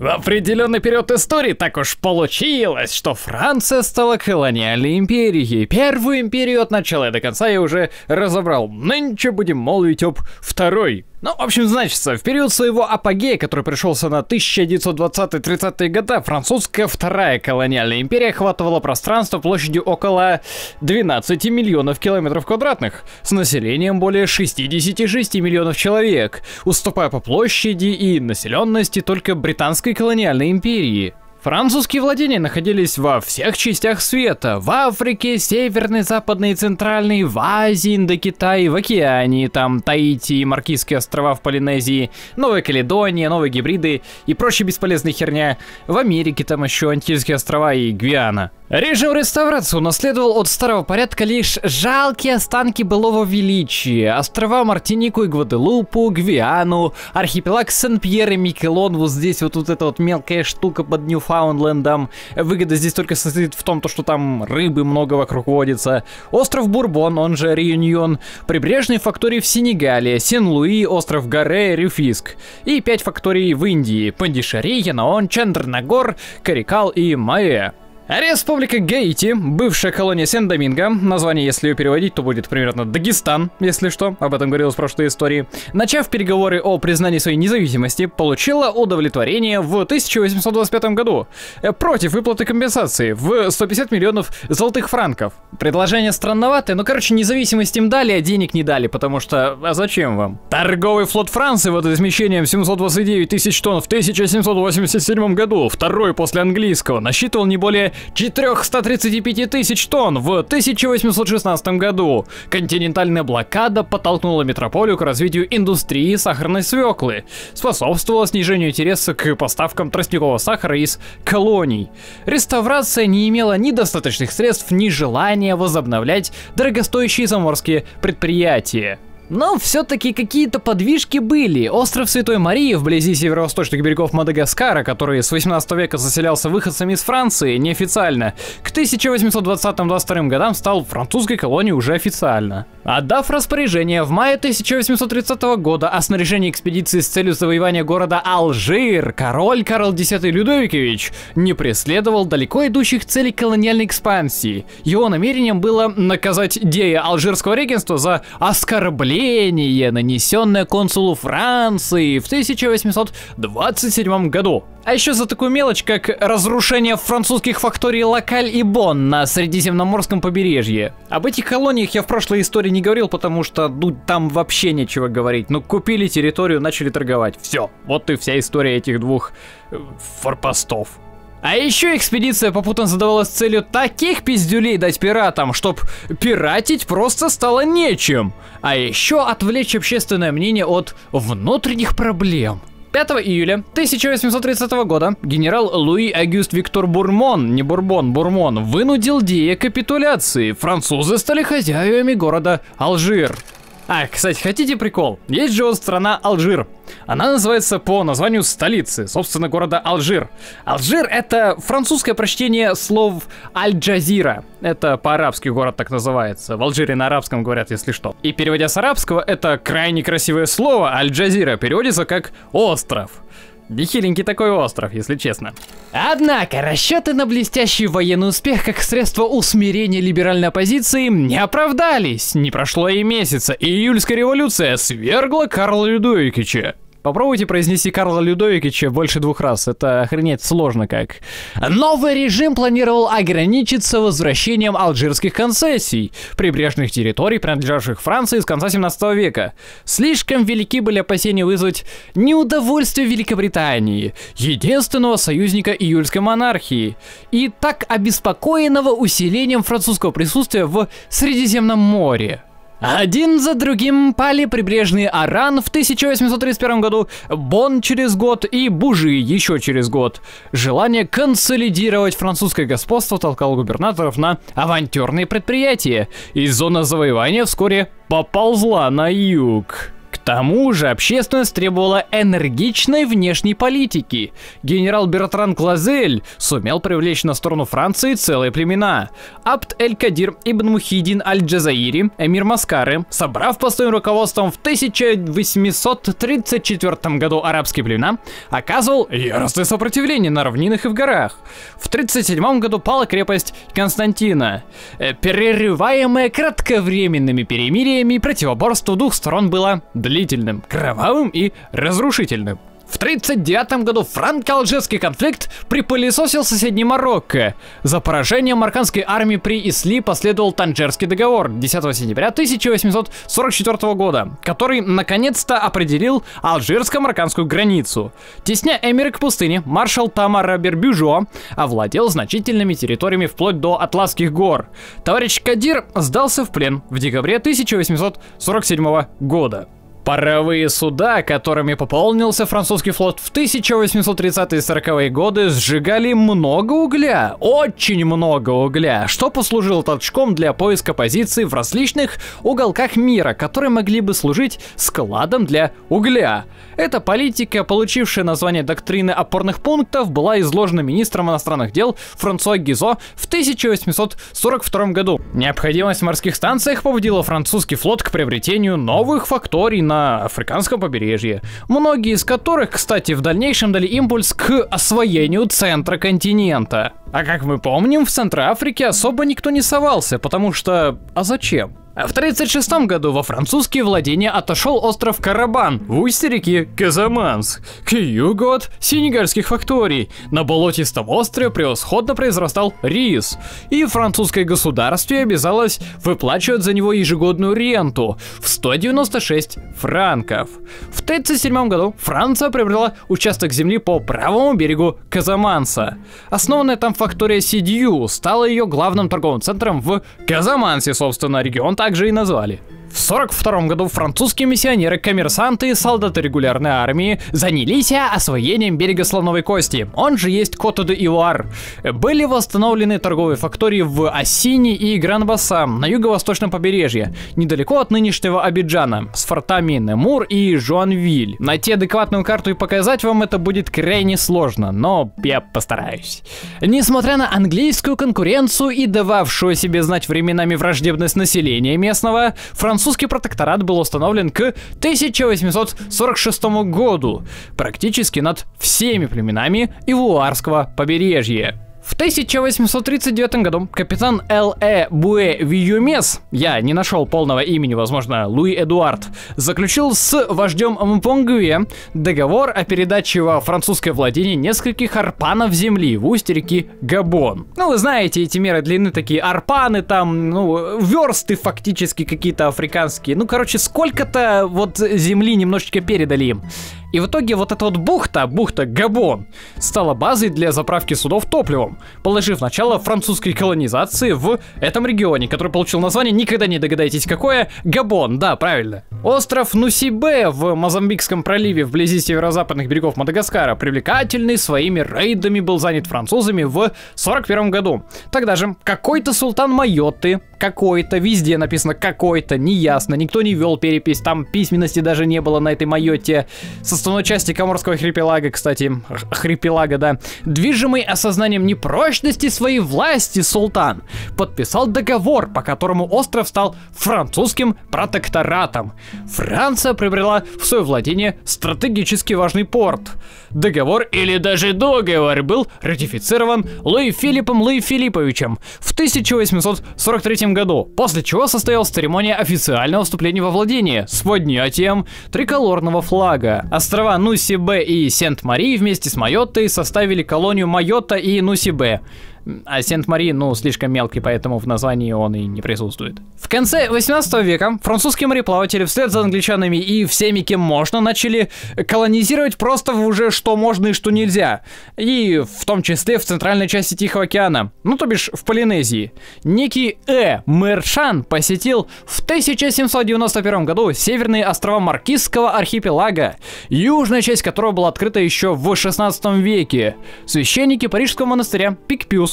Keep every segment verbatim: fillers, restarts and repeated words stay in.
В определенный период истории так уж получилось, что Франция стала колониальной империей. Первую империю от начала и до конца я уже разобрал. Нынче будем молвить об второй. Ну, в общем, значится, в период своего апогея, который пришелся на тысяча девятьсот двадцатые-тридцатые годы, французская вторая колониальная империя охватывала пространство площадью около двенадцати миллионов километров квадратных, с населением более шестидесяти шести миллионов человек, уступая по площади и населенности только британской колониальной империи. Французские владения находились во всех частях света: в Африке, Северной, Западной и Центральной, в Азии, Индокитае, в Океании, там Таити и Маркизские острова в Полинезии, Новая Каледония, Новые Гибриды и прочая бесполезная херня, в Америке там еще Антильские острова и Гвиана. Режим реставрации унаследовал от старого порядка лишь жалкие останки былого величия: острова Мартинику и Гваделупу, Гвиану, архипелаг Сен-Пьер и Микелон, вот здесь вот, вот эта вот мелкая штука под Ньюфаундлендом. Выгода здесь только состоит в том, что там рыбы много вокруг водится. Остров Бурбон, он же Реюньон, прибрежные фактории в Сенегале, Сен-Луи, остров Гаре, Рюфиск. И пять факторий в Индии: Пандишари, Янаон, Чандернагор, Карикал и Маэ. Республика Гаити, бывшая колония Сен-Доминго, название, если ее переводить, то будет примерно Дагестан, если что, об этом говорилось в прошлой истории, начав переговоры о признании своей независимости, получила удовлетворение в тысяча восемьсот двадцать пятом году против выплаты компенсации в сто пятьдесят миллионов золотых франков. Предложение странноватое, но, короче, независимость им дали, а денег не дали, потому что, а зачем вам? Торговый флот Франции, водоизмещением семьсот двадцать девять тысяч тонн в тысяча семьсот восемьдесят седьмом году, второй после английского, насчитывал не более четырёхсот тридцати пяти тысяч тонн в тысяча восемьсот шестнадцатом году. Континентальная блокада подтолкнула метрополию к развитию индустрии сахарной свеклы, способствовала снижению интереса к поставкам тростникового сахара из колоний. Реставрация не имела ни достаточных средств, ни желания возобновлять дорогостоящие заморские предприятия. Но все-таки какие-то подвижки были. Остров Святой Марии вблизи северо-восточных берегов Мадагаскара, который с восемнадцатого века заселялся выходцами из Франции неофициально, к тысяча восемьсот двадцатым — двадцать вторым годам стал французской колонией уже официально. Отдав распоряжение в мае тысяча восемьсот тридцатого года о снаряжении экспедиции с целью завоевания города Алжир, король Карл Десятый Людовикович не преследовал далеко идущих целей колониальной экспансии. Его намерением было наказать дея Алжирского регенства за оскорбление, нанесенное консулу Франции в тысяча восемьсот двадцать седьмом году. А еще за такую мелочь, как разрушение французских факторий Локаль и Бонн на Средиземноморском побережье. Об этих колониях я в прошлой истории не говорил, потому что ну, там вообще нечего говорить. Ну, купили территорию, начали торговать. Все. Вот и вся история этих двух э, форпостов. А еще экспедиция попутно задавалась целью таких пиздюлей дать пиратам, чтоб пиратить просто стало нечем. А еще отвлечь общественное мнение от внутренних проблем. пятого июля тысяча восемьсот тридцатого года генерал Луи Агюст Виктор Бурмон, не Бурбон, Бурмон, вынудил Дея к капитуляции. Французы стали хозяевами города Алжир. А, кстати, хотите прикол? Есть же вот страна Алжир. Она называется по названию столицы, собственно, города Алжир. Алжир — это французское прочтение слов Аль-Джазира. Это по-арабски город так называется. В Алжире на арабском говорят, если что. И переводя с арабского, это крайне красивое слово Аль-Джазира переводится как «остров». Нехиленький такой остров, если честно. Однако расчеты на блестящий военный успех как средство усмирения либеральной оппозиции не оправдались. Не прошло и месяца, и июльская революция свергла Карла Людовиковича. Попробуйте произнести Карла Людовиковича больше двух раз, это охренеть сложно как. Новый режим планировал ограничиться возвращением алжирских концессий, прибрежных территорий, принадлежавших Франции с конца семнадцатого века. Слишком велики были опасения вызвать неудовольствие Великобритании, единственного союзника июльской монархии, и так обеспокоенного усилением французского присутствия в Средиземном море. Один за другим пали прибрежные Аран в тысяча восемьсот тридцать первом году, Бонн через год и Бужи еще через год. Желание консолидировать французское господство толкало губернаторов на авантюрные предприятия, и зона завоевания вскоре поползла на юг. К тому же общественность требовала энергичной внешней политики. Генерал Бертран Клазель сумел привлечь на сторону Франции целые племена. Абд эль-Кадир ибн Мухиддин аль-Джазаири, эмир Маскары, собрав под своим руководством в тысяча восемьсот тридцать четвёртом году арабские племена, оказывал яростное сопротивление на равнинах и в горах. В тридцать седьмом году пала крепость Константина. Прерываемое кратковременными перемириями, противоборство двух сторон было длительным, кровавым и разрушительным. В тридцать девятом году франко-алжирский конфликт припылесосил соседний Марокко. За поражением марокканской армии при Исли последовал Танжерский договор десятого сентября тысяча восемьсот сорок четвёртого года, который наконец-то определил алжирско-марокканскую границу. Тесня эмира к пустыне, маршал Тамара Бербюжо овладел значительными территориями вплоть до Атласских гор. Товарищ Кадир сдался в плен в декабре тысяча восемьсот сорок седьмого года. Паровые суда, которыми пополнился французский флот в тысяча восемьсот тридцатые и сороковые годы, сжигали много угля, очень много угля, что послужило толчком для поиска позиций в различных уголках мира, которые могли бы служить складом для угля. Эта политика, получившая название доктрины опорных пунктов, была изложена министром иностранных дел Франсуа Гизо в тысяча восемьсот сорок втором году. Необходимость в морских станциях побудила французский флот к приобретению новых факторий на на африканском побережье, многие из которых, кстати, в дальнейшем дали импульс к освоению центра континента. А как мы помним, в центре Африки особо никто не совался, потому что... А зачем? В тридцать шестом году во французские владения отошел остров Карабан в устье реки Казаманс, к югу от сенегальских факторий. На болотистом острове превосходно произрастал рис, и французское государство обязалось выплачивать за него ежегодную ренту в сто девяносто шесть франков. В тридцать седьмом году Франция приобрела участок земли по правому берегу Казаманса. Основанная там фактория Сидью стала ее главным торговым центром в Казамансе, собственно, регион также и назвали. В сорок втором году французские миссионеры, коммерсанты и солдаты регулярной армии занялись освоением берега Слоновой Кости, он же есть Кота-де-Ивуар. Были восстановлены торговые фактории в Ассине и Гран-Бассам на юго-восточном побережье, недалеко от нынешнего Абиджана, с фортами Немур и Жуанвиль. Найти адекватную карту и показать вам это будет крайне сложно, но я постараюсь. Несмотря на английскую конкуренцию и дававшую себе знать временами враждебность населения местного, французские Французский протекторат был установлен к тысяча восемьсот сорок шестому году, практически над всеми племенами Ивуарского побережья. В тысяча восемьсот тридцать девятом году капитан Л Э Буэ Виюмес, я не нашел полного имени, возможно, Луи Эдуард, заключил с вождем Мпонгуэ договор о передаче во французское владение нескольких арпанов земли в устье реки Габон. Ну, вы знаете, эти меры длины такие, арпаны там, ну, версты фактически какие-то африканские. Ну, короче, сколько-то вот земли немножечко передали им. И в итоге вот эта вот бухта, бухта Габон, стала базой для заправки судов топливом, положив начало французской колонизации в этом регионе, который получил название, никогда не догадаетесь какое, Габон, да, правильно. Остров Нусибе в Мозамбикском проливе вблизи северо-западных берегов Мадагаскара, привлекательный своими рейдами, был занят французами в сорок первом году. Тогда же какой-то султан Майотты, какой-то, везде написано какой-то, неясно, никто не вел перепись, там письменности даже не было на этой Майотте, со основной части Коморского архипелага, кстати, архипелага, да, движимый осознанием непрочности своей власти султан подписал договор, по которому остров стал французским протекторатом. Франция приобрела в свое владение стратегически важный порт. Договор или даже договор был ратифицирован Луи Филиппом Луи Филипповичем в тысяча восемьсот сорок третьем году, после чего состоялась церемония официального вступления во владение с поднятием триколорного флага. Острова Нусибе и Сент-Мари вместе с Майоттой составили колонию Майотта и Нусибе. А Сент-Мари, ну, слишком мелкий, поэтому в названии он и не присутствует. В конце восемнадцатого века французские мореплаватели вслед за англичанами и всеми, кем можно, начали колонизировать просто уже что можно и что нельзя. И в том числе в центральной части Тихого океана, ну, то бишь в Полинезии. Некий Э. Мершан посетил в тысяча семьсот девяносто первом году северные острова Маркизского архипелага, южная часть которого была открыта еще в шестнадцатом веке. Священники парижского монастыря Пикпюс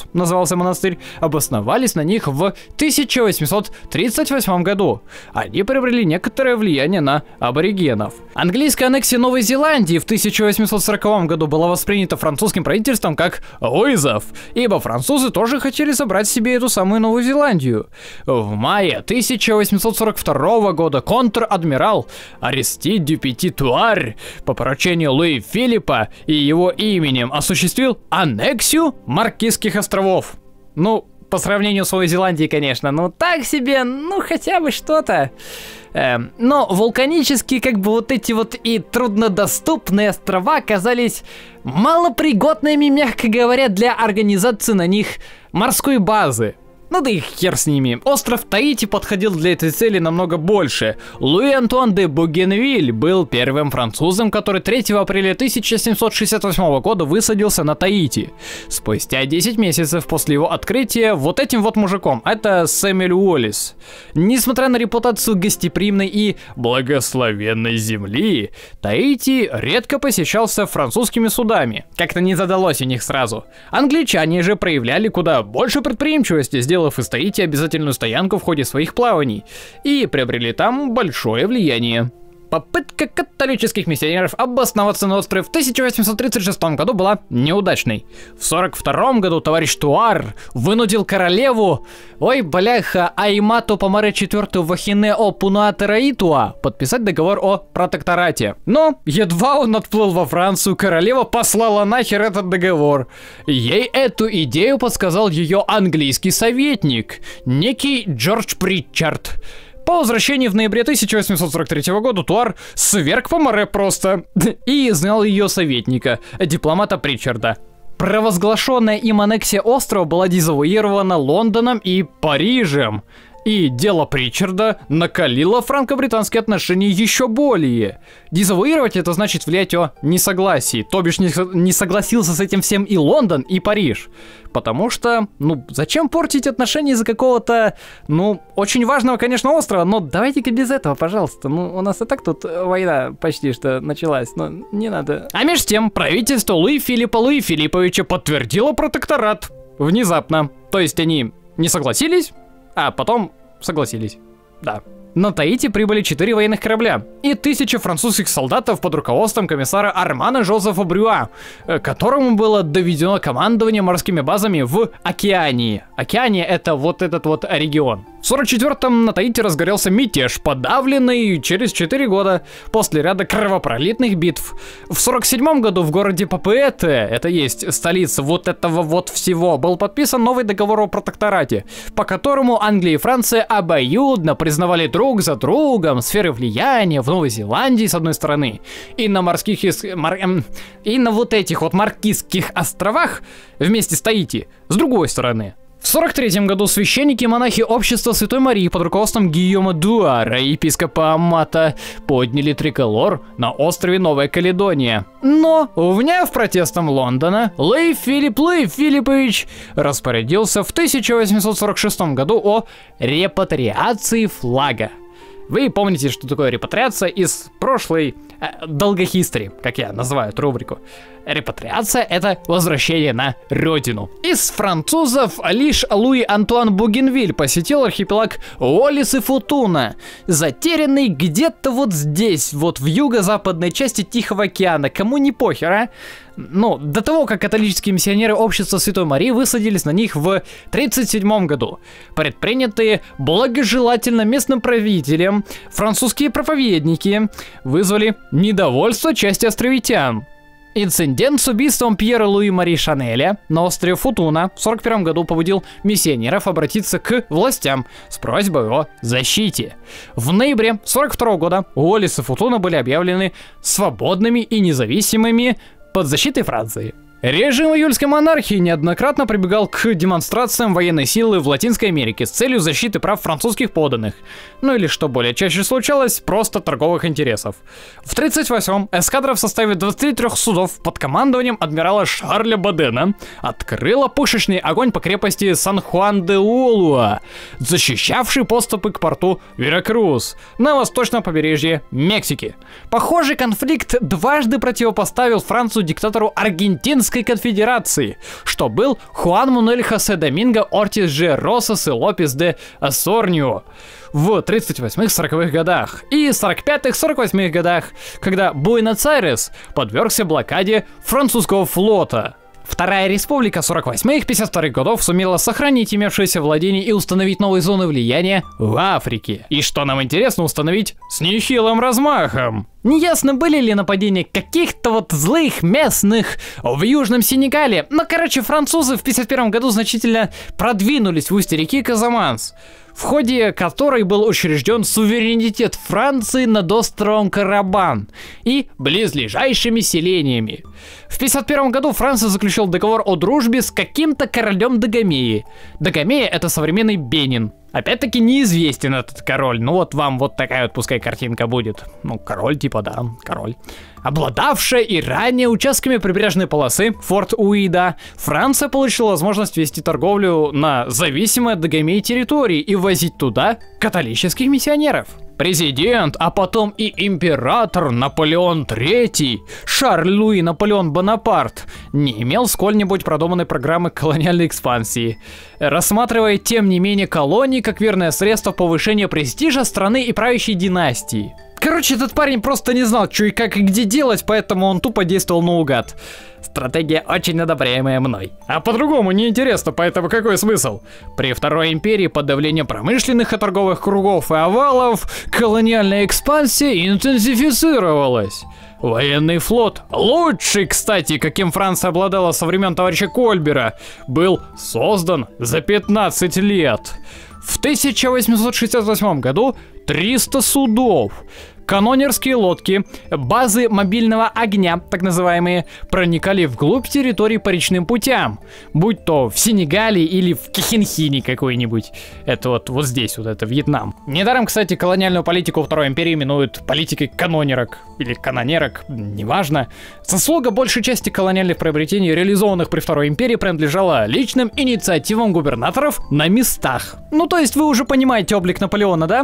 Крус назывался монастырь, обосновались на них в тысяча восемьсот тридцать восьмом году. Они приобрели некоторое влияние на аборигенов. Английская аннексия Новой Зеландии в тысяча восемьсот сороковом году была воспринята французским правительством как вызов, ибо французы тоже хотели забрать себе эту самую Новую Зеландию. В мае тысяча восемьсот сорок второго года контр-адмирал Аристид Дюпети Туар по поручению Луи Филиппа и его именем осуществил аннексию Маркизских островов. Ну, по сравнению с Новой Зеландией, конечно, ну так себе, ну хотя бы что-то. Эм, но вулканические, как бы вот эти вот и труднодоступные острова оказались малопригодными, мягко говоря, для организации на них морской базы. Ну да и хер с ними. Остров Таити подходил для этой цели намного больше. Луи Антуан де Бугенвиль был первым французом, который третьего апреля тысяча семьсот шестьдесят восьмого года высадился на Таити. Спустя десять месяцев после его открытия вот этим вот мужиком, это Сэмюэль Уоллис. Несмотря на репутацию гостеприимной и благословенной земли, Таити редко посещался французскими судами. Как-то не задалось у них сразу. Англичане же проявляли куда больше предприимчивости, сделав из Таити обязательную стоянку в ходе своих плаваний, и приобрели там большое влияние. Попытка католических миссионеров обосноваться на острове в тысяча восемьсот тридцать шестом году была неудачной. В сорок втором году товарищ Туар вынудил королеву, ой, бляха, Аймату Помаре четвёртую Вахине о Пунуатераитуа подписать договор о протекторате. Но едва он отплыл во Францию, королева послала нахер этот договор. Ей эту идею подсказал ее английский советник, некий Джордж Притчард. По возвращении в ноябре тысяча восемьсот сорок третьего года Туар сверг Помаре просто и изгнал ее советника, дипломата Притчарда. Провозглашенная им аннексия острова была дезавуирована Лондоном и Парижем. И дело Притчарда накалило франко-британские отношения еще более. Дезавуировать — это значит влиять о несогласии, то бишь не, не согласился с этим всем и Лондон, и Париж. Потому что, ну, зачем портить отношения из-за какого-то, ну, очень важного, конечно, острова, но давайте-ка без этого, пожалуйста. Ну, у нас и так тут война почти что началась, но не надо. А между тем, правительство Луи Филиппа Луи Филипповича подтвердило протекторат. Внезапно. То есть они не согласились, а потом согласились. Да. На Таити прибыли четыре военных корабля и тысяча французских солдатов под руководством комиссара Армана Жозефа Брюа, которому было доведено командование морскими базами в Океании. Океания — это вот этот вот регион. В сорок четвёртом на Таити разгорелся мятеж, подавленный через четыре года после ряда кровопролитных битв. В сорок седьмом году в городе Папуэте, это есть столица вот этого вот всего, был подписан новый договор о протекторате, по которому Англия и Франция обоюдно признавали друг за другом сферы влияния в Новой Зеландии с одной стороны и на морских ис... мар... и на вот этих вот Маркизских островах вместе с Таити с другой стороны. В сорок третьем году священники и монахи общества Святой Марии под руководством Гийома Дуара и епископа Амата подняли триколор на острове Новая Каледония. Но, вняв протестом Лондона, Луи Филипп Луи Филиппович распорядился в тысяча восемьсот сорок шестом году о репатриации флага. Вы помните, что такое репатриация из прошлой э, долгохистори, как я называю эту рубрику. Репатриация — это возвращение на родину. Из французов лишь Луи Антуан Бугенвиль посетил архипелаг Уоллис и Футуна, затерянный где-то вот здесь, вот в юго-западной части Тихого океана. Кому не похер, а? Ну, до того, как католические миссионеры общества Святой Марии высадились на них в тридцать седьмом году. Предпринятые благожелательно местным правителем французские проповедники вызвали недовольство части островитян. Инцидент с убийством Пьера Луи Мари Шанеля на острове Футуна в сорок первом году побудил миссионеров обратиться к властям с просьбой о защите. В ноябре сорок второго года Уоллис и Футуна были объявлены свободными и независимыми под защитой Франции. Режим июльской монархии неоднократно прибегал к демонстрациям военной силы в Латинской Америке с целью защиты прав французских подданных. Ну или, что более чаще случалось, просто торговых интересов. В тридцать восьмом эскадра в составе двадцати трёх судов под командованием адмирала Шарля Бодена открыла пушечный огонь по крепости Сан-Хуан-де-Улуа, защищавший подступы к порту Веракрус на восточном побережье Мексики. Похожий конфликт дважды противопоставил Францию диктатору аргентинского Испанской конфедерации, что был Хуан Мануэль Хосе Доминго Ортис Же Росас и Лопес де Осорнио в тридцать восьмых-сороковых годах и сорок пятых-сорок восьмых годах, когда Буэнос-Айрес подвергся блокаде французского флота. Вторая республика сорок восьмых-пятьдесят вторых годов сумела сохранить имевшиеся владения и установить новые зоны влияния в Африке. И что нам интересно, установить с нехилым размахом. Неясно, были ли нападения каких-то вот злых местных в Южном Сенегале, но, короче, французы в пятьдесят первом году значительно продвинулись в устье реки Казаманс, в ходе которой был учрежден суверенитет Франции над островом Карабан и близлежащими селениями. В пятьдесят первом году Франция заключила договор о дружбе с каким-то королем Дагомеи. Дагомея — это современный Бенин. Опять-таки неизвестен этот король, ну вот вам вот такая вот пускай картинка будет. Ну, король типа, да, король. Обладавшая и ранее участками прибрежной полосы Форт Уида, Франция получила возможность вести торговлю на зависимой от Дагомеи территории и ввозить туда католических миссионеров. Президент, а потом и император Наполеон третий, Шарль Луи Наполеон Бонапарт, не имел сколь-нибудь продуманной программы колониальной экспансии, рассматривая тем не менее колонии как верное средство повышения престижа страны и правящей династии. Короче, этот парень просто не знал, что и как и где делать, поэтому он тупо действовал наугад. Стратегия очень одобряемая мной. А по-другому неинтересно, поэтому какой смысл? При Второй империи под давлением промышленных и торговых кругов и овалов колониальная экспансия интенсифицировалась. Военный флот, лучший, кстати, каким Франция обладала со времен товарища Кольбера, был создан за пятнадцать лет. В тысяча восемьсот шестьдесят восьмом году триста судов, канонерские лодки, базы мобильного огня, так называемые, проникали вглубь территории по речным путям, будь то в Сенегале или в Кихинхине какой-нибудь. Это вот, вот здесь, вот это Вьетнам. Недаром, кстати, колониальную политику Второй империи именуют политикой канонерок или канонерок, неважно. Заслуга большей части колониальных приобретений, реализованных при Второй империи, принадлежала личным инициативам губернаторов на местах. Ну, то есть вы уже понимаете облик Наполеона, да?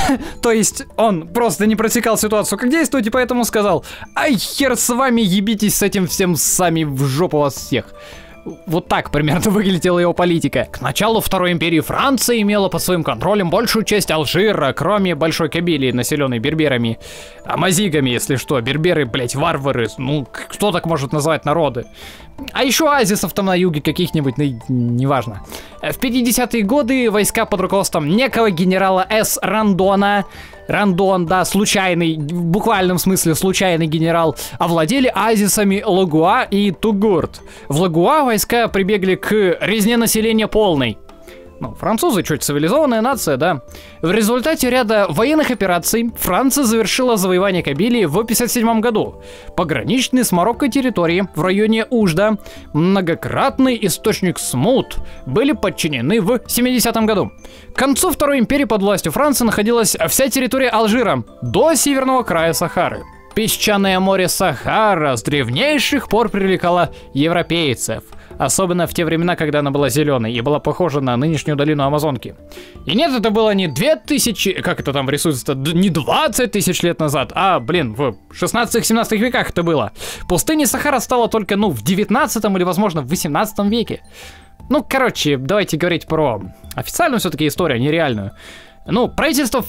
То есть он просто не просекал ситуацию, как действовать, и поэтому сказал: ай, хер с вами, ебитесь с этим всем сами, в жопу вас всех. Вот так примерно выглядела его политика. К началу Второй империи Франция имела под своим контролем большую часть Алжира, кроме Большой Кабилии, населенной берберами, амазигами, если что. Берберы, блять, варвары, ну, кто так может назвать народы? А еще оазисов там на юге каких-нибудь, ну, неважно. В пятидесятые годы войска под руководством некого генерала С. Рандона, Рандон, да, случайный, в буквальном смысле случайный генерал, овладели оазисами Лагуа и Тугурт. В Лагуа войска прибегли к резне населения полной. Ну, французы чуть цивилизованная нация, да. В результате ряда военных операций Франция завершила завоевание Кабилии в пятьдесят седьмом году. Пограничные с Марокко территории в районе Ужда, многократный источник смут, были подчинены в семидесятом году. К концу Второй империи под властью Франции находилась вся территория Алжира до северного края Сахары. Песчаное море Сахара с древнейших пор привлекало европейцев, особенно в те времена, когда она была зеленой и была похожа на нынешнюю долину Амазонки. И нет, это было не две тысячи, как это там рисуется, не двадцать тысяч лет назад, а, блин, в шестнадцатом-семнадцатом веках это было. Пустыня Сахара стала только, ну, в девятнадцатом или, возможно, в восемнадцатом веке. Ну, короче, давайте говорить про официальную все-таки историю, нереальную. Ну, правительство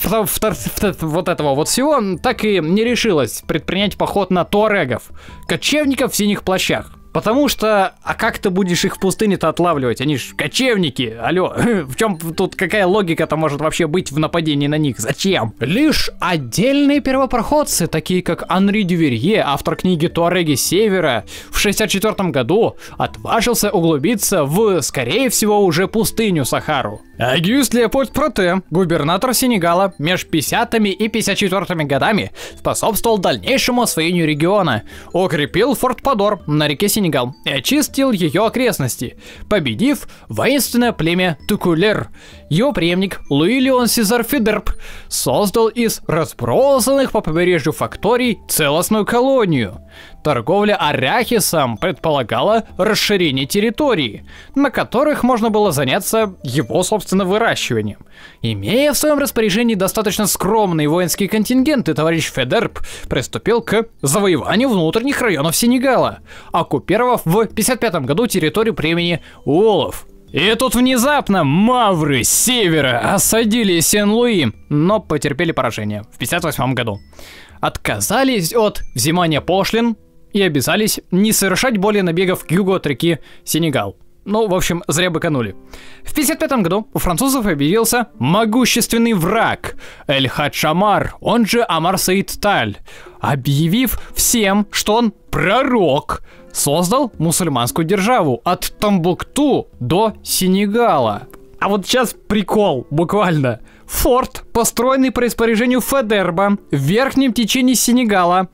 вот этого вот всего так и не решилось предпринять поход на туарегов, кочевников в синих плащах. Потому что, а как ты будешь их в пустыне-то отлавливать? Они ж кочевники, алло, в чем тут какая логика-то может вообще быть в нападении на них? Зачем? Лишь отдельные первопроходцы, такие как Анри Дюверье, автор книги «Туареги Севера», в шестьдесят четвёртом году отважился углубиться в, скорее всего, уже пустыню Сахару. Агюст Леопольд Проте, губернатор Сенегала, между пятидесятыми и пятьдесят четвёртыми годами способствовал дальнейшему освоению региона, укрепил форт Падор на реке Сенегал и очистил ее окрестности, победив воинственное племя Тукулер. Его преемник Луи Леон Сезар Федерб создал из разбросанных по побережью факторий целостную колонию. Торговля арахисом предполагала расширение территорий, на которых можно было заняться его, собственно, выращиванием. Имея в своем распоряжении достаточно скромные воинские контингенты, товарищ Федерб приступил к завоеванию внутренних районов Сенегала, оккупировав оккупировав в пятьдесят пятом году территорию племени Уолов. И тут внезапно мавры с севера осадили Сен-Луи, но потерпели поражение в пятьдесят восьмом году. Отказались от взимания пошлин и обязались не совершать более набегов к югу от реки Сенегал. Ну, в общем, зря быканули. В пятьдесят пятом году у французов объявился могущественный враг Эль-Хадж Амар, он же Амар Саид Таль, объявив всем, что он пророк, создал мусульманскую державу от Томбукту до Сенегала. А вот сейчас прикол, буквально. Форт, построенный по распоряжению Федерба в верхнем течении Сенегала,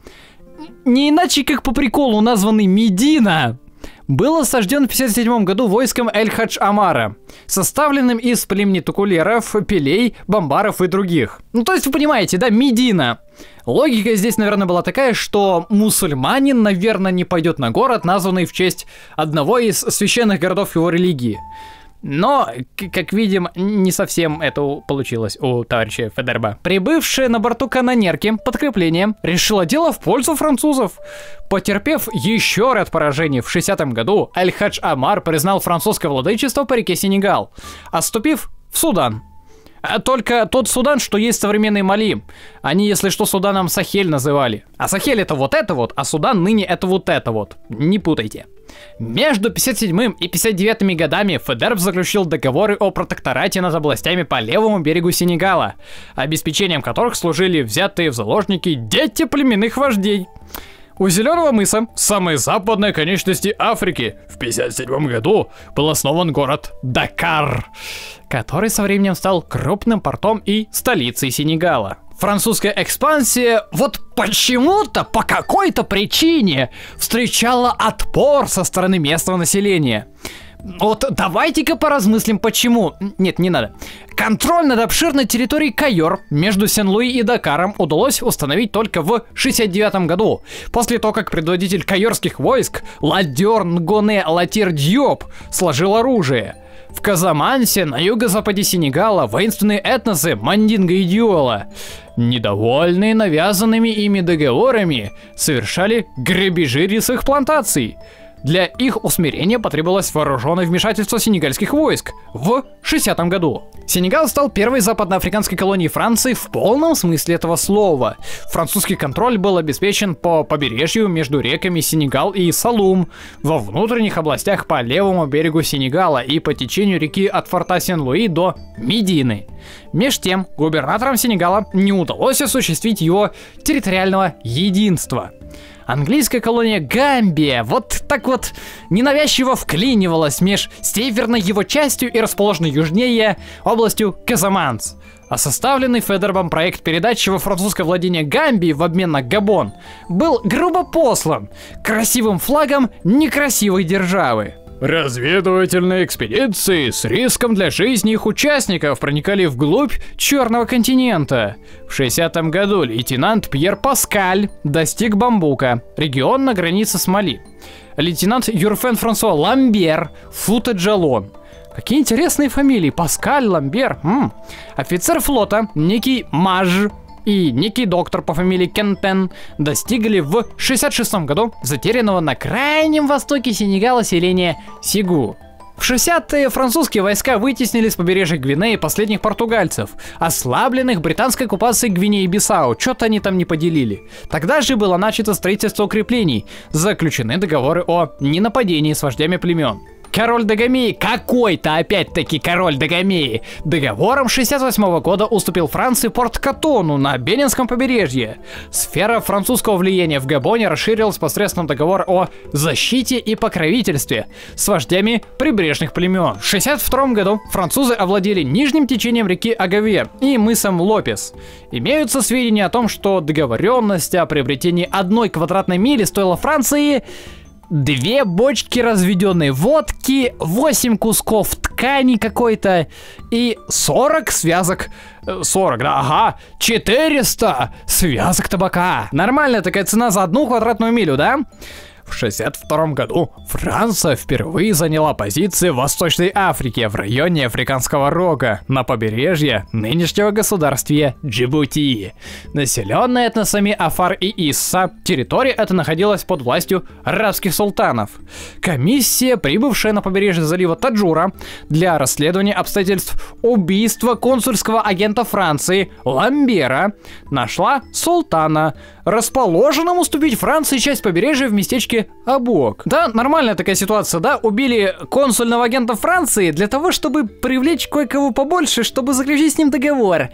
не иначе как по приколу названный Медина, был осажден в пятьдесят седьмом году войском Эль-Хадж Амара, составленным из племени Тукулеров, Пелей, Бамбаров и других. Ну, то есть, вы понимаете, да, Медина. Логика здесь, наверное, была такая, что мусульманин, наверное, не пойдет на город, названный в честь одного из священных городов его религии. Но, как видим, не совсем это получилось у товарища Федерба. Прибывшее на борту канонерки подкрепление решило дело в пользу французов. Потерпев еще ряд поражений в шестидесятом году, Аль-Хадж Амар признал французское владычество по реке Сенегал, отступив в Судан. Только тот Судан, что есть современный Мали. Они, если что, Суданом Сахель называли. А Сахель это вот это вот, а Судан ныне это вот это вот. Не путайте. Между пятьдесят седьмым и пятьдесят девятым годами Федерб заключил договоры о протекторате над областями по левому берегу Сенегала, обеспечением которых служили взятые в заложники дети племенных вождей. У Зеленого мыса, самой западной конечности Африки, в пятьдесят седьмом году был основан город Дакар, который со временем стал крупным портом и столицей Сенегала. Французская экспансия вот почему-то, по какой-то причине, встречала отпор со стороны местного населения. Вот давайте-ка поразмыслим, почему. Нет, не надо. Контроль над обширной территорией Кайор между Сен-Луи и Дакаром удалось установить только в шестьдесят девятом году, после того, как предводитель кайорских войск Ладер Нгоне Латир Дьоп сложил оружие. В Казамансе, на юго-западе Сенегала, воинственные этносы Мандинго и Диола, недовольные навязанными ими договорами, совершали грабежи рисовых плантаций. Для их усмирения потребовалось вооруженное вмешательство сенегальских войск в шестидесятом году. Сенегал стал первой западноафриканской колонией Франции в полном смысле этого слова. Французский контроль был обеспечен по побережью между реками Сенегал и Салум, во внутренних областях по левому берегу Сенегала и по течению реки от форта Сен-Луи до Медины. Меж тем, губернаторам Сенегала не удалось осуществить его территориального единства. Английская колония Гамбия вот так вот ненавязчиво вклинивалась меж северной его частью и расположенной южнее областью Казаманс. А составленный Федербом проект передачи во французское владение Гамбии в обмен на Габон был грубо послан красивым флагом некрасивой державы. Разведывательные экспедиции с риском для жизни их участников проникали вглубь Черного континента. В шестидесятом году лейтенант Пьер Паскаль достиг Бамбука, регион на границе с Мали. Лейтенант Юрфен Франсуа Ламбер, Фута-Джалон. Какие интересные фамилии. Паскаль, Ламбер. М-м. Офицер флота, некий Маж и некий доктор по фамилии Кентен достигли в шестьдесят шестом году затерянного на крайнем востоке Сенегала селения Сигу. В шестидесятые французские войска вытеснили с побережья Гвинеи последних португальцев, ослабленных британской оккупацией Гвинеи-Бисау. Что-то они там не поделили. Тогда же было начато строительство укреплений, заключены договоры о ненападении с вождями племен. Король Дагомеи, какой-то опять-таки король Дагомеи, договором шестьдесят восьмого года уступил Франции порт Котону на Бенинском побережье. Сфера французского влияния в Габоне расширилась посредством договора о защите и покровительстве с вождями прибрежных племен. В шестьдесят втором году французы овладели нижним течением реки Агаве и мысом Лопес. Имеются сведения о том, что договоренность о приобретении одной квадратной мили стоила Франции две бочки разведенной водки, восемь кусков ткани какой-то и сорок связок, сорок, да, ага, четыреста связок табака. Нормальная такая цена за одну квадратную милю, да? В шестьдесят втором году Франция впервые заняла позиции в Восточной Африке в районе Африканского рога на побережье нынешнего государства Джибути. Населенная этносами Афар и Исса, территория эта находилась под властью арабских султанов. Комиссия, прибывшая на побережье залива Таджура для расследования обстоятельств убийства консульского агента Франции Ламбера, нашла султана, расположенным уступить Франции часть побережья в местечке Абок. Да, нормальная такая ситуация, да? Убили консульного агента Франции для того, чтобы привлечь кое-кого побольше, чтобы заключить с ним договор.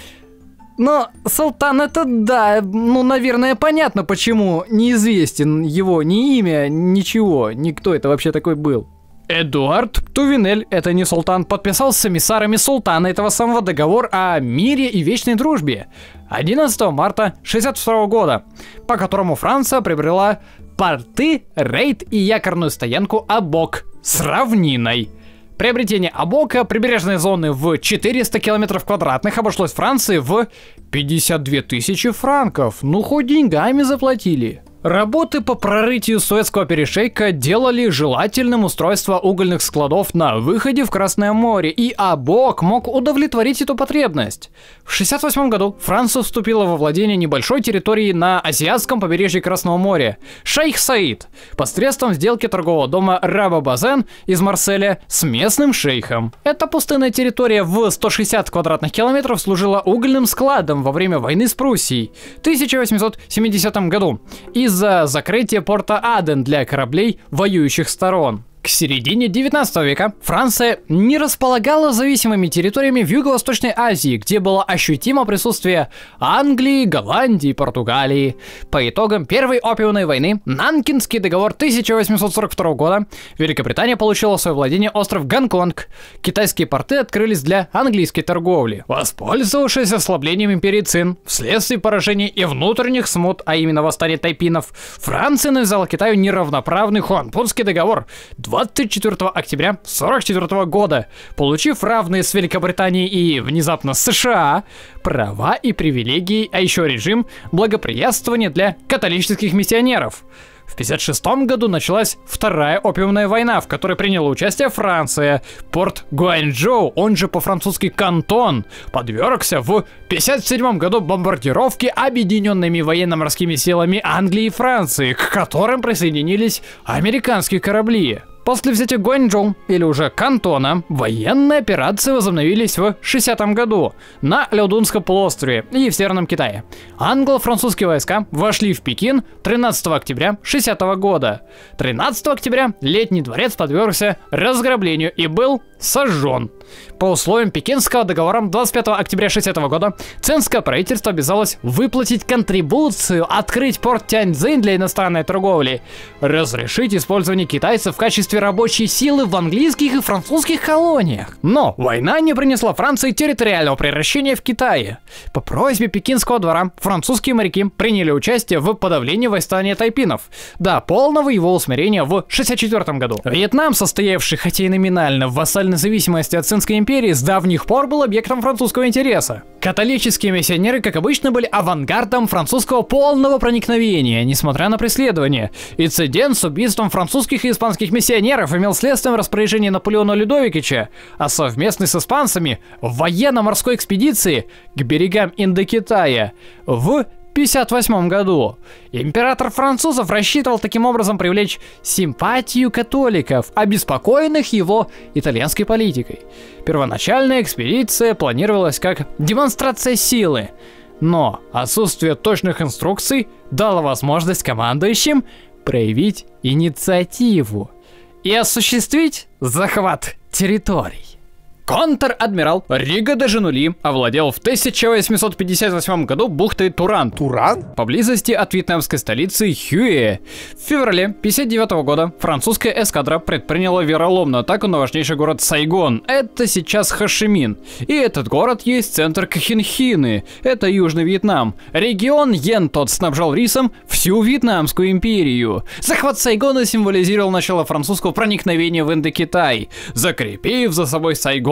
Но султан это да, ну, наверное, понятно, почему неизвестен его ни имя, ничего, никто это вообще такой был. Эдуард Тувинель, это не султан, подписал с эмиссарами султана этого самого договор о мире и вечной дружбе одиннадцатого марта шестьдесят второго года, по которому Франция приобрела порты, рейд и якорную стоянку Абок с равниной. Приобретение Абока, прибрежной зоны в четыреста километров квадратных, обошлось Франции в пятьдесят две тысячи франков. Ну, хоть деньгами заплатили. Работы по прорытию Суэцкого перешейка делали желательным устройство угольных складов на выходе в Красное море, и Абок мог удовлетворить эту потребность. В шестьдесят восьмом году Франция вступила во владение небольшой территории на азиатском побережье Красного моря – Шейх Саид, посредством сделки торгового дома Раба Базен из Марселя с местным шейхом. Эта пустынная территория в сто шестьдесят квадратных километров служила угольным складом во время войны с Пруссией в тысяча восемьсот семидесятом году из-за закрытия порта Аден для кораблей воюющих сторон. К середине девятнадцатого века Франция не располагала зависимыми территориями в Юго-Восточной Азии, где было ощутимо присутствие Англии, Голландии, Португалии. По итогам Первой опиумной войны, Нанкинский договор тысяча восемьсот сорок второго года, Великобритания получила в свое владение остров Гонконг. Китайские порты открылись для английской торговли. Воспользовавшись ослаблением империи Цин вследствие поражений и внутренних смут, а именно восстания тайпинов, Франция навязала Китаю неравноправный Хуанпунский договор двадцать четвёртого октября сорок четвёртого года, получив равные с Великобританией и внезапно США права и привилегии, а еще режим благоприятствования для католических миссионеров. В пятьдесят шестом году началась Вторая опиумная война, в которой приняла участие Франция. Порт Гуанчжоу, он же по-французски Кантон, подвергся в пятьдесят седьмом году бомбардировке объединенными военно-морскими силами Англии и Франции, к которым присоединились американские корабли. После взятия Гуанчжоу, или уже Кантона, военные операции возобновились в шестидесятом году на Ляодунском полуострове и в Северном Китае. Англо-французские войска вошли в Пекин тринадцатого октября шестидесятого года. тринадцатого октября Летний дворец подвергся разграблению и был сожжен. По условиям Пекинского договора двадцать пятого октября шестидесятого года цинское правительство обязалось выплатить контрибуцию, открыть порт Тяньцзинь для иностранной торговли, разрешить использование китайцев в качестве рабочей силы в английских и французских колониях. Но война не принесла Франции территориального превращения в Китае. По просьбе Пекинского двора французские моряки приняли участие в подавлении восстания тайпинов до полного его усмирения в шестьдесят четвёртом году. Вьетнам, состоявший хотя и номинально в вассальной зависимости от Цинской империи, с давних пор был объектом французского интереса. Католические миссионеры, как обычно, были авангардом французского полного проникновения, несмотря на преследование. Инцидент с убийством французских и испанских миссионеров имел следствием распоряжения Наполеона Людовиковича, а совместно с испанцами в военно-морской экспедиции к берегам Индокитая в пятьдесят восьмом году. Император французов рассчитывал таким образом привлечь симпатию католиков, обеспокоенных его итальянской политикой. Первоначальная экспедиция планировалась как демонстрация силы, но отсутствие точных инструкций дало возможность командующим проявить инициативу и осуществить захват территорий. Контр-адмирал Риго де Женули овладел в тысяча восемьсот пятьдесят восьмом году бухтой Туран. Туран? Поблизости от вьетнамской столицы Хюэ. В феврале пятьдесят девятого года французская эскадра предприняла вероломную атаку на важнейший город Сайгон. Это сейчас Хошимин. И этот город есть центр Кхинхины. Это Южный Вьетнам. Регион Йентот снабжал рисом всю Вьетнамскую империю. Захват Сайгона символизировал начало французского проникновения в Индокитай, закрепив за собой Сайгон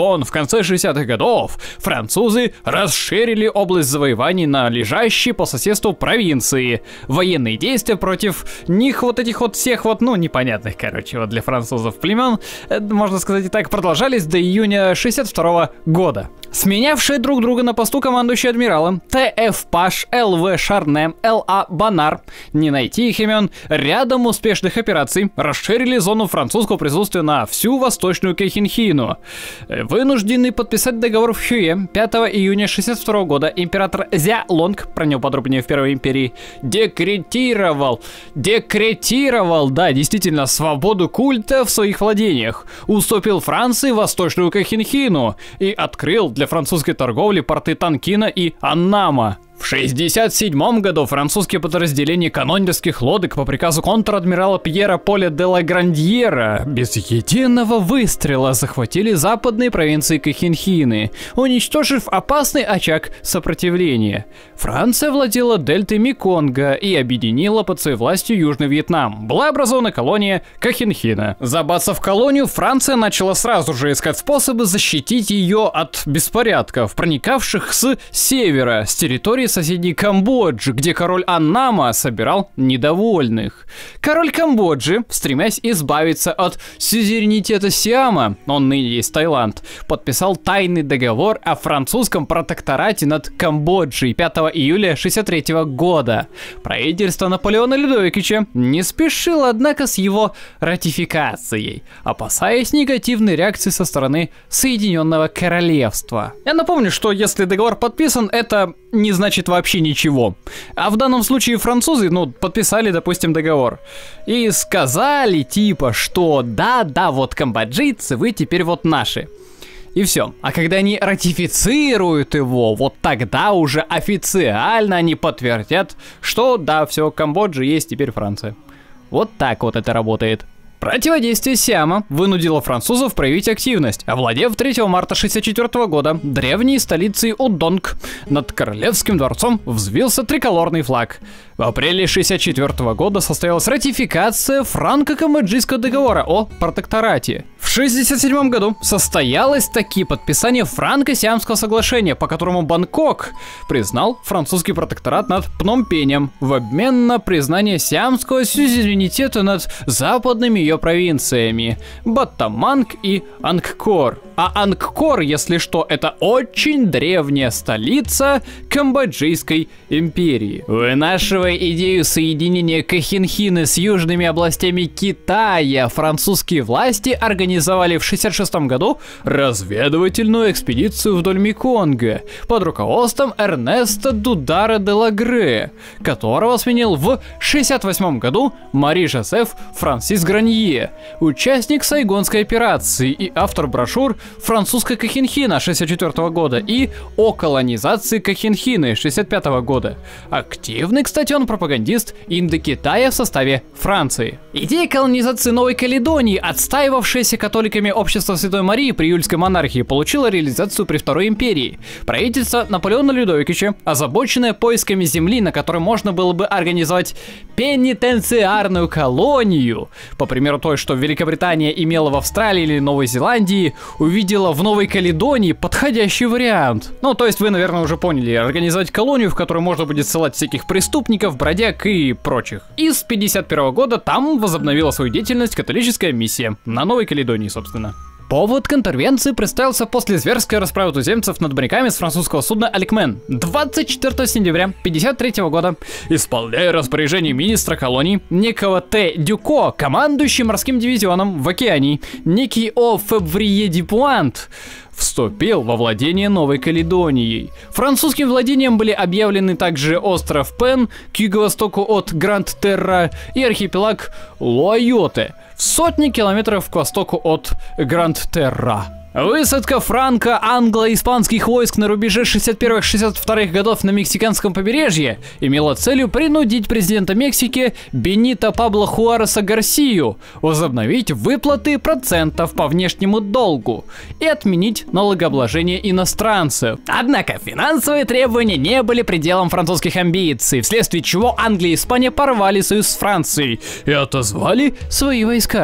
зон в конце шестидесятых годов французы расширили область завоеваний на лежащие по соседству провинции. Военные действия против них, вот этих вот всех вот, ну, непонятных, короче, вот для французов племен, можно сказать и так, продолжались до июня шестьдесят второго года. Сменявшие друг друга на посту командующие адмиралы Т Ф Паш, Л В Шарне, Л А Бонар, не найти их имен, рядом успешных операций расширили зону французского присутствия на всю восточную Кохинхину. Вынужденный подписать договор в Хюе пятого июня шестьдесят второго года император Зя Лонг, про него подробнее в Первой империи, декретировал, декретировал, да, действительно, свободу культа в своих владениях, уступил Франции восточную Кохинхину и открыл для французской торговли порты Танкина и Аннама. В шестьдесят седьмом году французские подразделения канонерских лодок по приказу контр-адмирала Пьера Поля де ла Грандьера без единого выстрела захватили западные провинции Кохинхины, уничтожив опасный очаг сопротивления. Франция владела дельтой Меконга и объединила под своей властью Южный Вьетнам. Была образована колония Кохинхина. Забацав колонию, Франция начала сразу же искать способы защитить ее от беспорядков, проникавших с севера, с территории соседней Камбоджи, где король Аннама собирал недовольных. Король Камбоджи, стремясь избавиться от сюзеренитета Сиама, он ныне есть Таиланд, подписал тайный договор о французском протекторате над Камбоджей пятого июля шестьдесят третьего года. Правительство Наполеона Людовиковича не спешило, однако, с его ратификацией, опасаясь негативной реакции со стороны Соединенного Королевства. Я напомню, что если договор подписан, это не значит вообще ничего. А в данном случае французы, ну, подписали, допустим, договор. И сказали, типа, что да-да, вот камбоджийцы, вы теперь вот наши. И все. А когда они ратифицируют его, вот тогда уже официально они подтвердят, что да, все, Камбоджа есть теперь Франция. Вот так вот это работает. Противодействие Сиама вынудило французов проявить активность, овладев третьего марта шестьдесят четвёртого года древней столицей Удонг. Над королевским дворцом взвился триколорный флаг. В апреле шестьдесят четвёртого года состоялась ратификация франко-камбоджийского договора о протекторате. В шестьдесят седьмом году состоялось таки подписание франко-сиамского соглашения, по которому Бангкок признал французский протекторат над Пномпенем в обмен на признание сиамского сюзеренитета над западными ее провинциями Баттаманг и Ангкор. А Ангкор, если что, это очень древняя столица Камбоджийской империи. Вынашивая идею соединения Кохинхины с южными областями Китая, французские власти организовали в шестьдесят шестом году разведывательную экспедицию вдоль Меконга под руководством Эрнеста Дудара де Лагре, которого сменил в шестьдесят восьмом году Мари-Жозеф Франсис Гранье, участник Сайгонской операции и автор брошюр «Французская Кохинхина» шестьдесят четвёртого года и «О колонизации Кохинхины» шестьдесят пятого года. Активный, кстати, он пропагандист Индокитая в составе Франции. Идея колонизации Новой Каледонии, отстаивавшаяся католиками общества Святой Марии при июльской монархии, получила реализацию при Второй империи. Правительство Наполеона Людовиковича, озабоченное поисками земли, на которой можно было бы организовать пенитенциарную колонию, по примеру той, что Великобритания имела в Австралии или Новой Зеландии, увидела в Новой Каледонии подходящий вариант. Ну, то есть вы, наверное, уже поняли, организовать колонию, в которой можно будет ссылать всяких преступников, бродяг и прочих. И с пятьдесят первого года там возобновила свою деятельность католическая миссия. На Новой Каледонии, собственно. Повод к интервенции представился после зверской расправы туземцев над моряками с французского судна «Аликмен» двадцать четвёртого сентября пятьдесят третьего года. Исполняя распоряжение министра колоний некого Т. Дюко, командующий морским дивизионом в Океании, некий О. Феврие Дюпуант вступил во владение Новой Каледонией. Французским владением были объявлены также остров Пен к юго-востоку от Гранд-Терра и архипелаг Луайоте в сотни километров к востоку от Гранд-Терра. Высадка франко-англо-испанских войск на рубеже шестьдесят первых — шестьдесят вторых годов на мексиканском побережье имела целью принудить президента Мексики Бенито Пабло Хуареса Гарсию возобновить выплаты процентов по внешнему долгу и отменить налогообложение иностранцев. Однако финансовые требования не были пределом французских амбиций, вследствие чего Англия и Испания порвали союз с Францией и отозвали свои войска.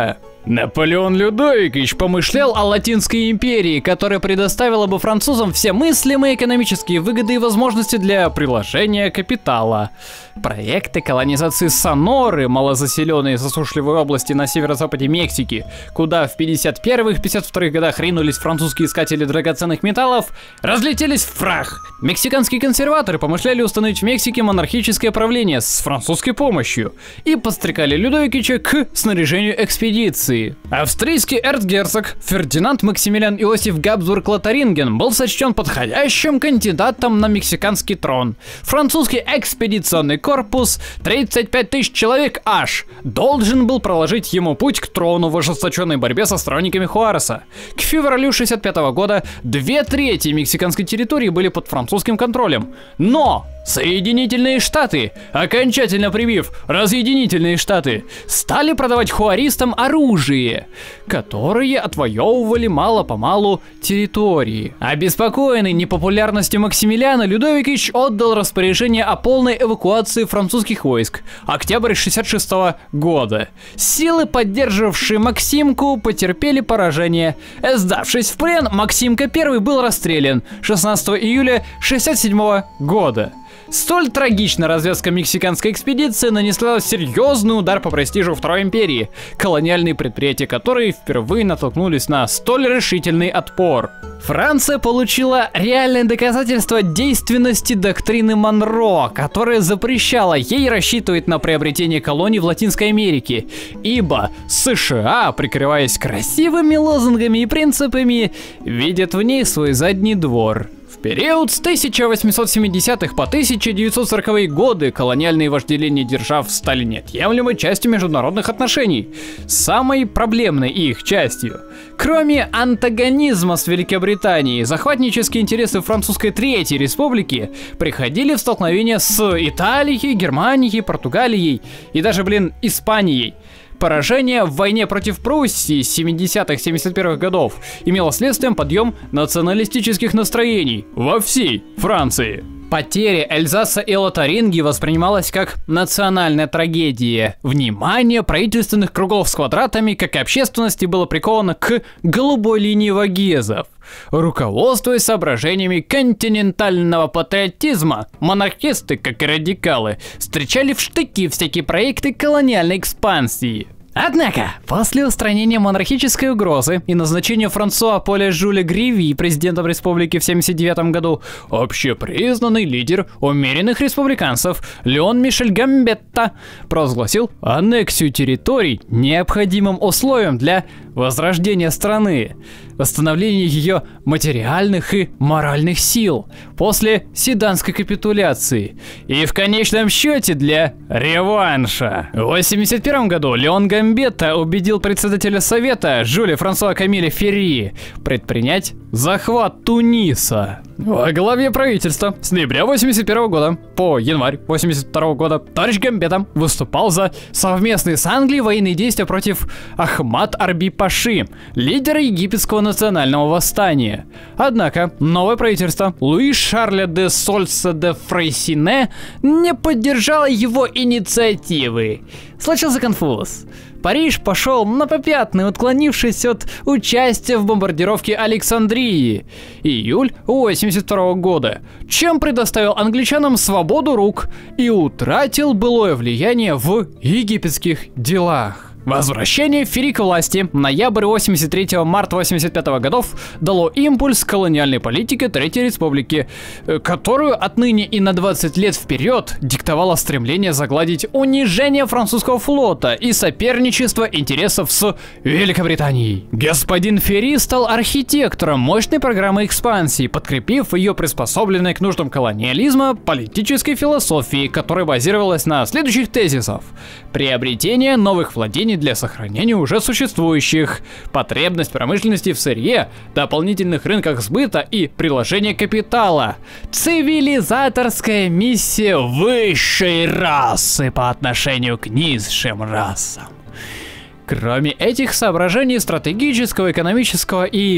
Наполеон Людовикович помышлял о Латинской империи, которая предоставила бы французам все мыслимые экономические выгоды и возможности для приложения капитала. Проекты колонизации Соноры, малозаселенной засушливой области на северо-западе Мексики, куда в пятьдесят первых — пятьдесят вторых годах ринулись французские искатели драгоценных металлов, разлетелись в прах. Мексиканские консерваторы помышляли установить в Мексике монархическое правление с французской помощью и подстрекали Людовиковича к снаряжению экспедиции. Австрийский эрцгерцог Фердинанд Максимилиан Иосиф Габсбург-Лотаринген был сочтен подходящим кандидатом на мексиканский трон. Французский экспедиционный корпус, тридцать пять тысяч человек аж, должен был проложить ему путь к трону в ожесточенной борьбе со сторонниками Хуареса. К февралю шестьдесят пятого года две трети мексиканской территории были под французским контролем. Но Соединительные Штаты, окончательно привив разъединительные Штаты, стали продавать хуаристам оружие, которые отвоевывали мало-помалу территории. Обеспокоенный непопулярностью Максимилиана, Людовикович отдал распоряжение о полной эвакуации французских войск. Октябрь шестьдесят шестого года. Силы, поддерживавшие Максимку, потерпели поражение. Сдавшись в плен, Максимка I был расстрелян шестнадцатого июля шестьдесят седьмого года. Столь трагичная развязка мексиканской экспедиции нанесла серьезный удар по престижу Второй империи, колониальные предприятия которой впервые натолкнулись на столь решительный отпор. Франция получила реальное доказательство действенности доктрины Монро, которая запрещала ей рассчитывать на приобретение колоний в Латинской Америке, ибо США, прикрываясь красивыми лозунгами и принципами, видят в ней свой задний двор. В период с тысяча восемьсот семидесятых по тысяча девятьсот сороковые годы колониальные вожделения держав стали неотъемлемой частью международных отношений, самой проблемной их частью. Кроме антагонизма с Великобританией, захватнические интересы французской Третьей Республики приходили в столкновение с Италией, Германией, Португалией и даже, блин, Испанией. Поражение в войне против Пруссии семидесятых — семьдесят первых годов имело следствием подъем националистических настроений во всей Франции. Потеря Эльзаса и Лотарингии воспринималась как национальная трагедия. Внимание правительственных кругов с квадратами, как и общественности, было приковано к голубой линии вагезов. Руководствуясь соображениями континентального патриотизма, монархисты, как и радикалы, встречали в штыки всякие проекты колониальной экспансии. Однако, после устранения монархической угрозы и назначения Франсуа Поля Жюля Гриви президентом республики в семьдесят девятом году, общепризнанный лидер умеренных республиканцев Леон Мишель Гамбетта провозгласил аннексию территорий необходимым условием для возрождения страны, восстановления ее материальных и моральных сил после Седанской капитуляции и в конечном счете для реванша. В восемьдесят первом году Леон Гамбетта убедил председателя Совета Жюля Франсуа Камиля Ферри предпринять захват Туниса. Во главе правительства с ноября восемьдесят первого года по январь восемьдесят второго года товарищ Гамбетта выступал за совместные с Англией военные действия против Ахмад Арби-Паши, лидера египетского национального восстания. Однако новое правительство Луи Шарля де Сольса де Фрейсине не поддержало его инициативы. Случился конфуз. Париж пошел на попятный, отклонившись от участия в бомбардировке Александрии. Июль восемьдесят второго года, чем предоставил англичанам свободу рук и утратил былое влияние в египетских делах. Возвращение Ферри к власти ноябрь восемьдесят третьего — март восемьдесят пятого годов дало импульс колониальной политике Третьей Республики, которую отныне и на двадцать лет вперед диктовало стремление загладить унижение французского флота и соперничество интересов с Великобританией. Господин Ферри стал архитектором мощной программы экспансии, подкрепив ее приспособленной к нуждам колониализма политической философией, которая базировалась на следующих тезисах: приобретение новых владений для сохранения уже существующих, потребность промышленности в сырье, дополнительных рынках сбыта и приложение капитала, цивилизаторская миссия высшей расы по отношению к низшим расам. Кроме этих соображений стратегического, экономического и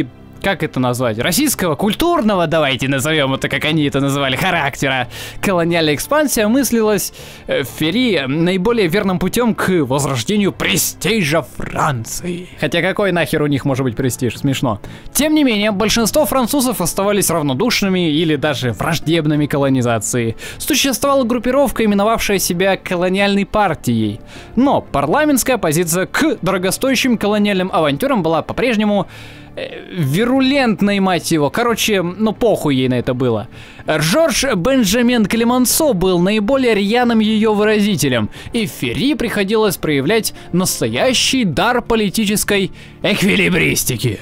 как это назвать, российского, культурного, давайте назовем это, как они это называли, характера. Колониальная экспансия мыслилась в Ферри наиболее верным путем к возрождению престижа Франции. Хотя какой нахер у них может быть престиж, смешно. Тем не менее, большинство французов оставались равнодушными или даже враждебными колонизации. Существовала группировка, именовавшая себя колониальной партией. Но парламентская оппозиция к дорогостоящим колониальным авантюрам была по-прежнему э, вирулентной, мать его. Короче, ну похуй ей на это было. Жорж Бенджамин Клемансо был наиболее рьяным ее выразителем, и Ферри приходилось проявлять настоящий дар политической эквилибристики.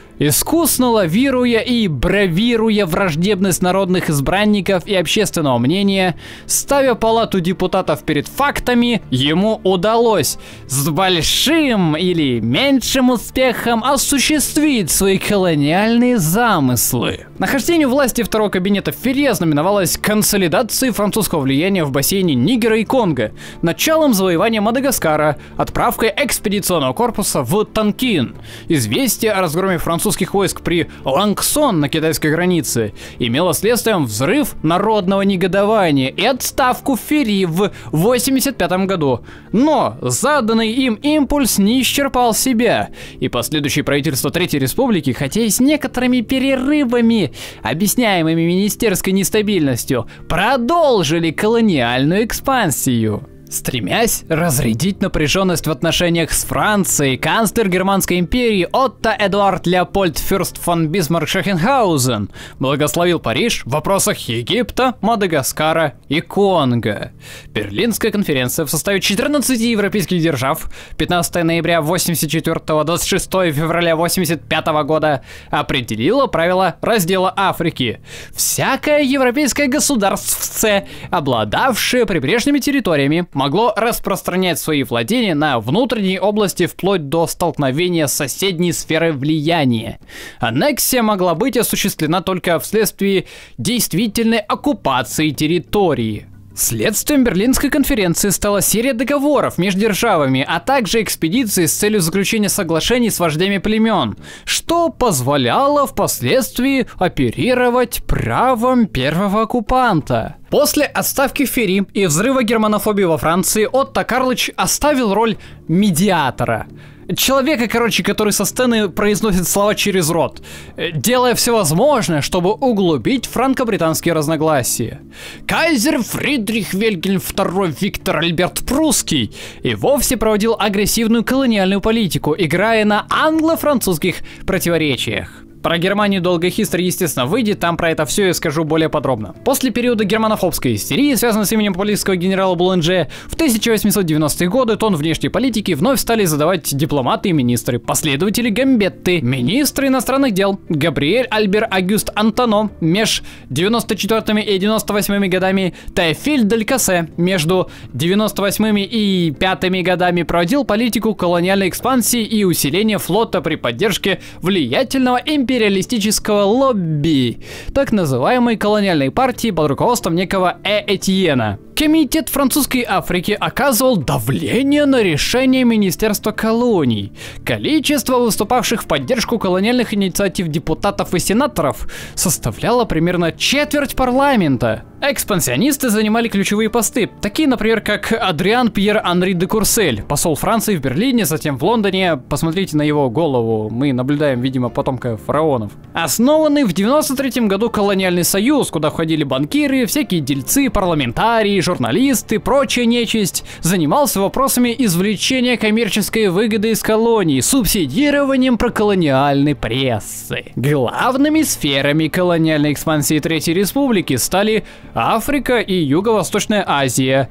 Искусно лавируя и бравируя враждебность народных избранников и общественного мнения, ставя палату депутатов перед фактами, ему удалось с большим или меньшим успехом осуществить свои колониальные замыслы. Нахождение власти второго кабинета Ферри ознаменовалось консолидацией французского влияния в бассейне Нигера и Конго, началом завоевания Мадагаскара, отправкой экспедиционного корпуса в Танкин, известие о разгроме французских войск при Лангсон на китайской границе имело следствием взрыв народного негодования и отставку Ферри в восемьдесят пятом году. Но заданный им импульс не исчерпал себя, и последующие правительства Третьей Республики, хотя и с некоторыми перерывами, объясняемыми министерской нестабильностью, продолжили колониальную экспансию. Стремясь разрядить напряженность в отношениях с Францией, канцлер Германской империи Отто Эдуард Леопольд Фюрст фон Бисмарк-Шахенхаузен благословил Париж в вопросах Египта, Мадагаскара и Конго. Берлинская конференция в составе четырнадцати европейских держав пятнадцатого ноября восемьдесят четвёртого — двадцать шестого февраля восемьдесят пятого года определила правила раздела Африки. Всякое европейское государство, обладавшее прибрежными территориями, могло распространять свои владения на внутренние области вплоть до столкновения с соседней сферой влияния. Аннексия могла быть осуществлена только вследствие действительной оккупации территории. Следствием Берлинской конференции стала серия договоров между державами, а также экспедиции с целью заключения соглашений с вождями племен, что позволяло впоследствии оперировать правом первого оккупанта. После отставки Ферри и взрыва германофобии во Франции Отто Карлыч оставил роль медиатора. Человека, короче, который со сцены произносит слова через рот, делая все возможное, чтобы углубить франко-британские разногласия. Кайзер Фридрих Вильгельм второй Виктор Альберт Прусский и вовсе проводил агрессивную колониальную политику, играя на англо-французских противоречиях. Про Германию долгая история, естественно, выйдет, там про это все я скажу более подробно. После периода германофобской истерии, связанной с именем популистского генерала Буланже, в тысяча восемьсот девяностые годы тон внешней политики вновь стали задавать дипломаты и министры, последователи Гамбетты, министр иностранных дел Габриэль Альбер Агюст Антоно между девяносто четвёртыми и девяносто восьмыми годами, Теофиль Дель Кассе между девяносто восьмыми и пятыми годами проводил политику колониальной экспансии и усиления флота при поддержке влиятельного императора империалистического лобби, так называемой колониальной партии под руководством некого Э. Этьена. Комитет французской Африки оказывал давление на решение Министерства колоний. Количество выступавших в поддержку колониальных инициатив депутатов и сенаторов составляло примерно четверть парламента. Экспансионисты занимали ключевые посты, такие, например, как Адриан Пьер Анри де Курсель, посол Франции в Берлине, затем в Лондоне. Посмотрите на его голову, мы наблюдаем, видимо, потомка фараонов. Основанный в девяносто третьем году колониальный союз, куда входили банкиры, всякие дельцы, парламентарии, журналисты, прочая нечисть, занимался вопросами извлечения коммерческой выгоды из колоний, субсидированием проколониальной прессы. Главными сферами колониальной экспансии Третьей Республики стали Африка и Юго-Восточная Азия.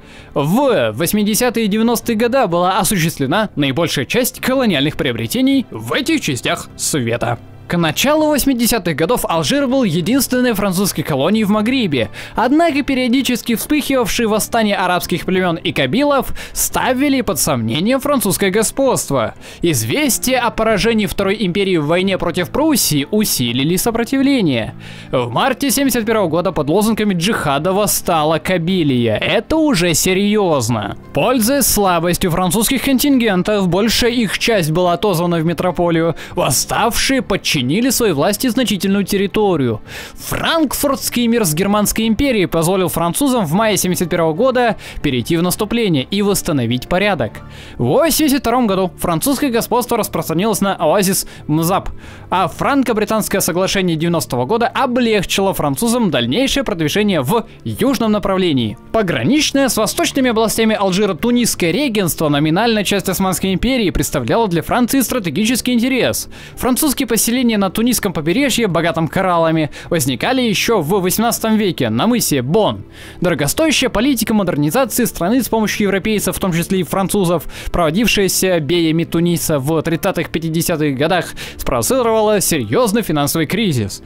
В восьмидесятые и девяностые годы была осуществлена наибольшая часть колониальных приобретений в этих частях света. К началу восьмидесятых годов Алжир был единственной французской колонией в Магрибе, однако периодически вспыхивавшие восстания арабских племен и кабилов ставили под сомнение французское господство. Известия о поражении Второй империи в войне против Пруссии усилили сопротивление. В марте семьдесят первого года под лозунгами джихада восстала Кабилия. Это уже серьезно. Пользуясь слабостью французских контингентов, большая их часть была отозвана в метрополию, восставшие подчинились подчинили своей власти значительную территорию. Франкфуртский мир с Германской империей позволил французам в мае семьдесят первого года перейти в наступление и восстановить порядок. В восемьдесят втором году французское господство распространилось на оазис Мзаб, а франко-британское соглашение девяностого года облегчило французам дальнейшее продвижение в южном направлении. Пограничное с восточными областями Алжира Тунисское регенство, номинальная часть Османской империи, представляло для Франции стратегический интерес. Французские поселения на Тунисском побережье, богатом кораллами, возникали еще в восемнадцатом веке на мысе Бон. Дорогостоящая политика модернизации страны с помощью европейцев, в том числе и французов, проводившаяся беями Туниса в тридцатых-пятидесятых годах, спровоцировала серьезный финансовый кризис.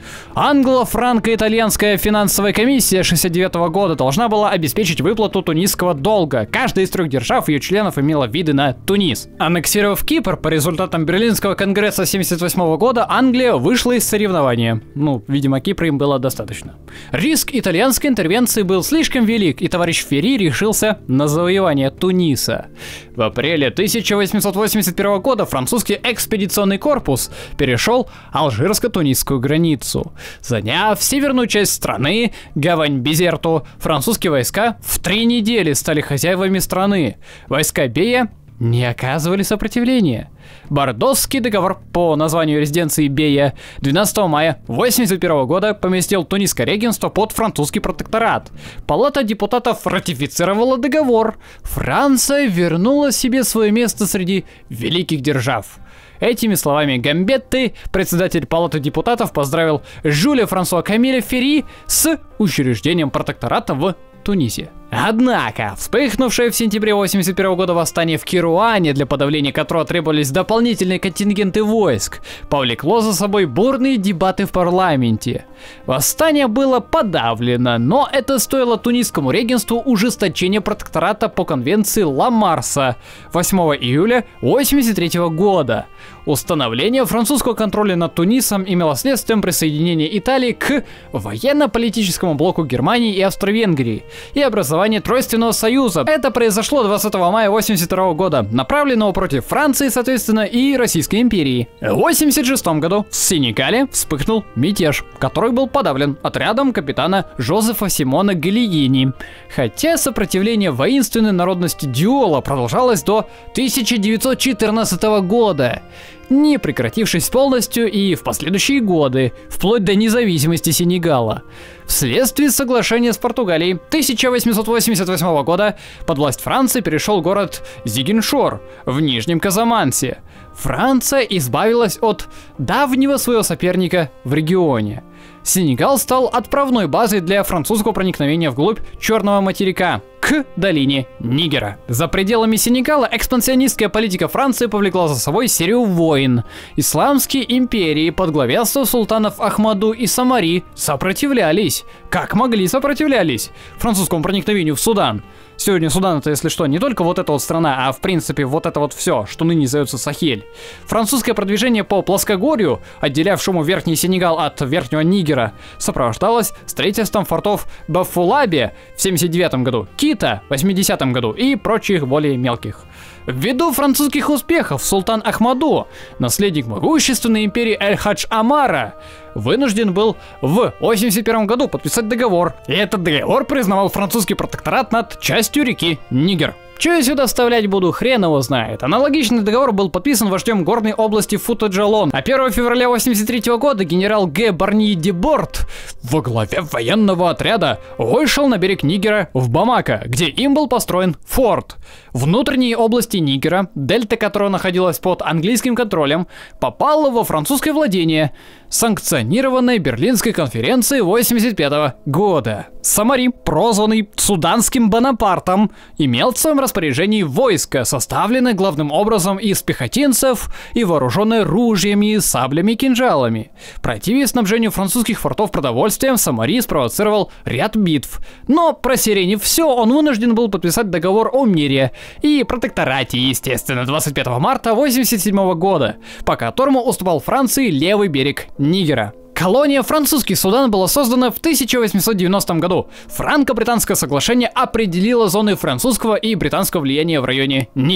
Англо-франко-итальянская финансовая комиссия шестьдесят девятого года должна была обеспечить выплату тунисского долга. Каждая из трех держав ее членов имела виды на Тунис. Аннексировав Кипр по результатам Берлинского конгресса семьдесят восьмого года, Англия вышла из соревнования. Ну, видимо, Кипра им было достаточно. Риск итальянской интервенции был слишком велик, и товарищ Ферри решился на завоевание Туниса. В апреле тысяча восемьсот восемьдесят первого года французский экспедиционный корпус перешел алжирско-тунисскую границу. Заняв северную часть страны, гавань Бизерту, французские войска в три недели стали хозяевами страны. Войска Бея не оказывали сопротивления. Бордосский договор по названию резиденции Бея двенадцатого мая восемьдесят первого года поместил Тунисское регенство под французский протекторат. Палата депутатов ратифицировала договор. Франция вернула себе свое место среди великих держав. Этими словами Гамбетты, председатель Палаты депутатов, поздравил Жюля Франсуа Камиля Ферри с учреждением протектората в Тунисе. Однако, вспыхнувшее в сентябре восемьдесят первого года восстание в Керуане, для подавления которого требовались дополнительные контингенты войск, повлекло за собой бурные дебаты в парламенте. Восстание было подавлено, но это стоило тунисскому регенству ужесточения протектората по конвенции Ла-Марса восьмого июля восемьдесят третьего года. Установление французского контроля над Тунисом имело следствием присоединения Италии к военно-политическому блоку Германии и Австро-Венгрии и образование Тройственного союза. Это произошло двадцатого мая восемьдесят второго года, направленного против Франции, соответственно, и Российской империи. В восемьдесят шестом году в Сенегале вспыхнул мятеж, который был подавлен отрядом капитана Жозефа Симона Галиини. Хотя сопротивление воинственной народности Диола продолжалось до тысяча девятьсот четырнадцатого года, не прекратившись полностью и в последующие годы, вплоть до независимости Сенегала. Вследствие соглашения с Португалией тысяча восемьсот восемьдесят восьмого года под власть Франции перешел город Зигеншор в Нижнем Казамансе. Франция избавилась от давнего своего соперника в регионе. Сенегал стал отправной базой для французского проникновения вглубь Черного материка к долине Нигера. За пределами Сенегала экспансионистская политика Франции повлекла за собой серию войн. Исламские империи под главенством султанов Ахмаду и Самари сопротивлялись. Как могли сопротивлялись французскому проникновению в Судан. Сегодня Судан — это, если что, не только вот эта вот страна, а в принципе вот это вот все, что ныне зовется Сахель. Французское продвижение по плоскогорью, отделявшему Верхний Сенегал от Верхнего Нигера, сопровождалось строительством фортов Бафулаби в семьдесят девятом году, Кита в восьмидесятом году и прочих более мелких. Ввиду французских успехов султан Ахмаду, наследник могущественной империи Эль-Хадж Амара, вынужден был в восемьдесят первом году подписать договор. И этот договор признавал французский протекторат над частью реки Нигер. Че я сюда вставлять буду, хрен его знает. Аналогичный договор был подписан вождем горной области Фута-Джалон. А первого февраля восемьдесят третьего года генерал Г. Барни де Борт во главе военного отряда вышел на берег Нигера в Бамако, где им был построен форт. Внутренние области Нигера, дельта которого находилась под английским контролем, попала во французское владение, санкционированной Берлинской конференцией восемьдесят пятого года. Самари, прозванный Суданским Бонапартом, имел в своем распоряжении войско, составленное главным образом из пехотинцев и вооруженное ружьями, саблями и кинжалами. Противясь снабжению французских фортов продовольствием, Самари спровоцировал ряд битв. Но, просеренив все, он вынужден был подписать договор о мире и протекторате, естественно, двадцать пятого марта восемьдесят седьмого года, по которому уступал Франции левый берег Нигера. Колония Французский Судан была создана в тысяча восемьсот девяностом году. Франко-британское соглашение определило зоны французского и британского влияния в районе Нигера.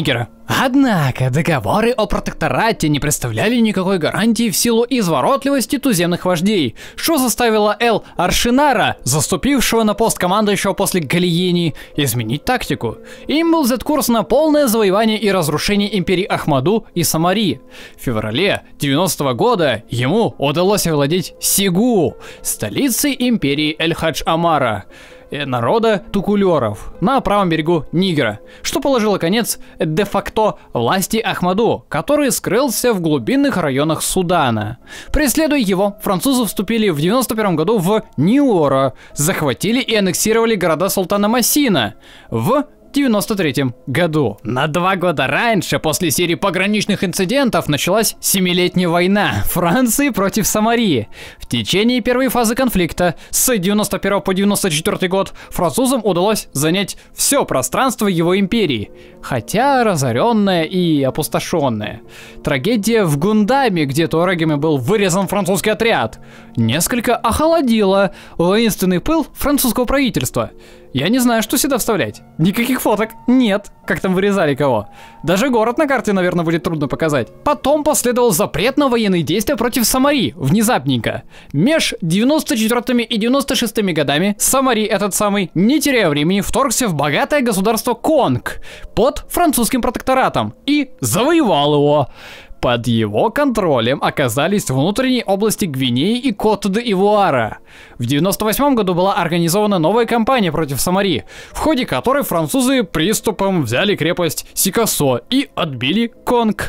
Однако договоры о протекторате не представляли никакой гарантии в силу изворотливости туземных вождей, что заставило Эл Аршинара, заступившего на пост командующего после Галиени, изменить тактику. Им был взят курс на полное завоевание и разрушение империи Ахмаду и Самари. В феврале девяностого года ему удалось овладеть Сигу, столицей империи Эль-Хадж-Амара, народа тукулеров, на правом берегу Нигера, что положило конец де-факто власти Ахмаду, который скрылся в глубинных районах Судана. Преследуя его, французы вступили в девяносто первом году в Ниора, захватили и аннексировали города Султана Масина в девяносто третьем году. На два года раньше, после серии пограничных инцидентов, началась Семилетняя война Франции против Самари. В течение первой фазы конфликта с девяносто первого по девяносто четвёртый год французам удалось занять все пространство его империи, хотя разоренное и опустошенное. Трагедия в Гундаме, где туарегами был вырезан французский отряд, несколько охладила воинственный пыл французского правительства. Я не знаю, что сюда вставлять. Никаких фоток нет, как там вырезали кого. Даже город на карте, наверное, будет трудно показать. Потом последовал запрет на военные действия против Самари, внезапненько. Меж девяносто четвёртыми и девяносто шестыми годами Самари, этот самый, не теряя времени, вторгся в богатое государство Конг под французским протекторатом и завоевал его. Под его контролем оказались внутренние области Гвинеи и Кот-де-Ивуара. В девяносто восьмом году была организована новая кампания против Самари, в ходе которой французы приступом взяли крепость Сикасо и отбили Конг.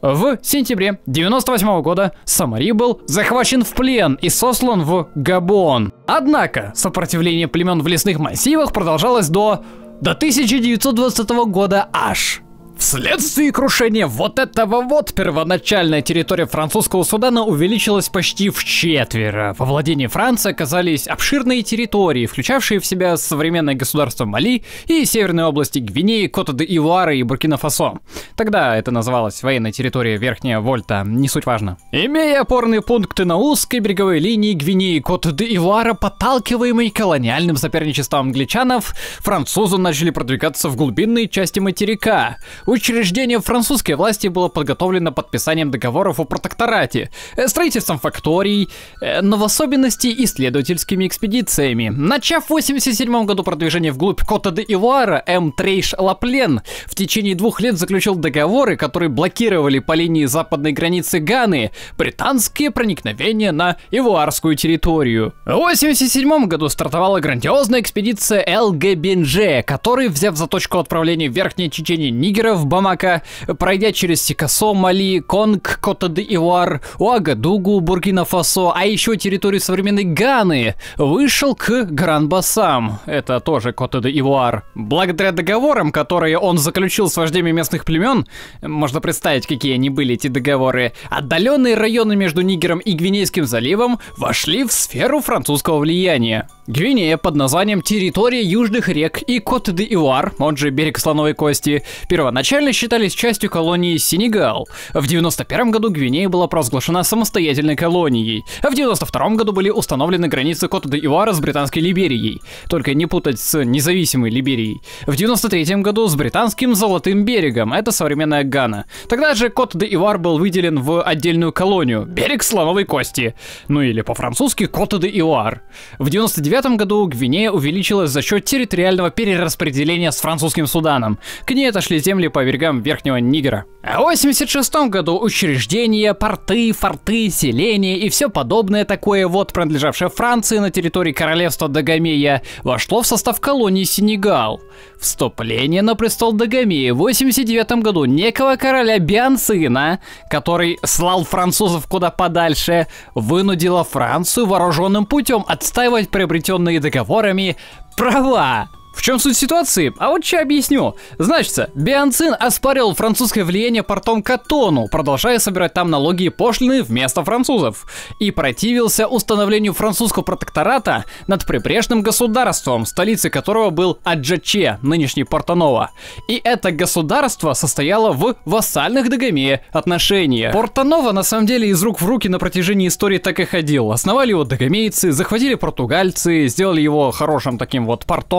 В сентябре девяносто восьмого года Самари был захвачен в плен и сослан в Габон. Однако сопротивление племен в лесных массивах продолжалось до, до тысяча девятьсот двадцатого года аж. Вследствие крушения вот этого вот первоначальная территория французского Судана увеличилась почти в четверо. Во владении Франции оказались обширные территории, включавшие в себя современное государство Мали и северные области Гвинеи, Кота-де-Ивуара и Буркина-Фасо. Тогда это называлось военной территорией Верхняя Вольта, не суть важно. Имея опорные пункты на узкой береговой линии Гвинеи и Кота-де-Ивуара, подталкиваемые колониальным соперничеством англичанов, французы начали продвигаться в глубинные части материка. Учреждение французской власти было подготовлено подписанием договоров о протекторате, строительством факторий, но в особенности исследовательскими экспедициями. Начав в восемьдесят седьмом году продвижение вглубь Кота-де-Ивуара, М. Трейш Лаплен в течение двух лет заключил договоры, которые блокировали по линии западной границы Ганы британские проникновения на ивуарскую территорию. В восемьдесят седьмом году стартовала грандиозная экспедиция Эл Гэ Бенже, который, взяв за точку отправления верхнее течение Нигера в Бамако, пройдя через Сикасо, Мали, Конг, Кота-де-Ивуар, Уагадугу, Буркина-Фасо, а еще территорию современной Ганы, вышел к Гран-Басам, это тоже Кота-де-Ивуар. Благодаря договорам, которые он заключил с вождями местных племен, можно представить, какие они были, эти договоры, отдаленные районы между Нигером и Гвинейским заливом вошли в сферу французского влияния. Гвинея под названием территория южных рек и Кот-де-Ивуар, он же берег Слоновой Кости, первоначально считались частью колонии Сенегал. В девяносто первом году Гвинея была провозглашена самостоятельной колонией, а в девяносто втором году были установлены границы Кот-де-Ивуара с британской Либерией, только не путать с независимой Либерией. В девяносто третьем году с британским Золотым берегом, это современная Гана. Тогда же Кот-де-Ивуар был выделен в отдельную колонию, берег Слоновой Кости, ну или по-французски Кот-де-Ивуар. В девяносто девятом году Гвинея увеличилась за счет территориального перераспределения с французским Суданом. К ней отошли земли по берегам Верхнего Нигера. А в восемьдесят шестом году учреждения, порты, форты, селения и все подобное такое вот, принадлежавшее Франции на территории королевства Дагомея, вошло в состав колонии Сенегал. Вступление на престол Дагомея в восемьдесят девятом году некого короля Бианцина, который слал французов куда подальше, вынудило Францию вооруженным путем отстаивать приобретенные договорами права. В чем суть ситуации? А вот что объясню. Значится, Бианцин оспаривал французское влияние портом Котону, продолжая собирать там налоги и пошлины вместо французов, и противился установлению французского протектората над прибрежным государством, столицей которого был Аджаче, нынешний Порто-Ново. И это государство состояло в вассальных Дагомея отношениях. Порто-Ново на самом деле из рук в руки на протяжении истории так и ходил. Основали его дагомейцы, захватили португальцы, сделали его хорошим таким вот портом,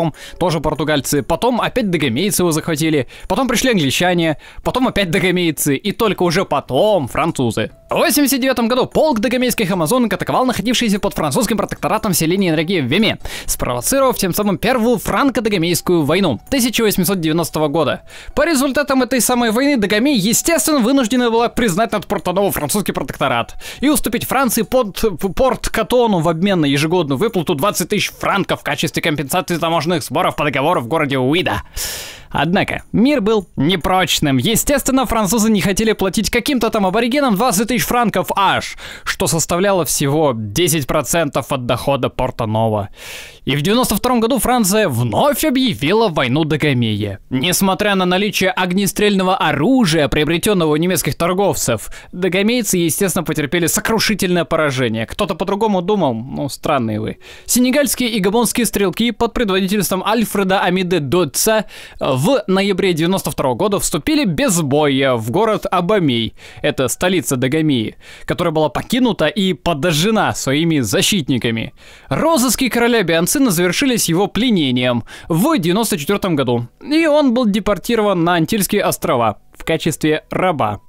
тоже португальцы, потом опять дагомейцы его захватили, потом пришли англичане, потом опять дагомейцы, и только уже потом французы. В восемьдесят девятом году полк дагомейских амазонок атаковал находившиеся под французским протекторатом селение на реке Веме, спровоцировав тем самым первую франко-дагомейскую войну тысяча восемьсот девяностого года. По результатам этой самой войны Дагомей, естественно, вынуждена была признать над Порто-Ново французский протекторат и уступить Франции под Порт-Котону в обмен на ежегодную выплату двадцать тысяч франков в качестве компенсации таможенных сборов по договору в городе Уида. Однако, мир был непрочным. Естественно, французы не хотели платить каким-то там аборигенам двадцать тысяч франков аж, что составляло всего десять процентов от дохода Порто-Ново. И в девяносто втором году Франция вновь объявила войну Дагомее. Несмотря на наличие огнестрельного оружия, приобретенного у немецких торговцев, дагомейцы, естественно, потерпели сокрушительное поражение. Кто-то по-другому думал, ну, странные вы. Сенегальские и габонские стрелки под предводительством Альфреда Амиде Дотца в ноябре девяносто второго года вступили без боя в город Абомей, это столица Дагомеи, которая была покинута и подожжена своими защитниками. Розыски короля Беанцина завершились его пленением в девяносто четвёртом году, и он был депортирован на Антильские острова в качестве раба.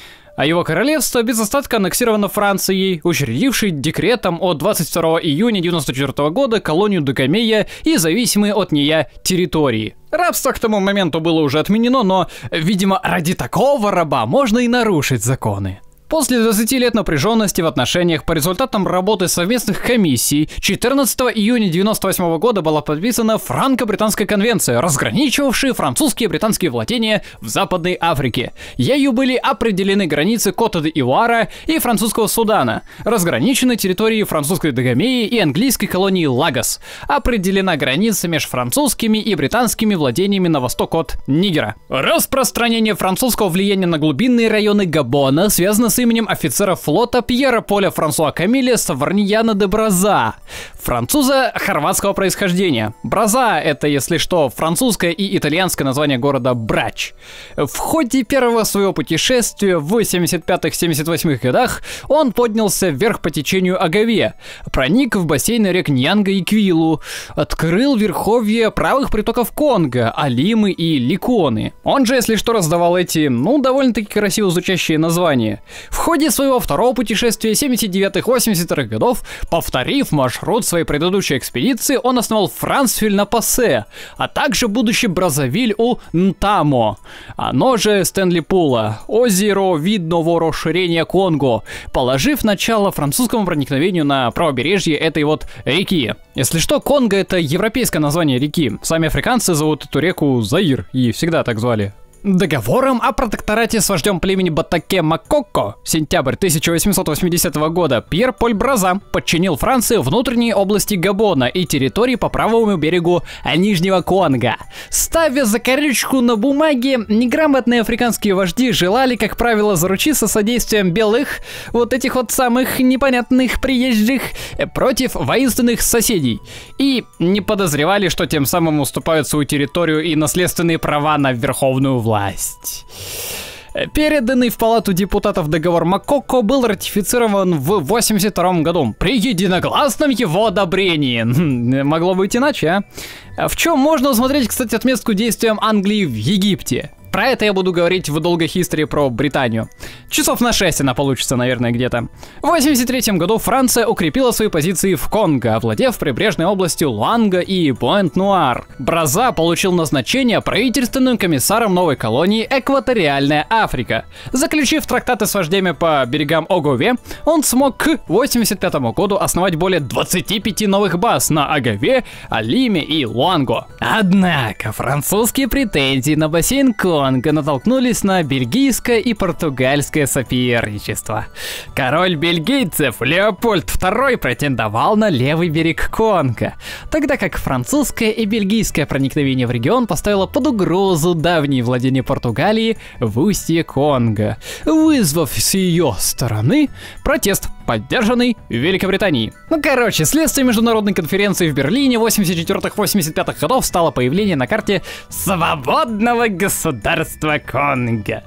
А его королевство без остатка аннексировано Францией, учредившей декретом от двадцать второго июня девяносто четвёртого года колонию Дагомея и зависимые от нее территории. Рабство к тому моменту было уже отменено, но, видимо, ради такого раба можно и нарушить законы. После двадцати лет напряженности в отношениях по результатам работы совместных комиссий четырнадцатого июня девяносто восьмого года была подписана Франко-британская конвенция, разграничивавшая французские и британские владения в Западной Африке. Ею были определены границы Кота-де-Ивуара и французского Судана, разграничены территории французской Дагомеи и английской колонии Лагос, определена граница между французскими и британскими владениями на восток от Нигера. Распространение французского влияния на глубинные районы Габона связано с именем офицера флота Пьера Поля Франсуа Камиля Саварньяна де Браза, француза хорватского происхождения. Браза — это, если что, французское и итальянское название города Брач. В ходе первого своего путешествия в семьдесят пятых — семьдесят восьмых годах он поднялся вверх по течению Агаве, проник в бассейны рек Ньянга и Квилу, открыл верховье правых притоков Конго, Алимы и Ликоны. Он же, если что, раздавал эти, ну, довольно-таки красиво звучащие названия. В ходе своего второго путешествия семьдесят девятых — восемьдесят вторых годов, повторив маршрут своей предыдущей экспедиции, он основал Франсвиль на Пассе, а также будущий Бразавиль у Нтамо, оно же Стэнли Пула, озеро видного расширения Конго, положив начало французскому проникновению на правобережье этой вот реки. Если что, Конго — это европейское название реки, сами африканцы зовут эту реку Заир, и всегда так звали. Договором о протекторате с вождем племени Батаке Макоко, сентябрь тысяча восемьсот восьмидесятого года, Пьер Поль Браза подчинил Франции внутренние области Габона и территории по правому берегу Нижнего Конго. Ставя закорючку на бумаге, неграмотные африканские вожди желали, как правило, заручиться содействием белых, вот этих вот самых непонятных приезжих, против воинственных соседей, и не подозревали, что тем самым уступают свою территорию и наследственные права на верховную власть. Власть. Переданный в Палату депутатов договор Макоко был ратифицирован в восемьдесят втором году при единогласном его одобрении. Могло быть иначе, а? В чем можно усмотреть, кстати, отметку действиям Англии в Египте. Про это я буду говорить в долгой истории про Британию. Часов на шесть она получится, наверное, где-то. В восемьдесят третьем году Франция укрепила свои позиции в Конго, овладев прибрежной областью Луанга и Пуэнт-Нуар. Браза получил назначение правительственным комиссаром новой колонии Экваториальная Африка. Заключив трактаты с вождями по берегам Огове, он смог к восемьдесят пятому году основать более двадцати пяти новых баз на Агаве, Алиме и Луанго. Однако французские претензии на бассейн Конго натолкнулись на бельгийское и португальское соперничество. Король бельгийцев Леопольд второй претендовал на левый берег Конго, тогда как французское и бельгийское проникновение в регион поставило под угрозу давние владения Португалии в устье Конго, вызвав с ее стороны протест, поддержанный Великобританией. Ну, короче, следствием международной конференции в Берлине восемьдесят четвёртых — восемьдесят пятых годов стало появление на карте свободного государства Конго,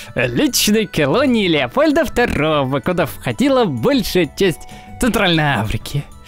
личной колонии Леопольда второго, куда входила большая часть Центральной Африки.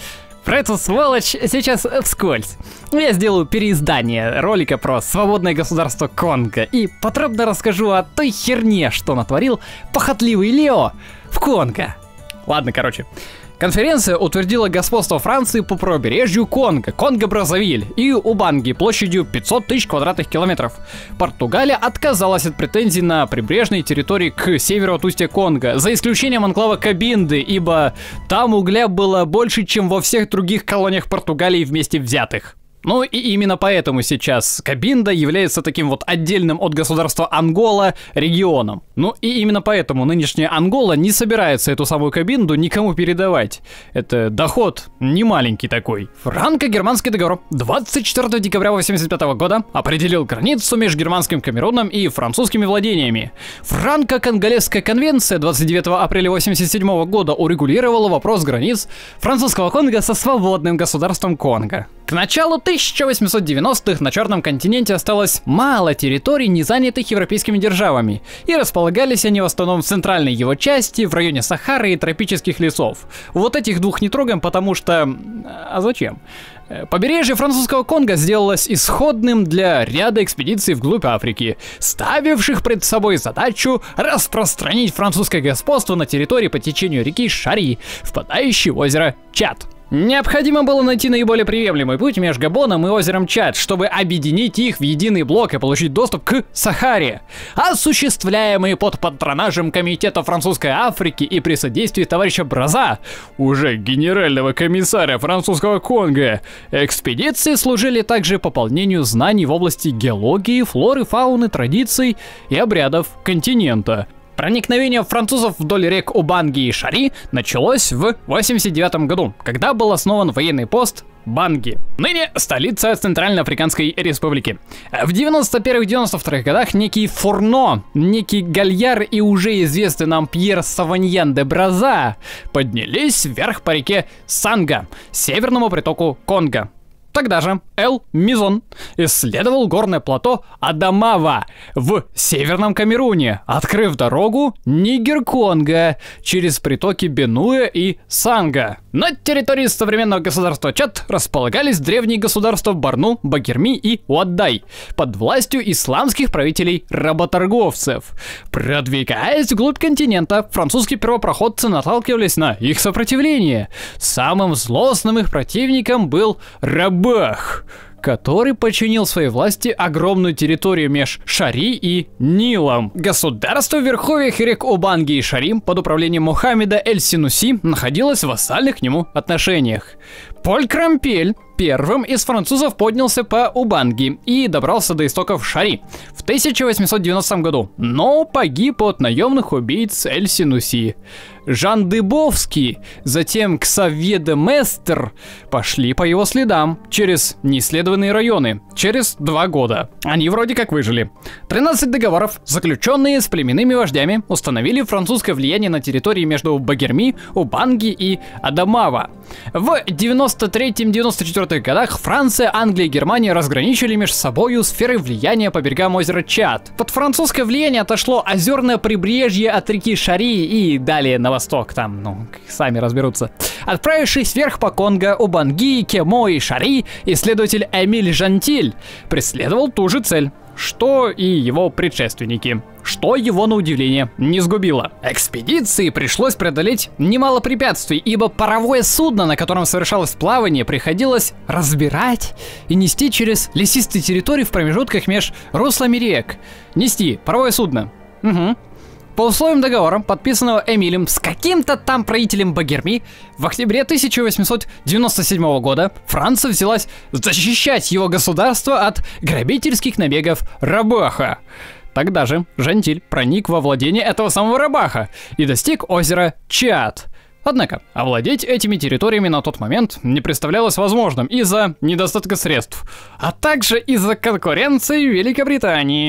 Про эту сволочь сейчас вскользь. Я сделаю переиздание ролика про свободное государство Конго и подробно расскажу о той херне, что натворил похотливый Лео в Конго. Ладно, короче. Конференция утвердила господство Франции по побережью Конго, Конго-Бразавиль и Убанги площадью пятьсот тысяч квадратных километров. Португалия отказалась от претензий на прибрежные территории к северу от устья Конго, за исключением анклава Кабинды, ибо там угля было больше, чем во всех других колониях Португалии вместе взятых. Ну и именно поэтому сейчас Кабинда является таким вот отдельным от государства Ангола регионом. Ну и именно поэтому нынешняя Ангола не собирается эту самую Кабинду никому передавать. Это доход не маленький такой. Франко-германский договор двадцать четвёртого декабря восемьдесят пятого года определил границу между германским Камеруном и французскими владениями. Франко-конголезская конвенция двадцать девятого апреля восемьдесят седьмого года урегулировала вопрос границ французского Конго со свободным государством Конго. К началу тысяча восемьсот девяностых на Черном континенте осталось мало территорий, не занятых европейскими державами, и располагались они в основном в центральной его части, в районе Сахары и тропических лесов. Вот этих двух не трогаем, потому что... А зачем? Побережье французского Конго сделалось исходным для ряда экспедиций вглубь Африки, ставивших пред собой задачу распространить французское господство на территории по течению реки Шари, впадающей в озеро Чад. Необходимо было найти наиболее приемлемый путь между Габоном и озером Чад, чтобы объединить их в единый блок и получить доступ к Сахаре, осуществляемый под патронажем Комитета Французской Африки и при содействии товарища Браза, уже генерального комиссара французского Конго. Экспедиции служили также пополнению знаний в области геологии, флоры, фауны, традиций и обрядов континента. Проникновение французов вдоль рек Убанги и Шари началось в восемьдесят девятом году, когда был основан военный пост Банги, ныне столица Центральноафриканской Республики. В девяносто первых — девяносто вторых годах некий Фурно, некий Гальяр и уже известный нам Пьер Саваньян де Браза поднялись вверх по реке Санга, северному притоку Конго. Тогда же Эл Мизон исследовал горное плато Адамава в Северном Камеруне, открыв дорогу Нигер-Конго через притоки Бенуэ и Санга. На территории современного государства Чад располагались древние государства Борну, Багерми и Уаддай под властью исламских правителей-работорговцев. Продвигаясь вглубь континента, французские первопроходцы наталкивались на их сопротивление. Самым злостным их противником был Рабах, который подчинил своей власти огромную территорию меж Шари и Нилом. Государство в верховьях рек Убанги и Шари под управлением Мухаммеда Эль-Синуси находилось в вассальных к нему отношениях. Поль Крампель первым из французов поднялся по Убанги и добрался до истоков Шари в тысяча восемьсот девяностом году, но погиб от наемных убийц Эль-Синуси. Жан Дебовский, затем Ксавье де Местер пошли по его следам через неисследованные районы через два года. Они вроде как выжили. тринадцать договоров, заключенные с племенными вождями, установили французское влияние на территории между Багерми, Убанги и Адамава. В девяносто третьем — девяносто четвёртых годах Франция, Англия и Германия разграничили между собою сферы влияния по берегам озера Чад. Под французское влияние отошло озерное прибрежье от реки Шари и далее на восток, там, ну, сами разберутся. Отправившись вверх по Конго, Убанги, Кемо и Шари, исследователь Эмиль Жантиль преследовал ту же цель, что и его предшественники, что его, на удивление, не сгубило. Экспедиции пришлось преодолеть немало препятствий, ибо паровое судно, на котором совершалось плавание, приходилось разбирать и нести через лесистые территории в промежутках меж руслами рек. Нести паровое судно. Угу. По условиям договора, подписанного Эмилем с каким-то там правителем Багерми, в октябре тысяча восемьсот девяносто седьмого года Франция взялась защищать его государство от грабительских набегов Рабаха. Тогда же Жантиль проник во владение этого самого Рабаха и достиг озера Чад. Однако, овладеть этими территориями на тот момент не представлялось возможным из-за недостатка средств, а также из-за конкуренции Великобритании.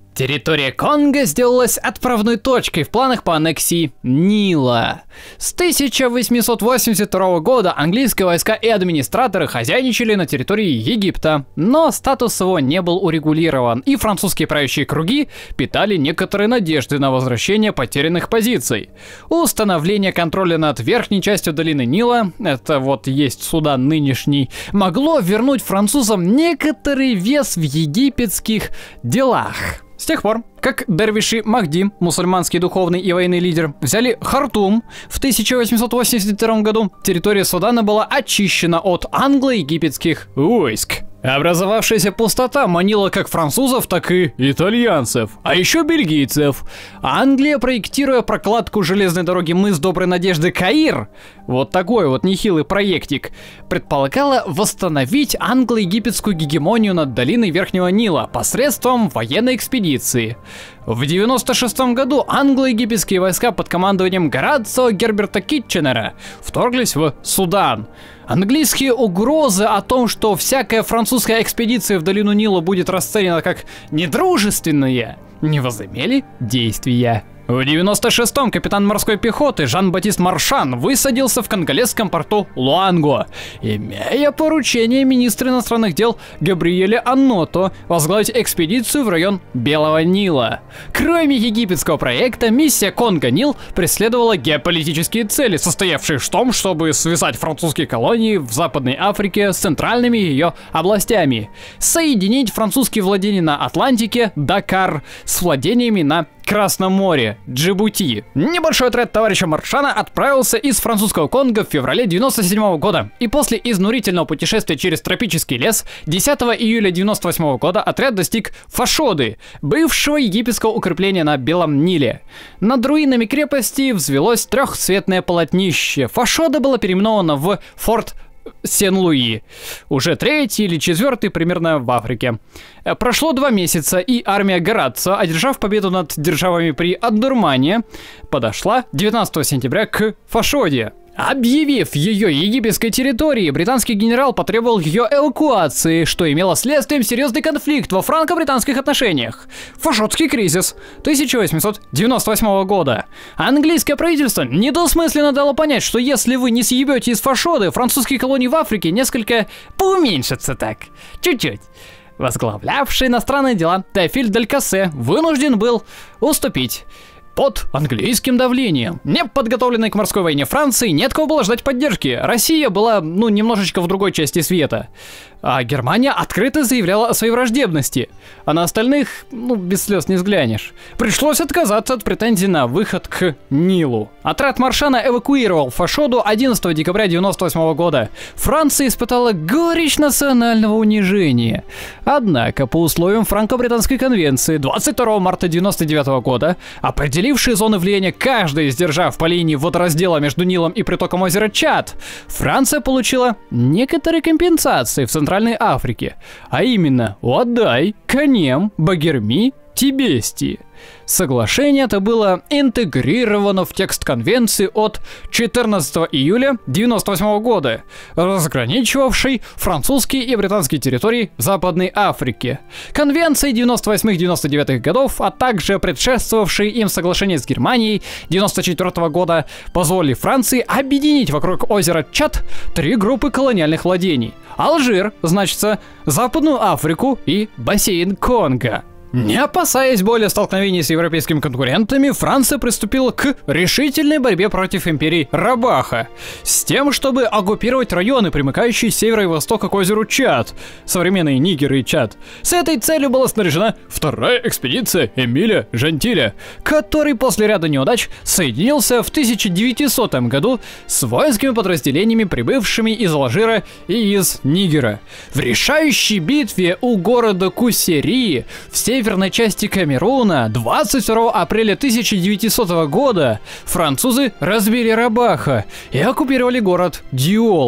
Территория Конго сделалась отправной точкой в планах по аннексии Нила. С тысяча восемьсот восемьдесят второго года английские войска и администраторы хозяйничали на территории Египта, но статус его не был урегулирован, и французские правящие круги питали некоторые надежды на возвращение потерянных позиций. Установление контроля над верхней частью долины Нила, это вот есть Судан нынешний, могло вернуть французам некоторый вес в египетских делах. С тех пор, как дервиши Махди, мусульманский духовный и военный лидер, взяли Хартум в тысяча восемьсот восемьдесят втором году, территория Судана была очищена от англо-египетских войск. Образовавшаяся пустота манила как французов, так и итальянцев, а еще бельгийцев. Англия, проектируя прокладку железной дороги мыс Доброй Надежды Каир, вот такой вот нехилый проектик, предполагала восстановить англо-египетскую гегемонию над долиной Верхнего Нила посредством военной экспедиции. В девяносто шестом году англо-египетские войска под командованием Горацио Герберта Китченера вторглись в Судан. Английские угрозы о том, что всякая французская экспедиция в долину Нила будет расценена как недружественная, не возымели действия. В девяносто шестом капитан морской пехоты Жан-Батист Маршан высадился в конголезском порту Луанго, имея поручение министра иностранных дел Габриэля Анното возглавить экспедицию в район Белого Нила. Кроме египетского проекта, миссия Конго-Нил преследовала геополитические цели, состоявшие в том, чтобы связать французские колонии в Западной Африке с центральными ее областями, соединить французские владения на Атлантике, Дакар, с владениями на Красном море, Джибути. Небольшой отряд товарища Маршана отправился из французского Конго в феврале девяносто седьмого года, и после изнурительного путешествия через тропический лес десятого июля девяносто восьмого года отряд достиг Фашоды, бывшего египетского укрепления на Белом Ниле. Над руинами крепости взвелось трехцветное полотнище. Фашода была переименована в Форт Сен-Луи, уже третий или четвертый примерно в Африке. Прошло два месяца, и армия Горацио, одержав победу над державами при Аддурмане, подошла девятнадцатого сентября к Фашоде. Объявив ее египетской территорией, британский генерал потребовал ее эвакуации, что имело следствием серьезный конфликт во франко-британских отношениях. Фашодский кризис тысяча восемьсот девяносто восьмого года. Английское правительство недвусмысленно дало понять, что если вы не съебете из Фашоды, французские колонии в Африке несколько поуменьшатся так, чуть-чуть. Возглавлявший иностранные дела Теофиль Дель Кассе вынужден был уступить под английским давлением. Не подготовленной к морской войне Франции нет кого было ждать поддержки. Россия была, ну, немножечко в другой части света. А Германия открыто заявляла о своей враждебности. А на остальных, ну, без слез не взглянешь. Пришлось отказаться от претензий на выход к Нилу. Отряд Маршана эвакуировал Фашоду одиннадцатого декабря девяносто восьмого года. Франция испытала горечь национального унижения. Однако, по условиям франко-британской конвенции двадцать второго марта девяносто девятого года, определившие зоны влияния каждой из держав по линии водораздела между Нилом и притоком озера Чад, Франция получила некоторые компенсации в Центральной Африке, а именно Уадай, Канем, Багерми, Тибести. Соглашение это было интегрировано в текст конвенции от четырнадцатого июля девяносто восьмого года, разграничивавшей французские и британские территории в Западной Африке. Конвенции девяносто восьмого — девяносто девятого годов, а также предшествовавшие им соглашения с Германией девяносто четвёртого года позволили Франции объединить вокруг озера Чад три группы колониальных владений: Алжир, значится, Западную Африку и бассейн Конго. Не опасаясь более столкновений с европейскими конкурентами, Франция приступила к решительной борьбе против империи Рабаха, с тем, чтобы оккупировать районы, примыкающие с севера и востока к озеру Чад, современные Нигер и Чад. С этой целью была снаряжена вторая экспедиция Эмиля Жантиля, который после ряда неудач соединился в тысяча девятисотом году с воинскими подразделениями, прибывшими из Алжира и из Нигера. В решающей битве у города Кусери в севере В северной части Камеруна двадцать второго апреля тысяча девятисотого года французы разбили Рабаха и оккупировали город Диола.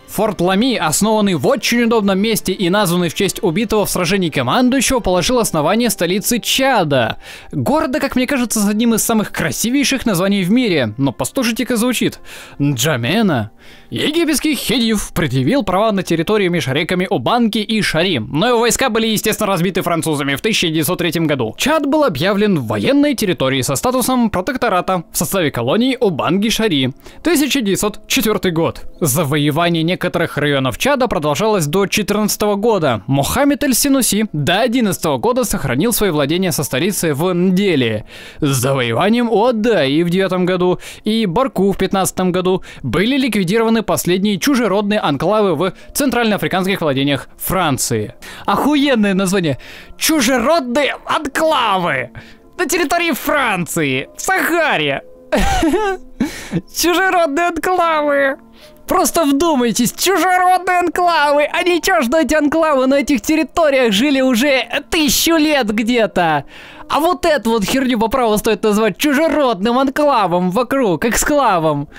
Форт Лами, основанный в очень удобном месте и названный в честь убитого в сражении командующего, положил основание столицы Чада. Города, как мне кажется, с одним из самых красивейших названий в мире, но послушайте, как звучит. Нджамена. Египетский Хедив предъявил права на территорию между реками Убанги и Шари, но его войска были, естественно, разбиты французами в тысяча девятьсот третьем году. Чад был объявлен военной территорией со статусом протектората в составе колонии Убанги-Шари. тысяча девятьсот четвёртый год. Завоевание некоторых районов Чада продолжалось до четырнадцатого года. Мохаммед эль-Синуси до одиннадцатого года сохранил свои владения со столицей в Нделе. С завоеванием Уаддаи в девятом году и Барку в пятнадцатом году были ликвидированы последние чужеродные анклавы в центральноафриканских владениях Франции. Охуенное название. Чужеродные анклавы на территории Франции, в Сахаре. Чужеродные анклавы. Просто вдумайтесь, чужеродные анклавы! А ничего, что эти анклавы на этих территориях жили уже тысячу лет где-то. А вот эту вот херню по праву стоит назвать чужеродным анклавом вокруг, эксклавом.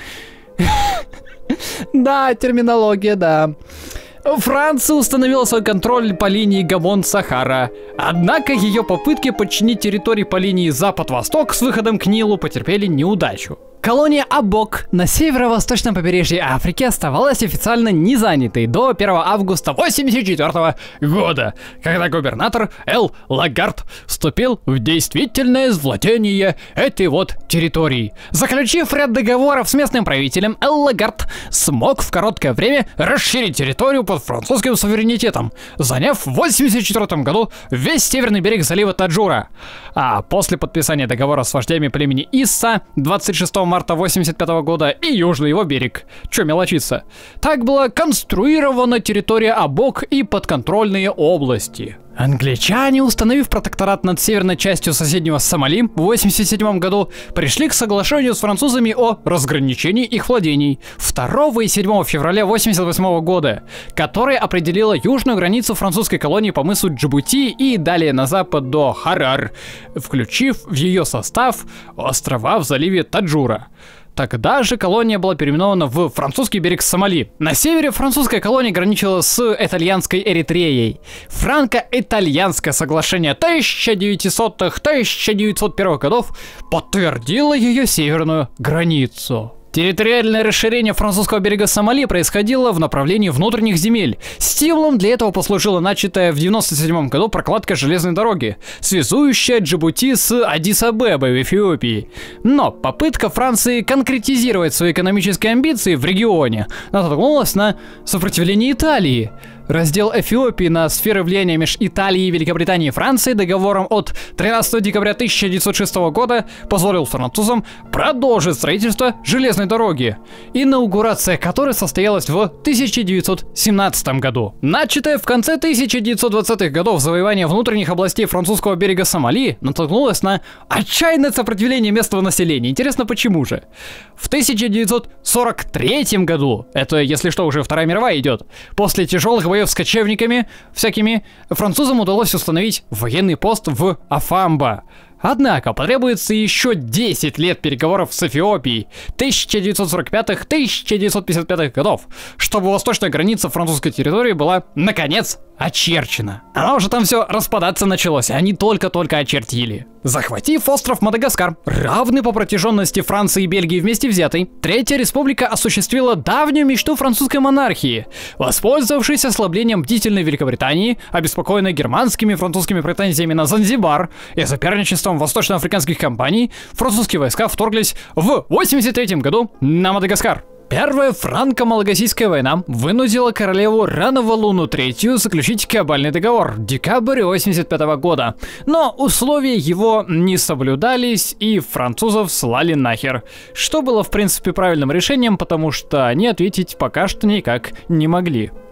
Да, терминология, да. Франция установила свой контроль по линии Габон-Сахара. Однако ее попытки подчинить территории по линии Запад-Восток с выходом к Нилу потерпели неудачу. Колония Абок на северо-восточном побережье Африки оставалась официально не занятой до первого августа восемьдесят четвёртого года, когда губернатор Эл Лагард вступил в действительное владение этой вот территории. Заключив ряд договоров с местным правителем, Эл Лагард смог в короткое время расширить территорию под французским суверенитетом, заняв в восемьдесят четвёртом году весь северный берег залива Таджура. А после подписания договора с вождями племени Исса двадцать шестого марта восемьдесят пятого года и южный его берег. Чё мелочиться? Так была конструирована территория Абок и подконтрольные области. Англичане, установив протекторат над северной частью соседнего Сомали в восемьдесят седьмом году, пришли к соглашению с французами о разграничении их владений второго и седьмого февраля восемьдесят восьмого года, которое определило южную границу французской колонии по мысу Джибути и далее на запад до Харар, включив в ее состав острова в заливе Таджура. Тогда же колония была переименована в французский берег Сомали. На севере французская колония граничила с итальянской Эритреей. Франко-итальянское соглашение тысяча девятисотых — тысяча девятьсот первых годов подтвердило ее северную границу. Территориальное расширение французского берега Сомали происходило в направлении внутренних земель. Стимулом для этого послужила начатая в девяносто седьмом году прокладка железной дороги, связующая Джибути с Аддис-Абебой в Эфиопии. Но попытка Франции конкретизировать свои экономические амбиции в регионе натолкнулась на сопротивление Италии. Раздел Эфиопии на сферы влияния между Италией, Великобританией и Францией договором от тринадцатого декабря тысяча девятьсот шестого года позволил французам продолжить строительство железной дороги, инаугурация которой состоялась в тысяча девятьсот семнадцатом году. Начатое в конце тысяча девятьсот двадцатых годов завоевание внутренних областей французского берега Сомали натолкнулось на отчаянное сопротивление местного населения. Интересно, почему же? В тысяча девятьсот сорок третьем году, это, если что, уже Вторая мировая идет, после тяжелых боев с кочевниками всякими, французам удалось установить военный пост в Афамба. Однако потребуется еще десять лет переговоров с Эфиопией тысяча девятьсот сорок пятого — тысяча девятьсот пятьдесят пятого годов, чтобы восточная граница французской территории была, наконец, очерчена. Она уже там все распадаться началось, они только-только очертили. Захватив остров Мадагаскар, равный по протяженности Франции и Бельгии вместе взятой, Третья Республика осуществила давнюю мечту французской монархии. Воспользовавшись ослаблением бдительной Великобритании, обеспокоенной германскими и французскими претензиями на Занзибар и соперничеством восточноафриканских компаний, французские войска вторглись в восемьдесят третьем году на Мадагаскар. Первая франко-малагасийская война вынудила королеву Ранавалуну третью заключить кабальный договор – декабрь восемьдесят пятого года. Но условия его не соблюдались, и французов слали нахер. Что было, в принципе, правильным решением, потому что они ответить пока что никак не могли.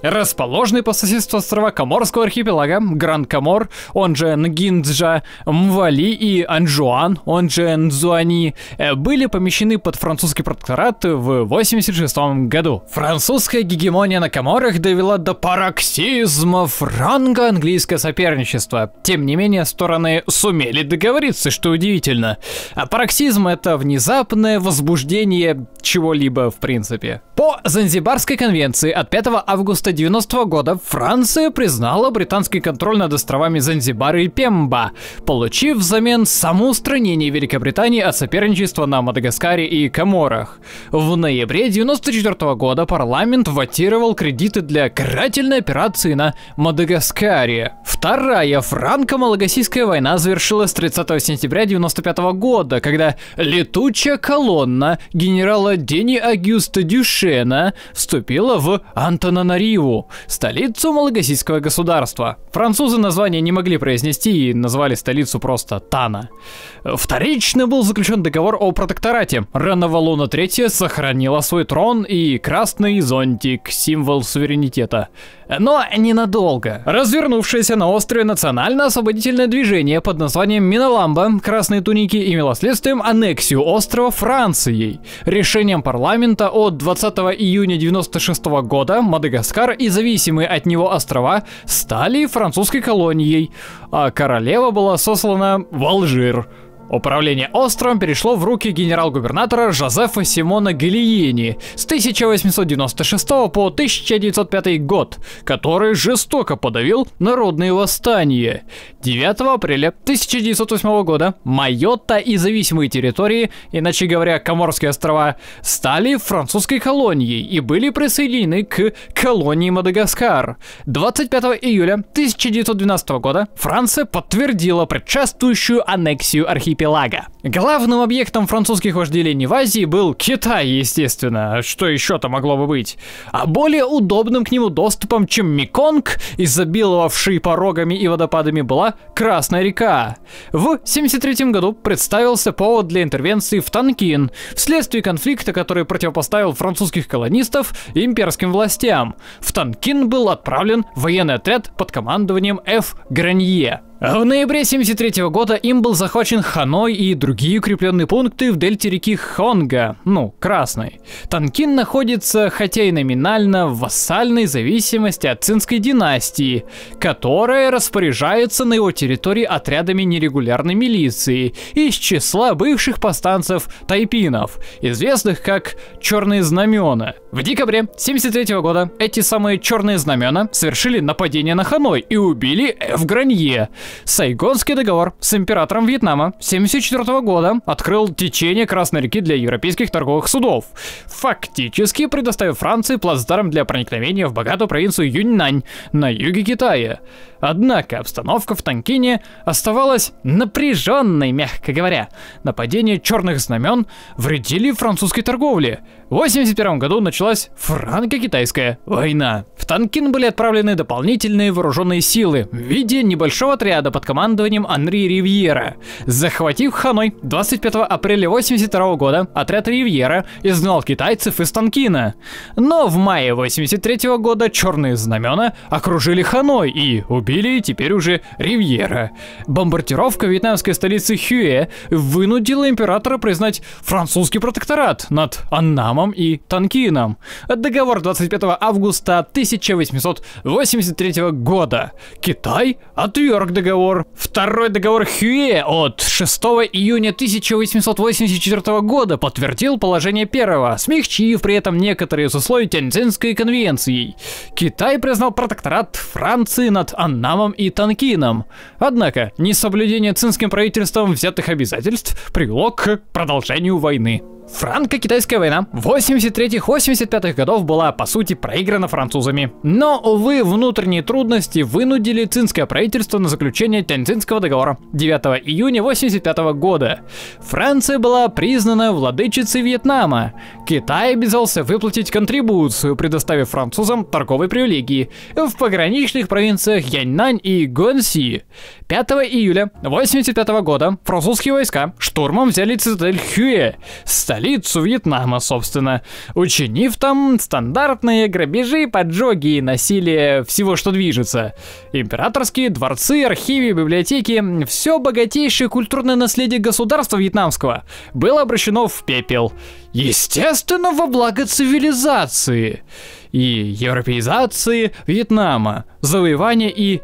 расположенные по соседству острова Коморского архипелага, Гранд-Комор, он же Нгинджа, Мвали и Анжуан, он же Нзуани, были помещены под французский протекторат в восемьдесят шестом году. Французская гегемония на Коморах довела до пароксизма франко-английское соперничество. Тем не менее, стороны сумели договориться, что удивительно. А пароксизм — это внезапное возбуждение чего-либо в принципе. По Занзибарской конвенции от пятого августа девяностого года Франция признала британский контроль над островами Занзибар и Пемба, получив взамен самоустранение Великобритании от соперничества на Мадагаскаре и Коморах. В ноябре девяносто четвёртого года парламент вотировал кредиты для карательной операции на Мадагаскаре. Вторая франко-малагасийская война завершилась тридцатого сентября девяносто пятого года, когда летучая колонна генерала Дени Агюста Дюшена вступила в Антананариву, столицу малагасийского государства. Французы название не могли произнести и назвали столицу просто Тана. Вторично был заключен договор о протекторате. Ранавалуна третья сохранила свой трон и красный зонтик, символ суверенитета. Но ненадолго. Развернувшееся на острове национально-освободительное движение под названием Миналамба, красные туники, имело следствием аннексию острова Францией. Решением парламента от двадцатого июня девяносто шестого года Мадагаскар и зависимые от него острова стали французской колонией, а королева была сослана в Алжир. Управление островом перешло в руки генерал-губернатора Жозефа Симона Галиени с тысяча восемьсот девяносто шестого по тысяча девятьсот пятый год, который жестоко подавил народные восстания. девятого апреля тысяча девятьсот восьмого года Майотта и зависимые территории, иначе говоря, Коморские острова, стали французской колонией и были присоединены к колонии Мадагаскар. двадцать пятого июля тысяча девятьсот двенадцатого года Франция подтвердила предшествующую аннексию архипелага. Главным объектом французских вожделений в Азии был Китай, естественно, что еще-то могло бы быть. А более удобным к нему доступом, чем Меконг, изобиловавший порогами и водопадами, была Красная река. В семьдесят третьем году представился повод для интервенции в Тонкин, вследствие конфликта, который противопоставил французских колонистов имперским властям. В Тонкин был отправлен военный отряд под командованием Ф. Гранье. В ноябре семьдесят третьего года им был захвачен Ханой и другие укрепленные пункты в дельте реки Хонга, ну, Красной. Тонкин находится, хотя и номинально, в вассальной зависимости от цинской династии, которая распоряжается на его территории отрядами нерегулярной милиции из числа бывших повстанцев тайпинов, известных как Черные Знамена. В декабре семьдесят третьего года эти самые Черные Знамена совершили нападение на Ханой и убили Ф. Гранье. Сайгонский договор с императором Вьетнама семьдесят четвёртого года открыл течение Красной реки для европейских торговых судов, фактически предоставив Франции плацдарм для проникновения в богатую провинцию Юньнань на юге Китая. Однако обстановка в Тонкине оставалась напряженной, мягко говоря. Нападения Черных Знамен вредили французской торговле. В восемьдесят первом году началась франко-китайская война. В Тонкин были отправлены дополнительные вооруженные силы в виде небольшого отряда под командованием Анри Ривьера. Захватив Ханой двадцать пятого апреля восемьдесят второго года, отряд Ривьера изгнал китайцев из Тонкина. Но в мае восемьдесят третьего года Черные Знамена окружили Ханой и убили теперь уже Ривьера. Бомбардировка вьетнамской столицы Хюэ вынудила императора признать французский протекторат над Аннамом и Тонкином. Договор двадцать пятого августа тысяча восемьсот восемьдесят третьего года. Китай отверг договор. Второй договор Хюэ от шестого июня тысяча восемьсот восемьдесят четвёртого года подтвердил положение первого, смягчив при этом некоторые из условий Тяньцзинской конвенции. Китай признал протекторат Франции над Аннамом и Тонкином. Однако, несоблюдение цинским правительством взятых обязательств привело к продолжению войны. Франко-китайская война восемьдесят третьего — восемьдесят пятого годов была, по сути, проиграна французами. Но, увы, внутренние трудности вынудили цинское правительство на заключение Тяньцзинского договора девятого июня восемьдесят пятого года. Франция была признана владычицей Вьетнама. Китай обязался выплатить контрибуцию, предоставив французам торговые привилегии в пограничных провинциях Яньнань и Гуанси. пятого июля восемьдесят пятого года французские войска штурмом взяли цитадель Хюэ, столицу Вьетнама, собственно, учинив там стандартные грабежи, поджоги и насилие всего, что движется. Императорские дворцы, архивы, библиотеки, все богатейшее культурное наследие государства вьетнамского было обращено в пепел. Естественно, во благо цивилизации и европеизации Вьетнама, завоевание и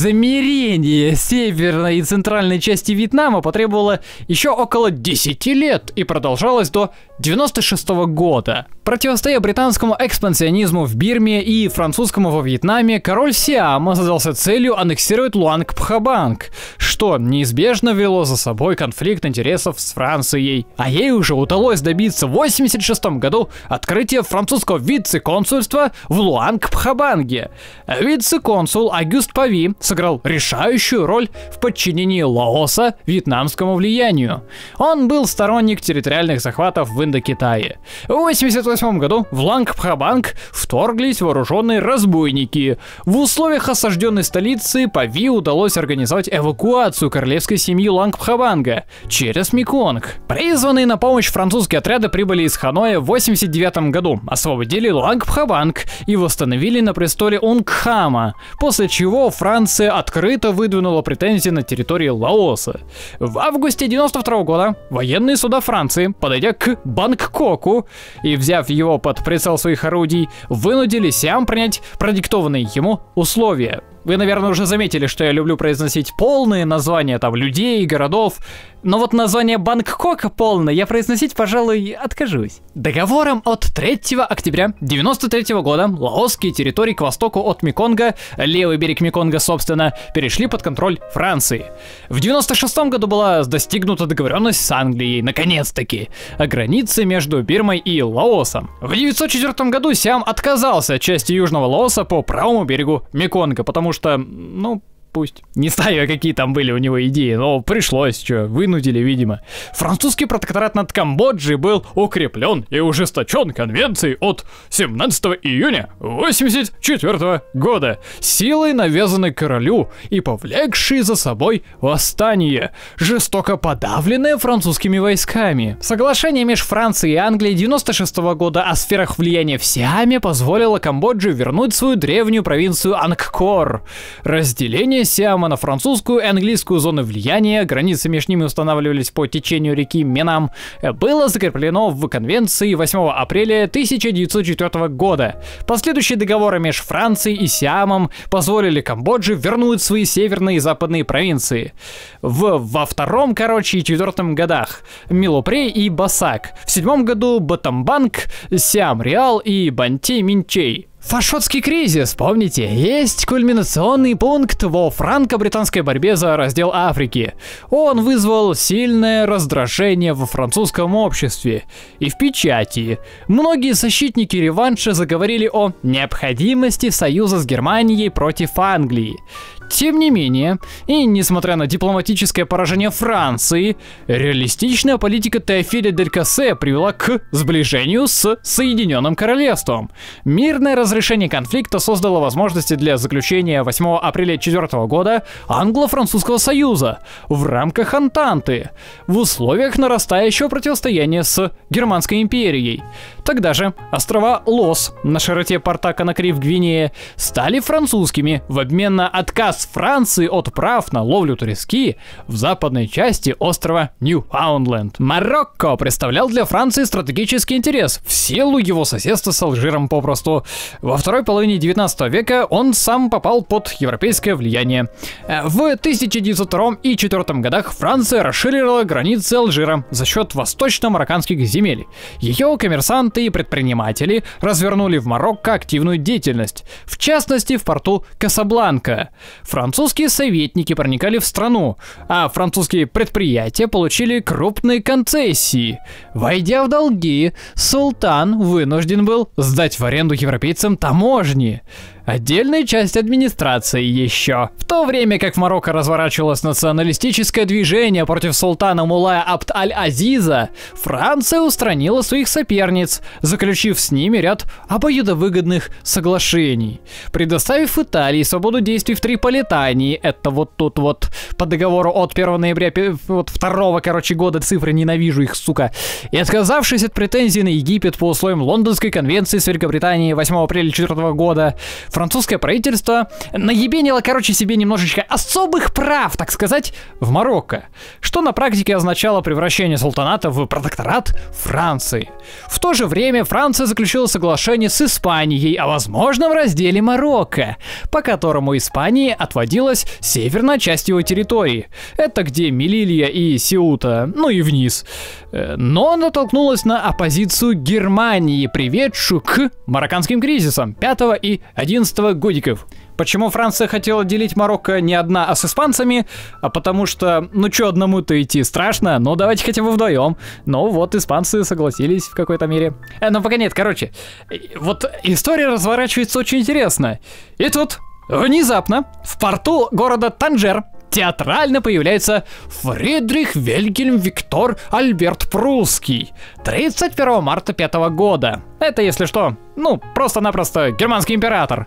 замирение северной и центральной части Вьетнама потребовало еще около десяти лет и продолжалось до девяносто шестого года. Противостоя британскому экспансионизму в Бирме и французскому во Вьетнаме, король Сиама задался целью аннексировать Луанг-Пхабанг, что неизбежно вело за собой конфликт интересов с Францией. А ей уже удалось добиться в восемьдесят шестом году открытия французского вице-консульства в Луанг-Пхабанге. Вице-консул Агюст Пави сыграл решающую роль в подчинении Лаоса вьетнамскому влиянию. Он был сторонник территориальных захватов в Индокитае. В восемьдесят восьмом году в Луанг-Пхабанг вторглись вооруженные разбойники. В условиях осажденной столицы Пави удалось организовать эвакуацию королевской семьи Луанг-Пхабанга через Меконг. Призванные на помощь французские отряды прибыли из Ханоя в восемьдесят девятом году, освободили Луанг-Пхабанг и восстановили на престоле Унгхама, после чего Франция открыто выдвинула претензии на территории Лаоса. В августе девяносто второго года военные суда Франции, подойдя к Бангкоку и взяв его под прицел своих орудий, вынудили Сиам принять продиктованные ему условия. Вы, наверное, уже заметили, что я люблю произносить полные названия там людей, городов, но вот название Бангкока полное я произносить, пожалуй, откажусь. Договором от третьего октября девяносто третьего года лаосские территории к востоку от Меконга, левый берег Меконга, собственно, перешли под контроль Франции. В девяносто шестом году была достигнута договоренность с Англией, наконец-таки, о границе между Бирмой и Лаосом. В девятьсот четвёртом году Сиам отказался от части Южного Лаоса по правому берегу Меконга, потому что, ну, пусть. Не знаю, какие там были у него идеи, но пришлось, что, вынудили, видимо. Французский протекторат над Камбоджей был укреплен и ужесточен конвенцией от семнадцатого июня восемьдесят четвёртого года, силой навязанной королю и повлекшей за собой восстание, жестоко подавленное французскими войсками. Соглашение между Францией и Англией девяносто шестого года о сферах влияния в Сиаме позволило Камбодже вернуть свою древнюю провинцию Ангкор. Разделение Сиама на французскую и английскую зоны влияния, границы между ними устанавливались по течению реки Менам, было закреплено в конвенции восьмого апреля тысяча девятьсот четвёртого года. Последующие договоры между Францией и Сиамом позволили Камбодже вернуть свои северные и западные провинции. В, во втором, короче, и четвертом годах Милопрей и Басак. В седьмом году Батамбанг, Сиам-Реал и Банти-Минчей. Фашотский кризис, помните, есть кульминационный пункт во франко-британской борьбе за раздел Африки. Он вызвал сильное раздражение во французском обществе и в печати. Многие защитники реванша заговорили о необходимости союза с Германией против Англии. Тем не менее, и несмотря на дипломатическое поражение Франции, реалистичная политика Теофиля дель Кассе привела к сближению с Соединенным Королевством. Мирное разрешение конфликта создало возможности для заключения восьмого апреля четвёртого года англо-французского союза в рамках Антанты, в условиях нарастающего противостояния с Германской империей. Тогда же острова Лос на широте порта Конакри в Гвинее стали французскими в обмен на отказ Франции от прав на ловлю трески в западной части острова Ньюфаундленд. Марокко представлял для Франции стратегический интерес в силу его соседства с Алжиром попросту. Во второй половине девятнадцатого века он сам попал под европейское влияние. В тысяча девятьсот втором и четвёртом годах Франция расширила границы Алжира за счет восточно-марокканских земель. Ее коммерсанты и предприниматели развернули в Марокко активную деятельность, в частности в порту Касабланка. Французские советники проникали в страну, а французские предприятия получили крупные концессии. Войдя в долги, султан вынужден был сдать в аренду европейцам таможни. отдельная часть администрации еще. В то время как в Марокко разворачивалось националистическое движение против султана Мулая Абд аль-Азиза, Франция устранила своих соперниц, заключив с ними ряд обоюдовыгодных соглашений, предоставив Италии свободу действий в Триполитании, это вот тут вот по договору от первого ноября вот второго, короче, года, цифры ненавижу их, сука, и отказавшись от претензий на Египет по условиям Лондонской конвенции с Великобританией восьмого апреля четвёртого года, французское правительство наебенило, короче, себе немножечко особых прав, так сказать, в Марокко, что на практике означало превращение султаната в протекторат Франции. В то же время Франция заключила соглашение с Испанией о возможном разделе Марокко, по которому Испании отводилась северная часть его территории. Это где Мелилья и Сеута, ну и вниз. Но натолкнулась на оппозицию Германии, приведшую к марокканским кризисам пятого и одиннадцатого годиков. Почему Франция хотела делить Марокко не одна, а с испанцами? А потому что, ну чё, одному-то идти страшно, ну давайте хотя бы вдвоем. Ну вот, испанцы согласились в какой-то мере. Э, ну пока нет, короче, вот история разворачивается очень интересно. И тут, внезапно, в порту города Танжер театрально появляется Фридрих Вильгельм Виктор Альберт Прусский. тридцать первого марта пятого года. Это, если что, ну, просто-напросто германский император.